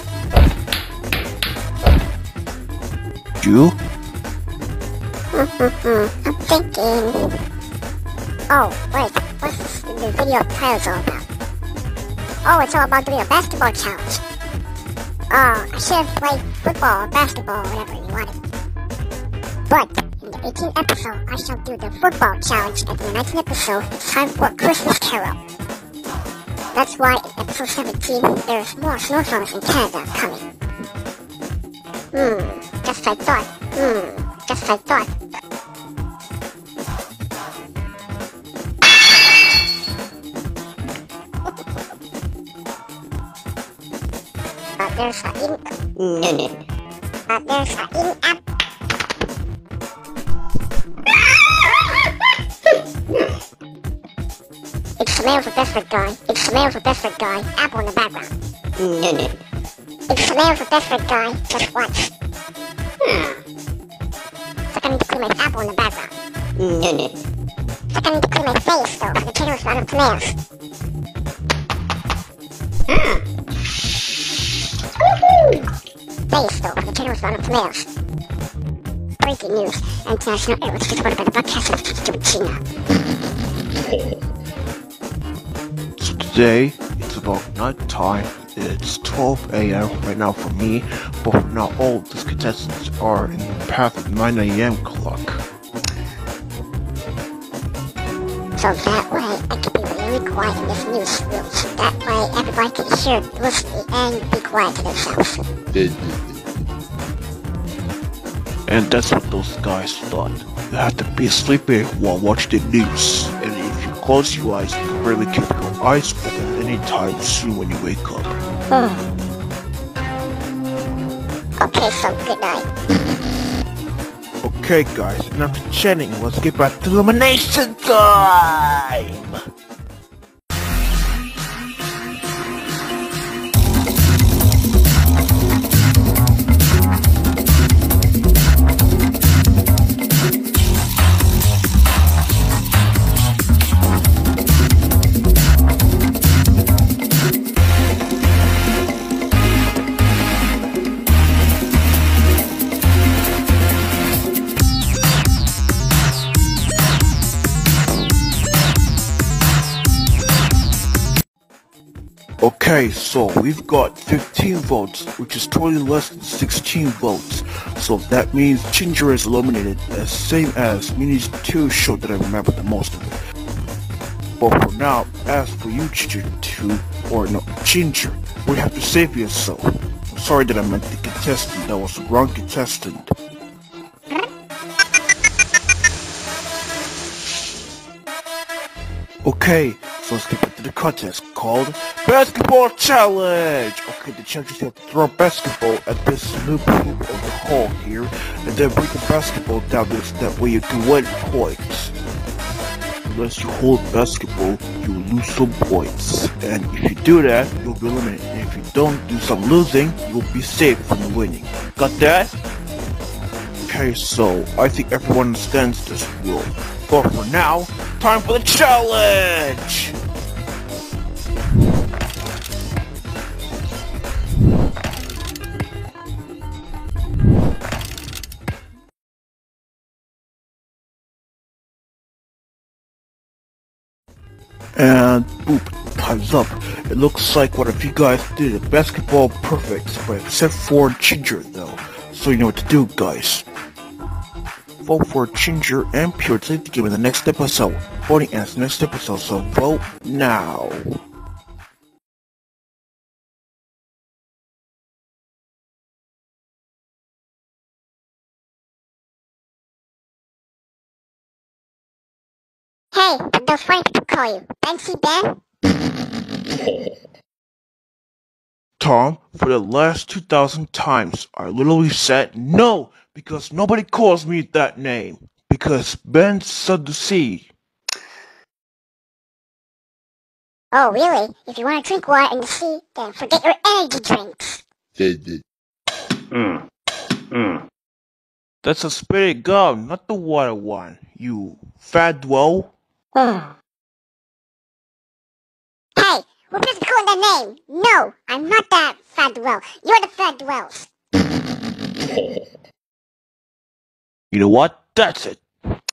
You? I'm thinking... Oh, wait, what's this the video title's all about? Oh, it's all about doing a basketball challenge. Oh, I should have played football or basketball or whatever you wanted. But, in the 18th episode, I shall do the football challenge, and in the 19th episode, it's time for Christmas Carol. That's why in episode 17, there's more snowstorms in Canada coming. Just like I thought. Just like I thought. There's an in-app. It's the mail for Desperate Guy. It's the mail for Desperate Guy. Apple in the background. It's the mail for Desperate Guy. Just once. It's like I need to clean my apple in the background. It's like I need to clean my face though, for the potatoes run up tomatoes. Face though, for the potatoes run up tomatoes. Breaking news. International airways supported by the broadcast of China. Today, it's about night time. It's 12 a.m. right now for me, but for now all these contestants are in the path of 9 a.m. clock. So that way I can be really quiet in this news room. So that way everybody can hear loosely and be quiet to themselves. And that's what those guys thought. You have to be sleeping while watching the news. And if you close your eyes, you can barely keep your eyes open anytime soon when you wake up. Okay, so good night. Okay guys, enough chatting, let's get back to elimination time! Okay, so we've got 15 votes, which is totally less than 16 votes. So that means Ginger is eliminated, as same as Mini's 2 show that I remember the most of it. But for now, as for you, Ginger 2, or no, Ginger, we have to save yourself. I'm sorry that I meant the contestant, that was the wrong contestant. Okay, so let's get back to the contest called Basketball Challenge! Okay, the challenges have to throw a basketball at this loop of the hall here, and then bring the basketball down this, that way you can win points. Unless you hold basketball, you will lose some points. And if you do that, you'll be eliminated. And if you don't do some losing, you'll be saved from winning. Got that? Okay, so I think everyone understands this rule. But for now, time for the challenge! And boop, time's up. It looks like one of you guys did a basketball perfect, but except for Ginger though. So you know what to do, guys. Vote for Ginger and Pure to the game in the next episode. Voting ends the next episode, so vote now. Hey, what those funny people call you? Banksy Ben? Tom, for the last 2,000 times, I literally said no, because nobody calls me that name. Because Ben Sadducee. Oh, really? If you want to drink water in the sea, then forget your energy drinks. That's a spirit gum, not the water one, you fadwell. Hey, who doesn't call that name? No, I'm not that Fadwell. You're the Fadwells. You know what? That's it.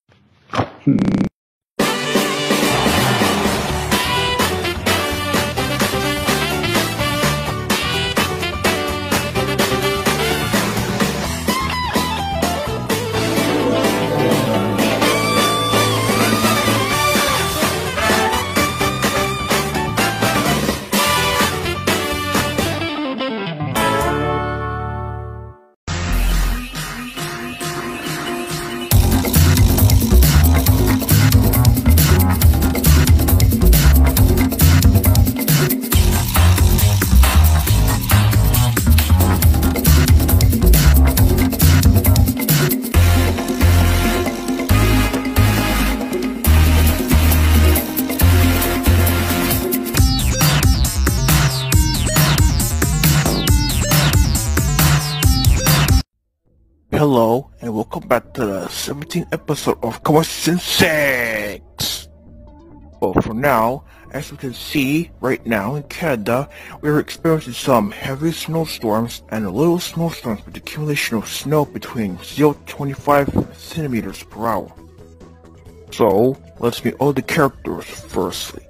Hello, and welcome back to the 17th episode of Question 6! Well, for now, as you can see, right now in Canada, we are experiencing some heavy snowstorms and little snowstorms with accumulation of snow between 0 to 25 centimeters per hour. So, let's meet all the characters firstly.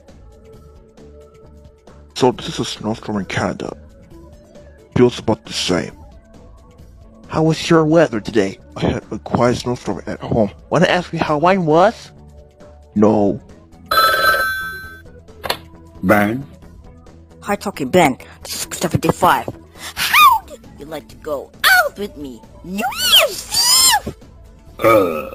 So this is a snowstorm in Canada. Feels about the same. How was your weather today? I had a quiet snowstorm at home. Wanna ask me how mine was? No. Ben? Hi, Talking Ben. This is 75. How did you like to go out with me? New Year's Eve!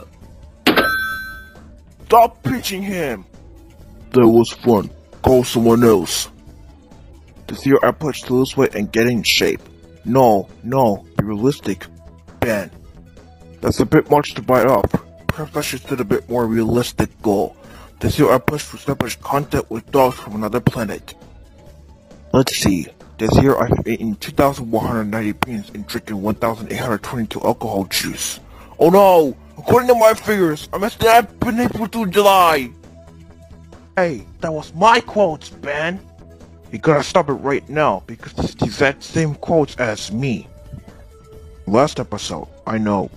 Stop pinching him! That was fun. Call someone else. This year I pledge to lose weight and get in shape. No, be realistic, Ben. That's a bit much to bite off. Perhaps I should set a bit more realistic goal. This year I push to establish contact with dogs from another planet. Let's see. This year I've eaten 2,190 beans and drinking 1,822 alcohol juice. Oh no! According to my figures, I must have been April to July! Hey, that was my quotes, Ben! You gotta stop it right now, because it's the exact same quotes as me. Last episode, I know.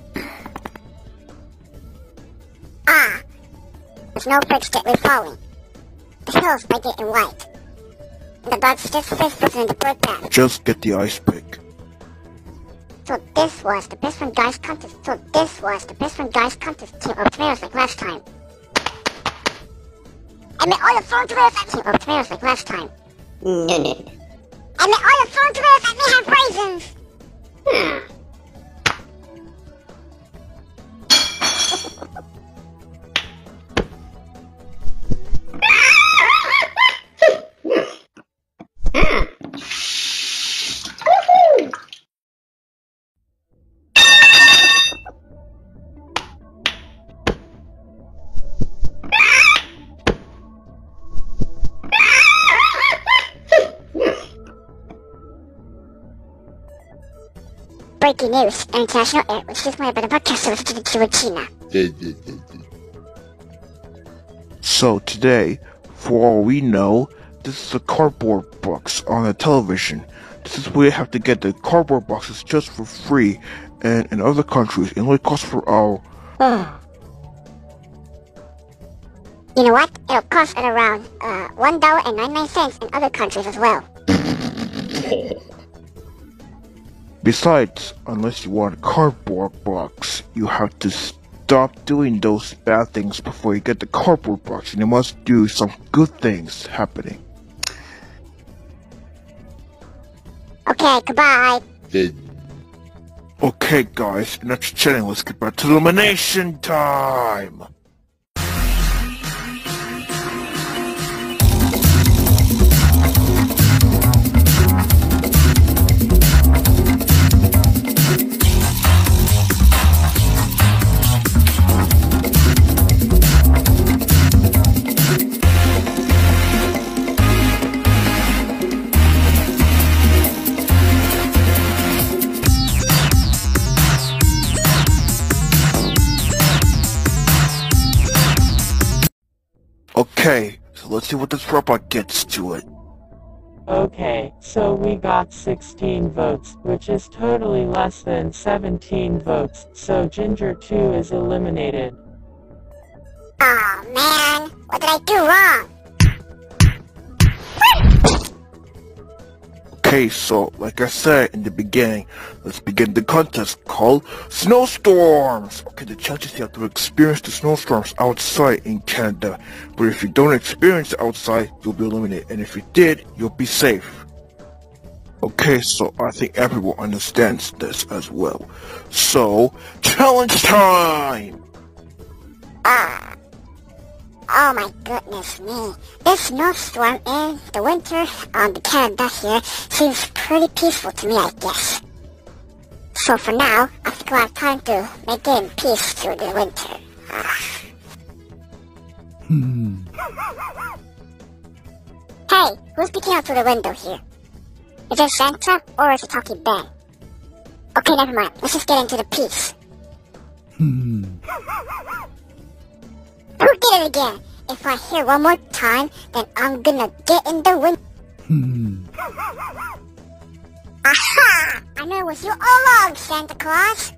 The snowflakes gently falling. The hills by getting white. and the dog's just fist was in the bird bath. Just get the ice pick. So this was the best friend guys contest. So this was the best friend guys contest team of tomatoes like last time. I meant all the thrown tomatoes at team of tomatoes like last time. No. I meant all the thrown tomatoes at me have raisins. Breaking news, international air, which is my brother podcast service to China. So today, for all we know, this is a cardboard box on a television. This is where you have to get the cardboard boxes just for free, and in other countries, it only costs for our... You know what? It'll cost at around $1.99 in other countries as well. Besides, unless you want a cardboard box, you have to stop doing those bad things before you get the cardboard box, and you must do some good things happening. Okay, goodbye. Okay guys, enough chatting, let's get back to elimination time! Okay, so let's see what this robot gets to it. Okay, so we got 16 votes, which is totally less than 17 votes, so Ginger 2 is eliminated. Oh man, what did I do wrong? Okay, so, like I said in the beginning, let's begin the contest called Snowstorms! Okay, the challenges you have to experience the snowstorms outside in Canada, but if you don't experience it outside, you'll be eliminated, and if you did, you'll be safe. Okay, so I think everyone understands this as well. So, challenge time! Oh my goodness me. This snowstorm in the winter on the Canada here seems pretty peaceful to me, I guess. So for now, I think we'll have time to make it in peace through the winter. Hey, who's peeking out through the window here? Is it Santa or is it Talking Ben? Okay, never mind. Let's just get into the piece. Who did it again? If I hear one more time, then I'm gonna get in the window. Aha! I know it was you all along, Santa Claus.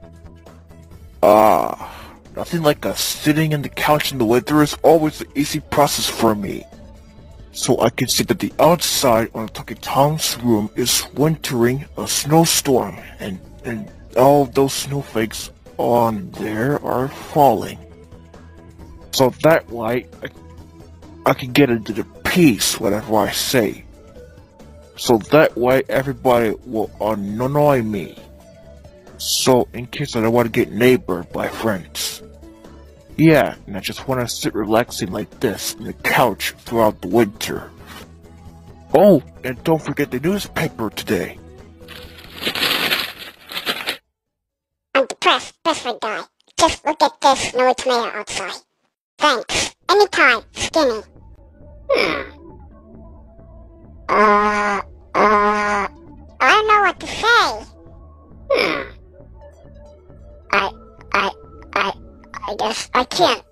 Nothing like sitting in the couch in the winter is always an easy process for me. So I can see that the outside on Tucky Tom's room is wintering a snowstorm, and all those snowflakes on there are falling. So that way, I can get into the piece whatever I say. So that way, everybody will annoy me. So in case I don't want to get neighbored by friends. Yeah, and I just want to sit relaxing like this on the couch throughout the winter. Oh, and don't forget the newspaper today. I'm depressed, best friend guy. Just look at this snowy tomato outside. Thanks. Anytime, Skinny. I don't know what to say. I guess I can't.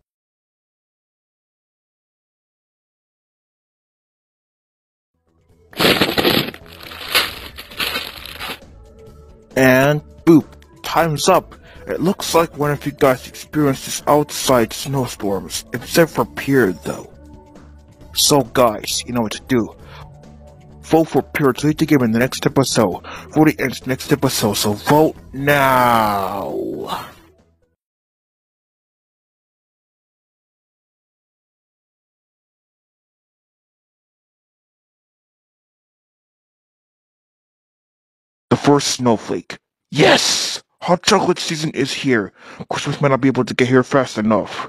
And boop, time's up. It looks like one of you guys experienced this outside snowstorms, except for Pierre though. So guys, you know what to do. vote for Pure to the game in the next episode. Voting ends next episode, so vote now. The first snowflake. Yes! Hot chocolate season is here. Christmas might not be able to get here fast enough.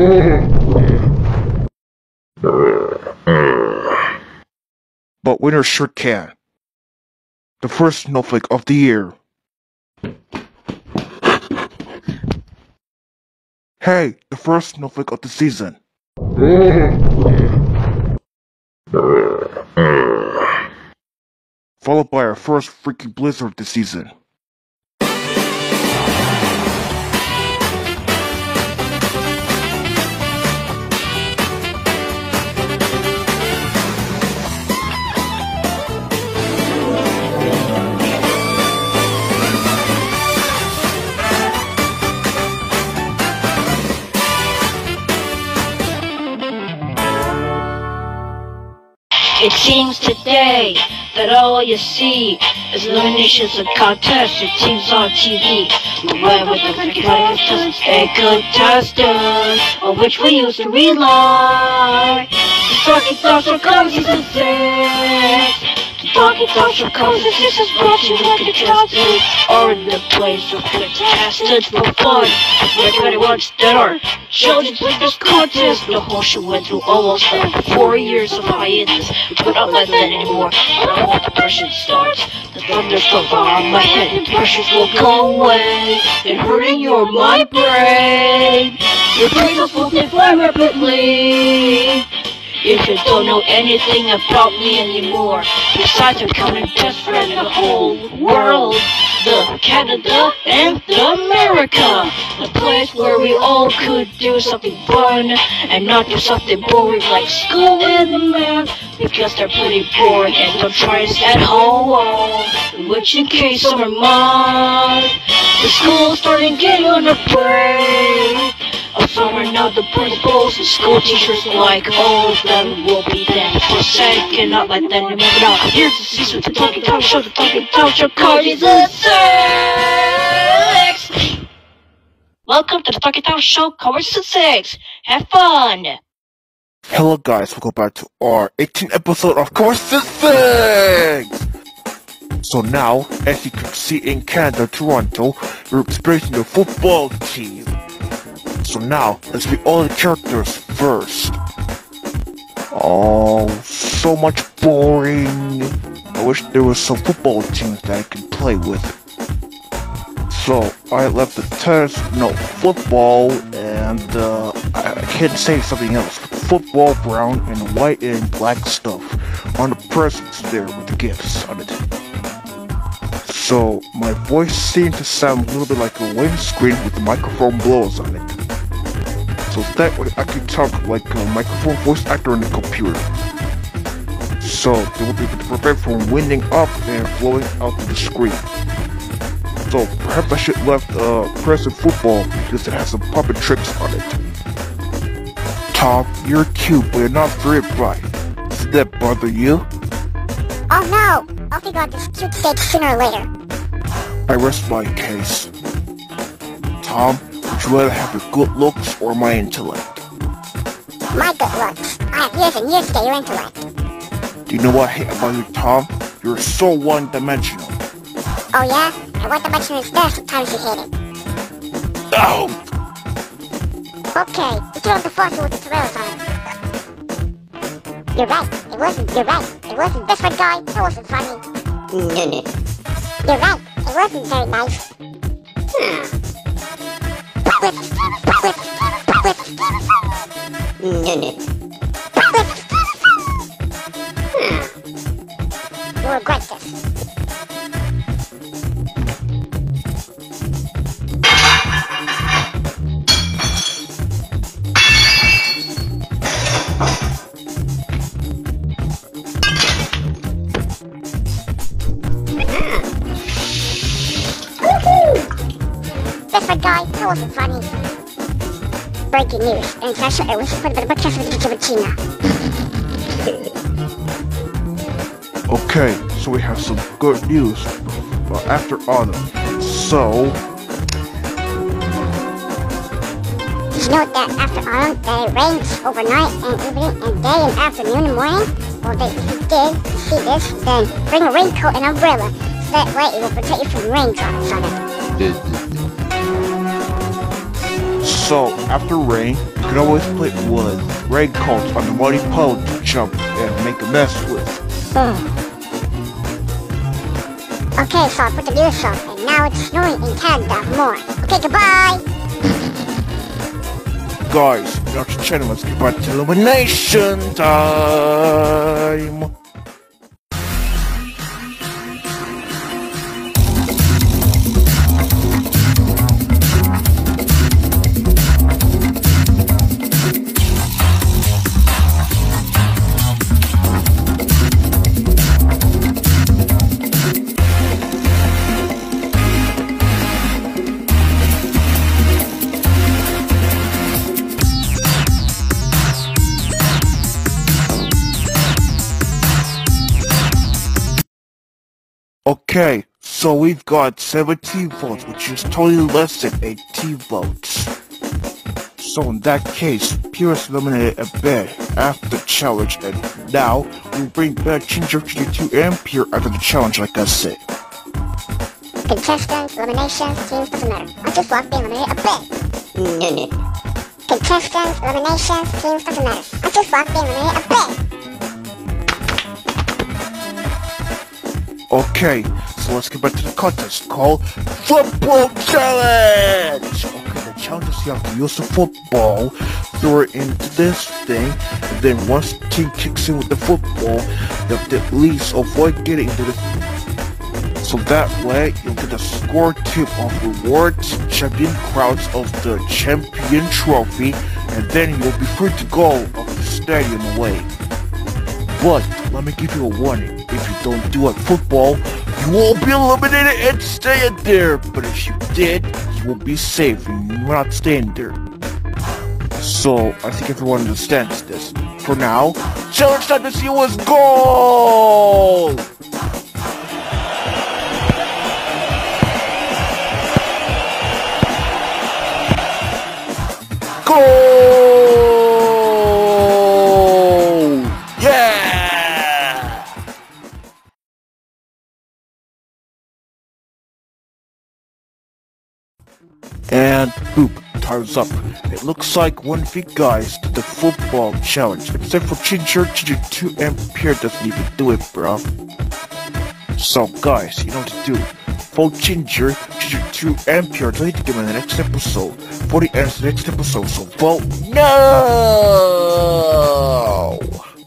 But winter sure can. The first snowflake of the year. Hey, the first snowflake of the season. Followed by our first freaking blizzard this season. It seems today that all you see is eliminations and contests and teams on TV. Whoever the contestants and contestants on which we used to rely. The Talking Talk Show comes season 6. The Talking Talk Show comes and this is brought to you with contestants are in the place of contestants for fun. Everybody wants that are children with this contest. The whole show went through almost 4 years of hiatus. But not like that anymore. But I hope the pressure starts. The thunderstorms are on my head and pressures will go away. And hurting your mind brain. Your brain will fly rapidly. If you don't know anything about me anymore, besides becoming best friend in the whole world, the Canada and the America, the place where we all could do something fun and not do something boring like school and math, because they're pretty boring and don't try us at home. Which in case summer month, the school's starting getting on a break. Summer now the principals and school teachers like all of them will be there for a second, not like that anymore. Now here's the season, the Talking Talk Show, the Talking Talk Show, season 6. Welcome to the Talking Talk Show, season 6. Have fun. Hello guys, welcome back to our 18th episode of season 6. So now, as you can see in Canada, Toronto, we're experiencing the football team. So now, let's meet all the characters first. Oh, so much boring. I wish there was some football teams that I could play with. So, I left the football, and I can't say something else. Football, brown, and white, and black stuff on the presents there with the gifts on it. So, my voice seemed to sound a little bit like a windscreen with the microphone blows on it. So that way I can talk like a microphone voice actor on the computer. So they will be able to prevent from winding up and flowing out to the screen. So perhaps I should left present football because it has some puppet tricks on it. Tom, you're cute, but you're not very bright. Does that bother you? Oh no! I'll figure out this cute stage sooner or later. I rest my case. Tom, would you rather have your good looks or my intellect? My good looks. I have years and years to get your intellect. Do you know what I hate about you, Tom? You're so one-dimensional. Oh yeah? And what dimension is there sometimes you hate it? Oh! Okay, you throw the fossil with the Toreros on it. You're right. It wasn't this one guy. It wasn't funny. You're right. It wasn't very nice. You'll regret this. This one guy, that wasn't funny. Breaking news. And Sasha, it was for the podcast of the China. Okay, so we have some good news after autumn. So, did you know that after autumn that it rains overnight and evening and day and afternoon and morning? Well, if you did see this, then bring a raincoat and umbrella. So that way it will protect you from raindrops on it. So, after rain, you can always put wood, raincoats on the muddy puddle to jump and make a mess with. Okay, so I put the news up, and now it's snowing in Canada more. Okay, goodbye! Guys, not your channel, let's get back to elimination time! Okay, so we've got 17 votes, which is totally less than 18 votes. So in that case, Pierce eliminated a bed after the challenge, and now we'll bring back Ginger, 2 and Pierre after the challenge, like I said. Contestants, eliminations, teams, doesn't matter. I just walked in and eliminated a bed. Contestants, eliminations, teams, doesn't matter. I just walked in and eliminated a bed. Okay, so let's get back to the contest called Football Challenge! Okay, the challenge is you have to use the football, throw it into this thing, and then once the team kicks in with the football, you have to at least avoid getting into this. So that way, you'll get a score tip of rewards, champion crowns of the champion trophy, and then you'll be free to go off the stadium away. But, let me give you a warning. If you don't do a football, you will be eliminated and stay there. But if you did, you will be safe and you're not staying there. So, I think everyone understands this. For now, challenge time to see who is goal! Goal! Yeah! And boop, time's up. It looks like one of you guys did the football challenge, except for Ginger 2 and Pierre doesn't even do it, bro. So guys, you know what to do. Vote Ginger 2 and Pierre to get them in the next episode. For the end of the next episode, so vote no!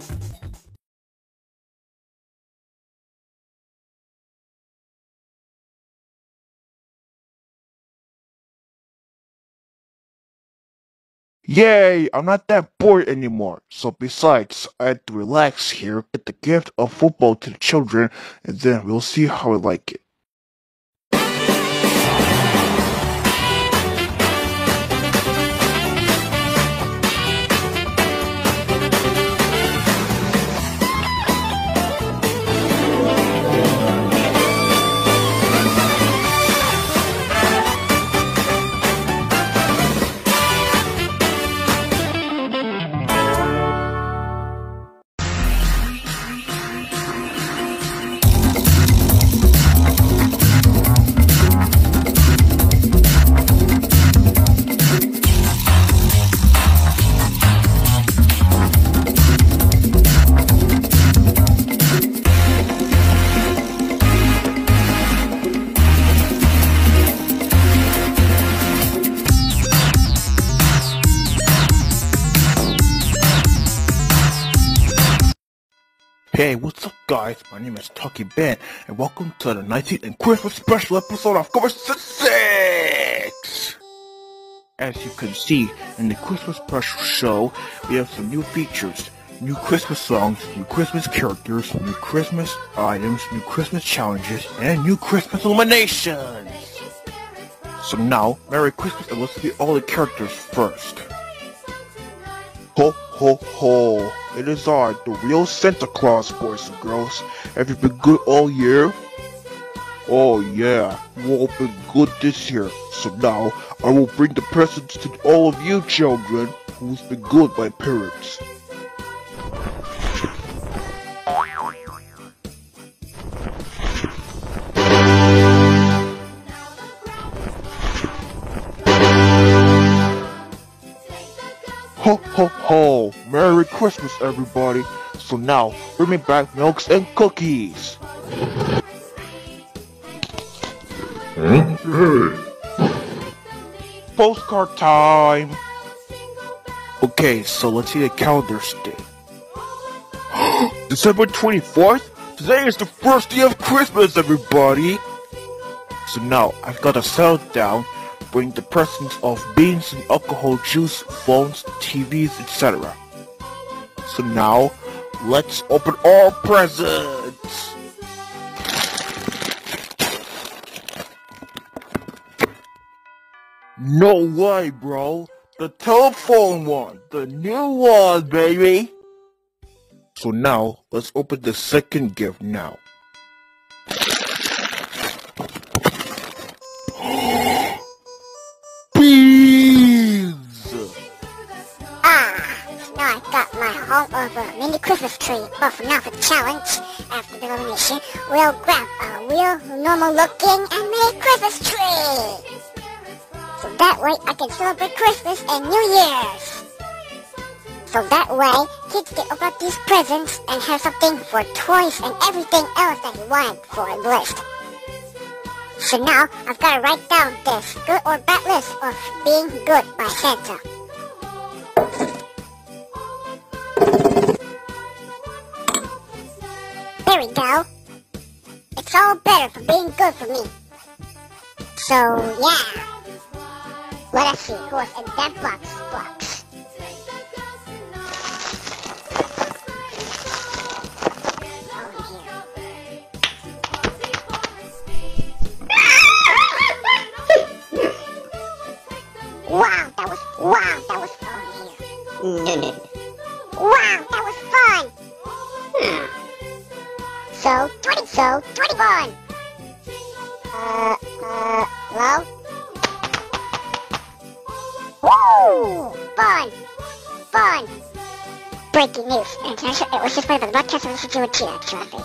Yay! I'm not that bored anymore. So besides, I had to relax here, get the gift of football to the children, and then we'll see how I like it. Hey, what's up guys? My name is Tucky Ben, and welcome to the 19th and Christmas special episode of Conversation 6! As you can see, in the Christmas special show, we have some new features, new Christmas songs, new Christmas characters, new Christmas items, new Christmas challenges, and new Christmas eliminations! So now, Merry Christmas, and let's meet all the characters first. Ho, ho, ho. It is I, the real Santa Claus, boys and girls. Have you been good all year? Oh yeah, you all been good this year. So now, I will bring the presents to all of you children who's been good by parents. Ho ho ho! Merry Christmas everybody! So now, bring me back milks and cookies! Huh? Hey! Postcard time! Okay, so let's see the calendar stick. December 24th? Today is the first day of Christmas, everybody! So now, I've got to settle down, bring the presents of beans and alcohol juice, phones, TVs, etc. So now, let's open our presents! No way, bro! The telephone one! The new one, baby! So now, let's open the second gift now. Beans! Now I've got my whole over mini Christmas tree. But for now, for the challenge, after the elimination, we'll grab a real normal looking and mini Christmas tree. So that way I can celebrate Christmas and New Year's. So that way, kids can open up these presents and have something for toys and everything else that he wanted for a list. So now, I've got to write down this good or bad list of being good by Santa. There we go. It's all better for being good for me. So, yeah. Let us see who was in that box. Wow, that was fun here. Wow, that was fun. So 21. Hello? Woo! Fun. Breaking news. It was just by the broadcast of the situation, actually.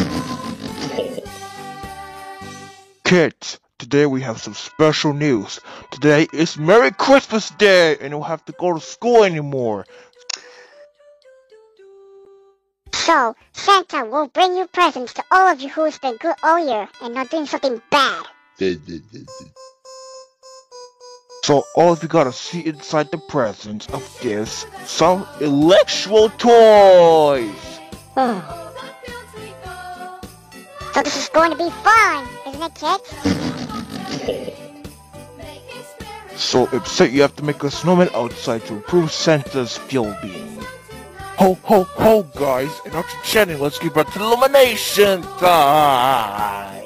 Kids, today we have some special news. Today is Merry Christmas Day, and you don't have to go to school anymore. So, Santa will bring you presents to all of you who's been good all year and not doing something bad. So all of you gotta see inside the presents of gifts some electrical toys. So this is going to be fun, isn't it, kids? So upset you have to make a snowman outside to improve Santa's well-being. Ho ho ho guys, and after chatting, let's get back to the elimination time!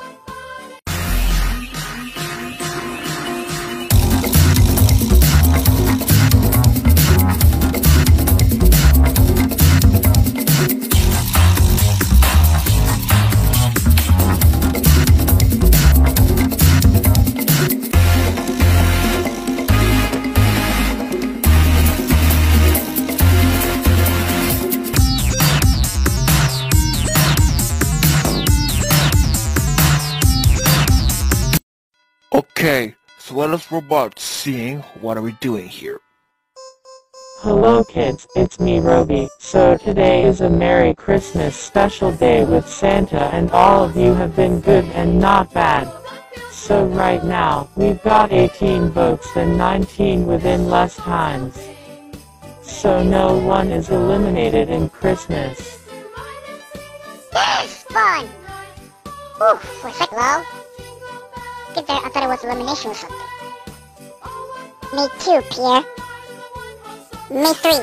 Okay, so let us robot seeing what are we doing here. Hello kids, it's me Roby. So today is a Merry Christmas special day with Santa and all of you have been good and not bad. So right now, we've got 18 votes and 19 within less times. So no one is eliminated in Christmas. Yes, fun! Oof, was that low? I thought it was elimination or something. Me too, Pierre. Me 3.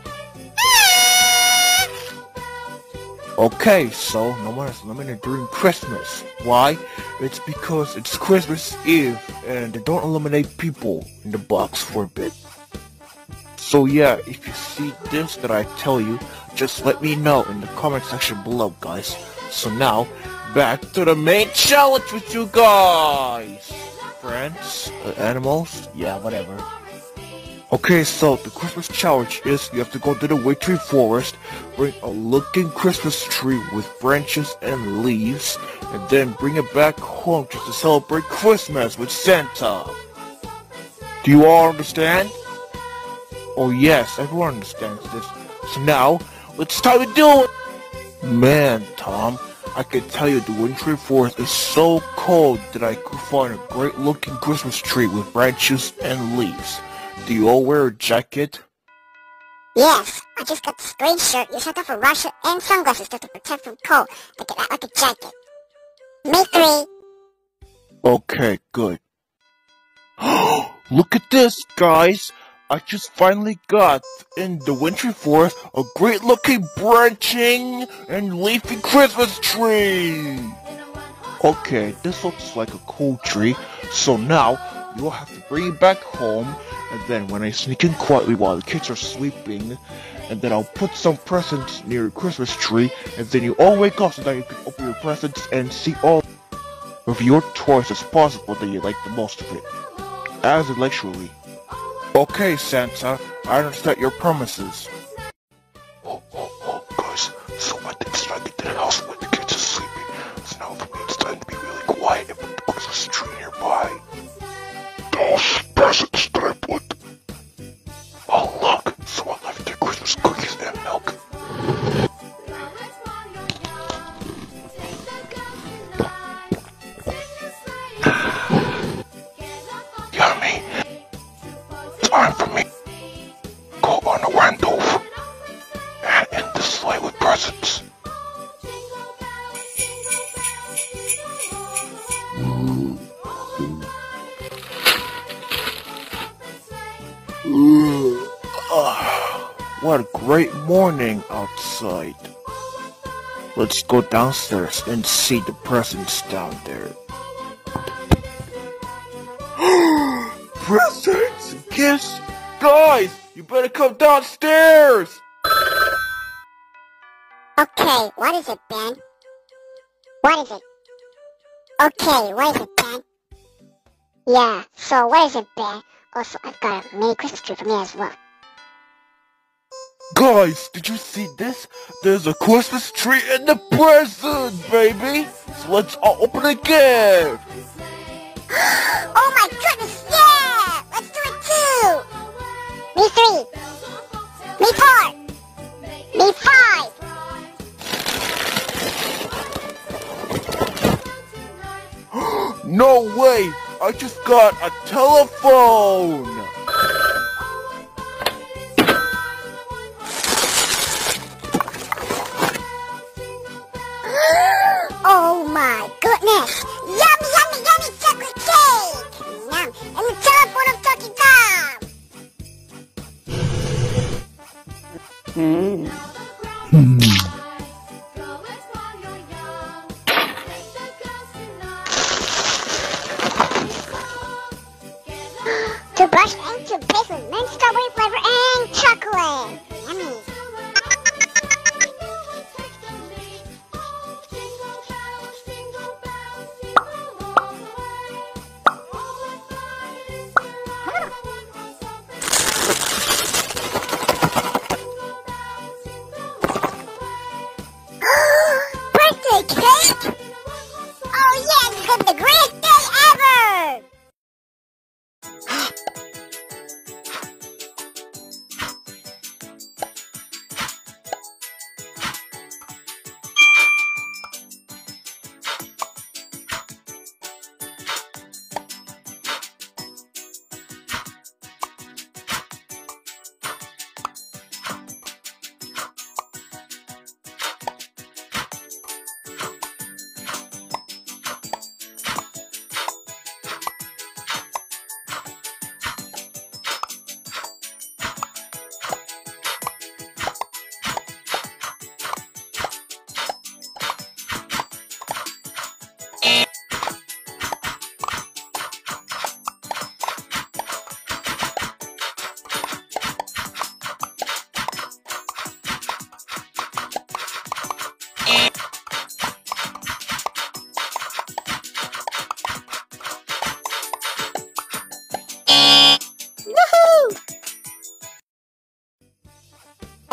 Okay, so no one is eliminated during Christmas. Why? It's because it's Christmas Eve and they don't eliminate people in the box for a bit. So yeah, if you see this that I tell you, just let me know in the comment section below, guys. So now, back to the main challenge with you guys! Friends? Animals? Yeah, whatever. Okay, so the Christmas challenge is you have to go to the Witchery Forest, bring a looking Christmas tree with branches and leaves, and then bring it back home just to celebrate Christmas with Santa. Do you all understand? Oh yes, everyone understands this. So now, it's time to do it! Man, Tom, I can tell you the wintry forest is so cold that I could find a great looking Christmas tree with branches and leaves. Do you all wear a jacket? Yes, I just got this green shirt you sent off from Russia and sunglasses just to protect from cold, like a jacket. Me 3. Okay, good. Look at this, guys! I just finally got, in the wintry forest, a great looking branching and leafy Christmas tree! Okay, this looks like a cool tree, so now, you'll have to bring it back home, and then when I sneak in quietly while the kids are sleeping, and then I'll put some presents near your Christmas tree, and then you all wake up so that you can open your presents and see all of your toys as possible that you like the most of it. As intellectually. Okay, Santa, I understand your promises. Guys, so I did snuck into the house when the kids are sleeping, so now for me it's time to be really quiet and put the Christmas tree nearby. Those presents that I put. Oh look, someone left their Christmas cookies and milk. Yummy. Time for me. Go on a Randolph and end the sleigh with presents. What a great morning outside. Let's go downstairs and see the presents down there. Presents and gifts? Guys, you better come downstairs! Okay, what is it, Ben? What is it? Okay, what is it, Ben? Yeah, so what is it, Ben? Also, I've got a mini Christmas tree for me as well. Guys, did you see this? There's a Christmas tree in the present, baby! So let's all open the gift! Oh my goodness, yeah! Let's do it too! Me 3. Me 4. Me 5. No way! I just got a telephone! Oh my goodness! Yummy, yummy, yummy chocolate cake! Yum! And the telephone of Turkey Tom! To brush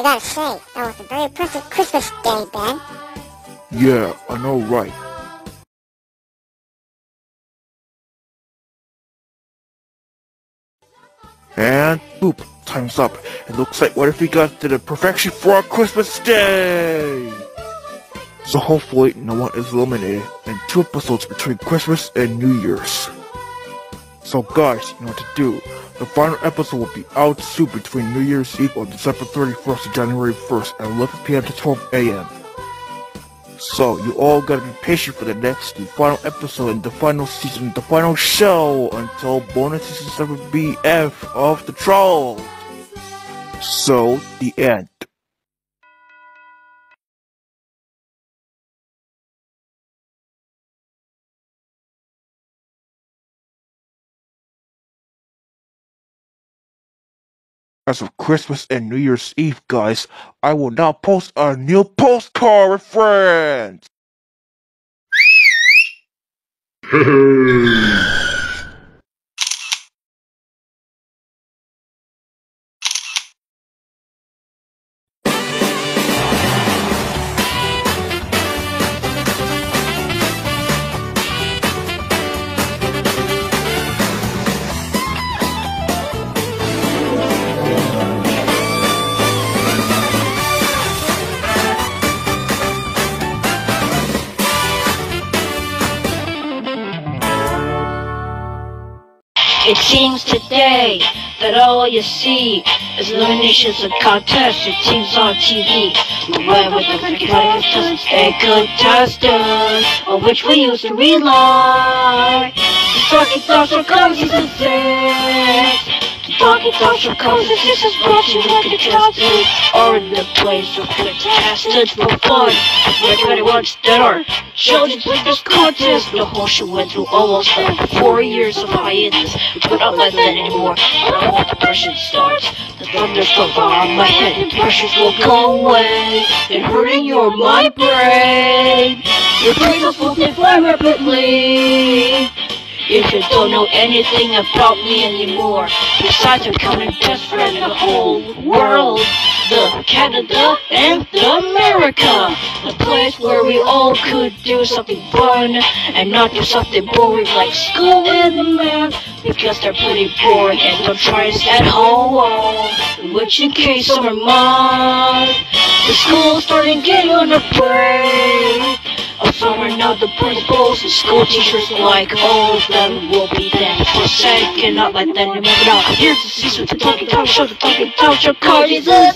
I gotta say, that was a very impressive Christmas day, Ben. Yeah, I know, right? And boop, time's up. It looks like what if we got to the perfection for our Christmas day? So hopefully no one is eliminated in 2 episodes between Christmas and New Year's. So guys, you know what to do. The final episode will be out soon between New Year's Eve on December 31st to January 1st at 11 p.m. to 12 a.m. So you all gotta be patient for the final episode in the final season, the final show, until bonus season 7 BF of the Troll. So, the end. As of Christmas and New Year's Eve, guys, I will now post a new postcard with friends! It seems today that all you see is eliminations and contests and teams on TV. Whoever the contestants and contestants on which we used to rely. The Talking Talk Show comes season 6. The Talking Talk Show comes and this is brought to you with contestants are in the place of contestants for fun. Everybody wants that are chosen to this contest. The whole show went through almost 4 years of hiatus. But not like that anymore. But I hope the pressure starts. The thunderstorms are on my head and pressures will go away. And hurting your mind brain. Your brain will fly rapidly. If you don't know anything about me anymore, besides becoming best friend in the whole world, the Canada and the America, the place where we all could do something fun and not do something boring like school and math, because they're pretty boring and don't try us at home. Which in case summer month, the school's starting getting on a break. Summer now the principals and school teachers like all of them will be there for a second, not like that anymore. Now here's the season, the Talking Talk Show, the Talking Talk Show, season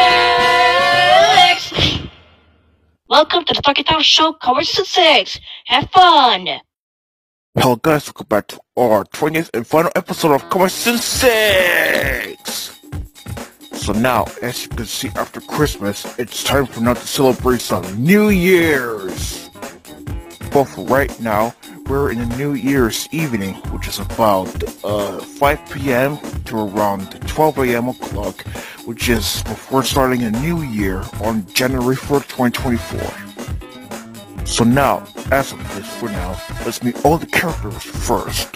6. Welcome to the Talking Talk Show, season 6. Have fun. Hello guys, welcome back to our 20th and final episode of season 6. So now, as you can see, after Christmas, it's time for now to celebrate some New Year's. But for right now, we're in the New Year's evening, which is about 5 p.m. to around 12 a.m. o'clock, which is before starting a new year on January 4th, 2024. So now, as of this for now, let's meet all the characters first.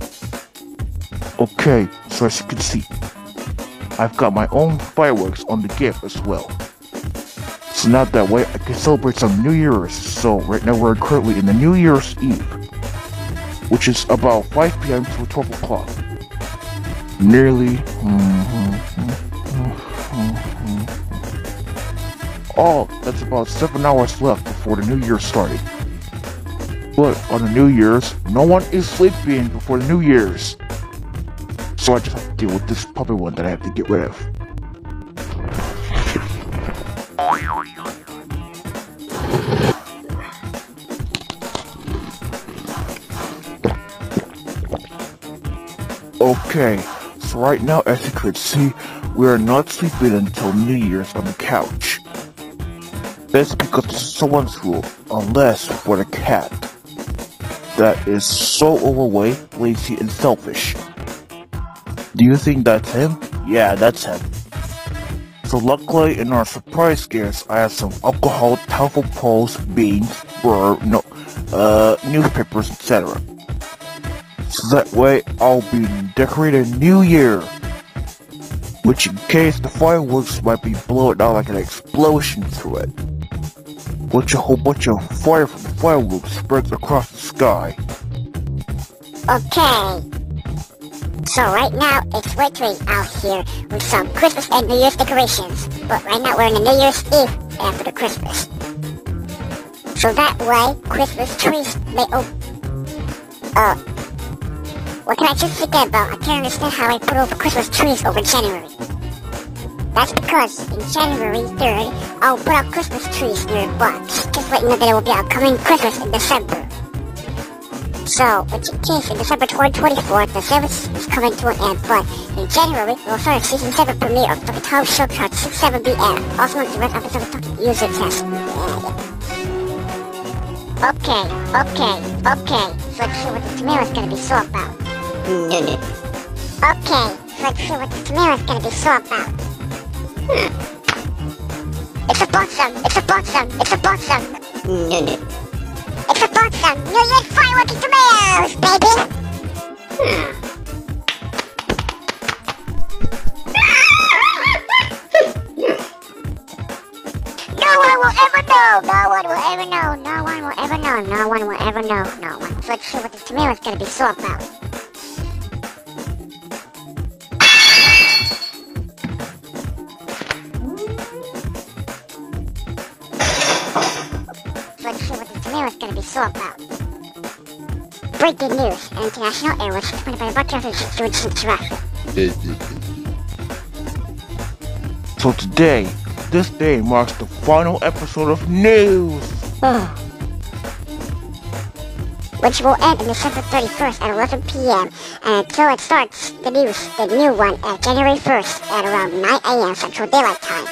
Okay, so as you can see, I've got my own fireworks on the gift as well. So now that way I can celebrate some New Year's. So right now we're currently in the New Year's Eve, which is about 5 p.m. to 12 o'clock. Nearly... Oh, that's about 7 hours left before the New Year started. But on the New Year's, no one is sleeping before the New Year's. So I just have to deal with this puppy one that I have to get rid of. Okay, so right now as you could see, we are not sleeping until New Year's on the couch. That's because this is someone's rule, unless for the cat that is so overweight, lazy, and selfish. Do you think that's him? Yeah, that's him. So luckily in our surprise scares, I have some alcohol, telephone poles, beans, newspapers, etc. So that way I'll be decorating New Year. which in case the fireworks might be blowing out like an explosion threat, which a whole bunch of fire from the fireworks spreads across the sky. Okay. So right now, it's wintering out here with some Christmas and New Year's decorations. But right now, we're in the New Year's Eve after the Christmas. So that way, Christmas trees may what can I just forget about? I can't understand how I put over Christmas trees over January. That's because in January 3rd, I'll put out Christmas trees near blocks. Just letting you know that it will be upcoming Christmas in December. So, which in case in December 2024, the service is coming to an end, but in January, we'll start a season 7 premiere of Talking Tom Shortcut 67BM, also known as the Red Episode of Talking User Test. Okay. So let's see what the tomato is gonna be so about. Okay, so let's see what the tomato is gonna be so about. It's a blossom. It's a blossom. New Year's fireworks tomatoes, baby. No one will ever know. So let's see what the tomato is gonna be so about. Let's see what the tomato is gonna be so about. Breaking news, an international airways explained by the broadcasters doing some interaction. So today, this day marks the final episode of news. Which will end on December 31st at 11 p.m. and until it starts the new one, at January 1st at around 9 a.m. Central Daylight Time.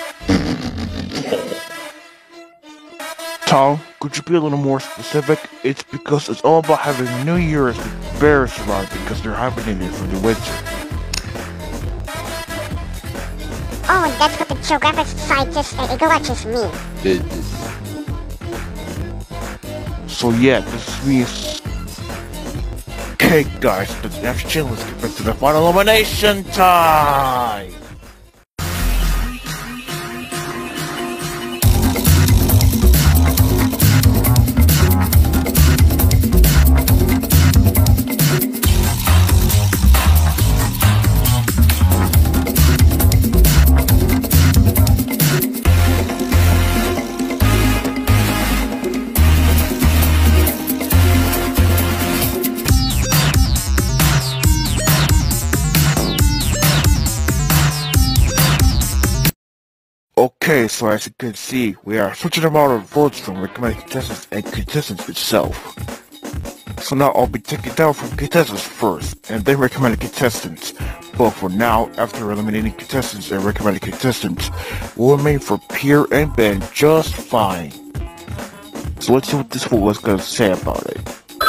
Tom, could you be a little more specific? It's because it's all about having New Year's with bears around because they're hibernating for the winter. Oh, and that's what the geographic scientists and ecologists mean. So yeah, this means... Okay guys, let's actually let's get back to the final elimination time! Okay, so as you can see, we are switching amount of votes from recommended contestants and contestants itself. So now I'll be taking down from contestants first, and then recommended contestants. But for now, after eliminating contestants and recommended contestants, we'll remain for Pierre and Ben just fine. So let's see what this fool was gonna say about it.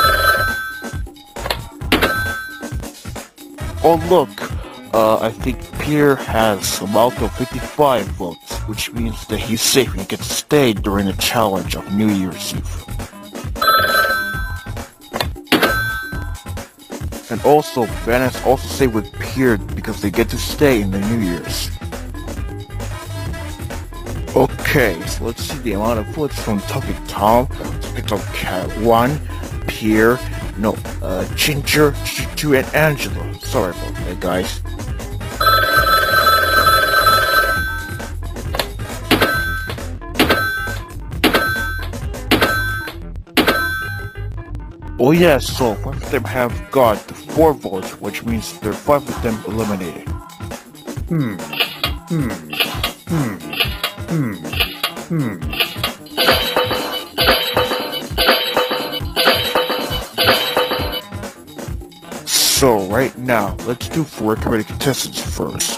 Oh look, I think Pierre has a amount of 55 votes, which means that he's safe and gets to stay during the challenge of New Year's Eve. And also, Ben has also stayed with Pierre because they get to stay in the New Year's. Okay, so let's see the amount of votes from Talking Tom, Talking Tom Cat 1, Pierre, Ginger, Chuchu, and Angela. Sorry about that, guys. Oh yeah, so 5 of them have got the 4 votes, which means there are 5 of them eliminated. So right now, let's do 4 recommended contestants first.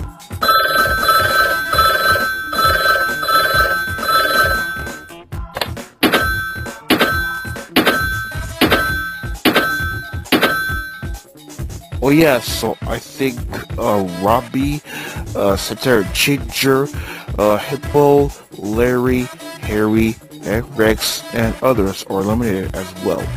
Oh yeah, so I think Robbie, Satire Ginger, Hippo, Larry, Harry, and Rex, and others are eliminated as well.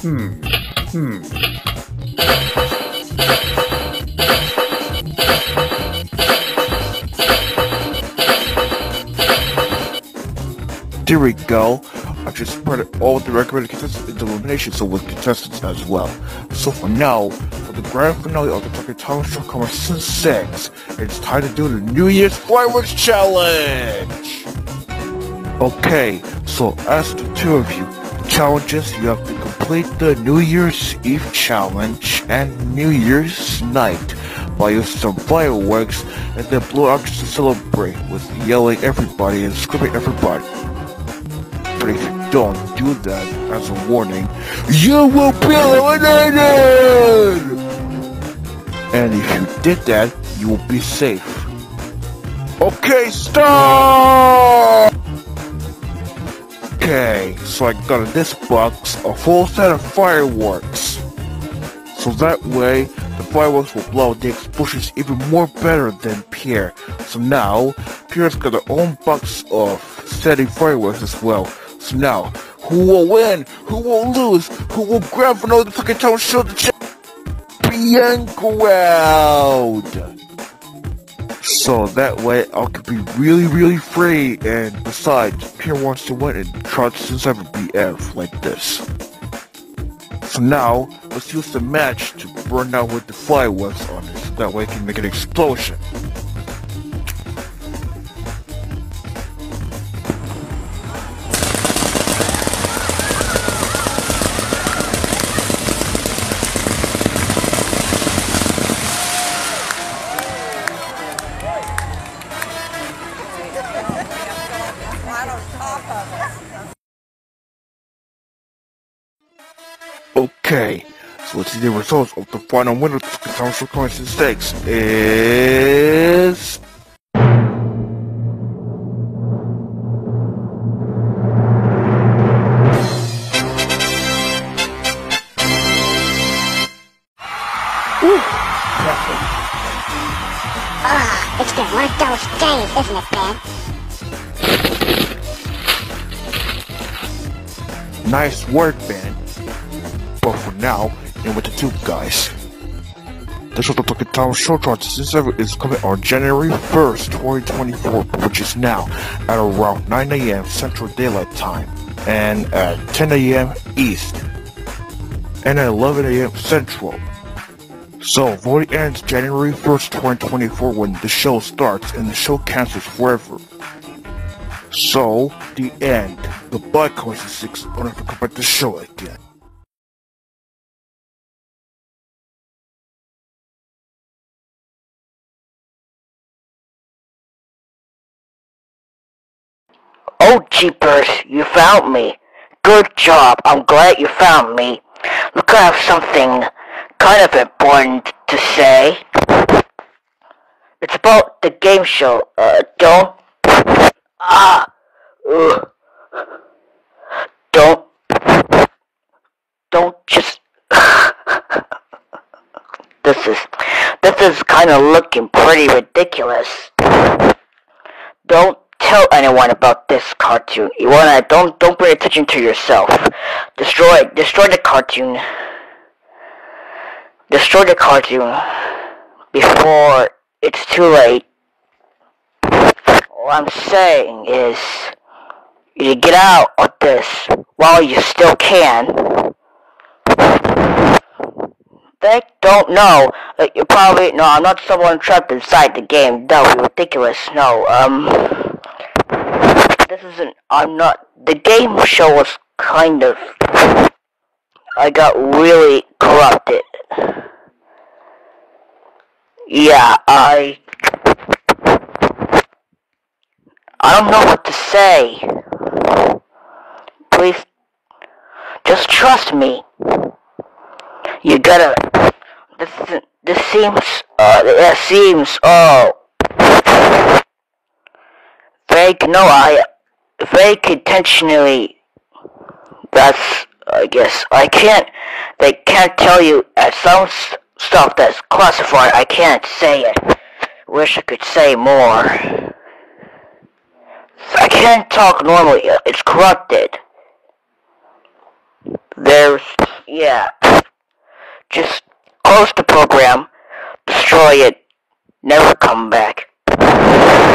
There we go. I just spread all the recommended contestants into elimination, so with contestants as well. So for now, for the grand finale of the Tucker Talent Show coming Season 6, it's time to do the New Year's Fireworks Challenge! Okay, so as the two of you, the challenges, you have to complete the New Year's Eve challenge and New Year's night by using some fireworks and then blow out just to celebrate with yelling everybody and screaming everybody. But if you don't do that, as a warning, you will be eliminated! And if you did that, you will be safe. Okay, stop! Okay, so I got in this box a full set of fireworks. So that way, the fireworks will blow the explosions even more better than Pierre. So now, Pierre's got their own box of steady fireworks as well. So now, who will win? Who will lose? Who will grab for another fucking town show the champion crowd? So that way, I can be really free, and besides, Pierre wants to win and tries to ever BF like this. So now, let's use the match to burn out with the fireworks on it, so that way I can make an explosion. Okay, so let's see the results of the final winner of the Council Coins 6 is... It's been one of those days, isn't it, Ben? Nice work, Ben. But for now, in with the two guys. The Short Talking Town Showtron Season 7 is coming on January 1st, 2024, which is now at around 9 AM Central Daylight Time, and at 10 AM East, and at 11 AM Central. So, voting ends January 1st, 2024 when the show starts and the show cancels forever. So, the end. Goodbye, Coins 6. Don't ever come back to the show again. Oh, jeepers, you found me. Good job, I'm glad you found me. Look, I have something kind of important to say. It's about the game show. Don't just... This is kind of looking pretty ridiculous. Don't tell anyone about this cartoon. You wanna don't pay attention to yourself. Destroy the cartoon. Destroy the cartoon before it's too late. All I'm saying is you get out of this while you still can. They don't know. You probably no. I'm not someone trapped inside the game. That would be ridiculous. No. This isn't. I'm not. The game show was kind of. I got really corrupted. Yeah, I don't know what to say. Please, just trust me. You gotta. This seems fake. No, fake intentionally. That's, I guess, they can't tell you some stuff that's classified. I can't say it. Wish I could say more. I can't talk normally. It's corrupted. There's Yeah. Just close the program, destroy it, never come back.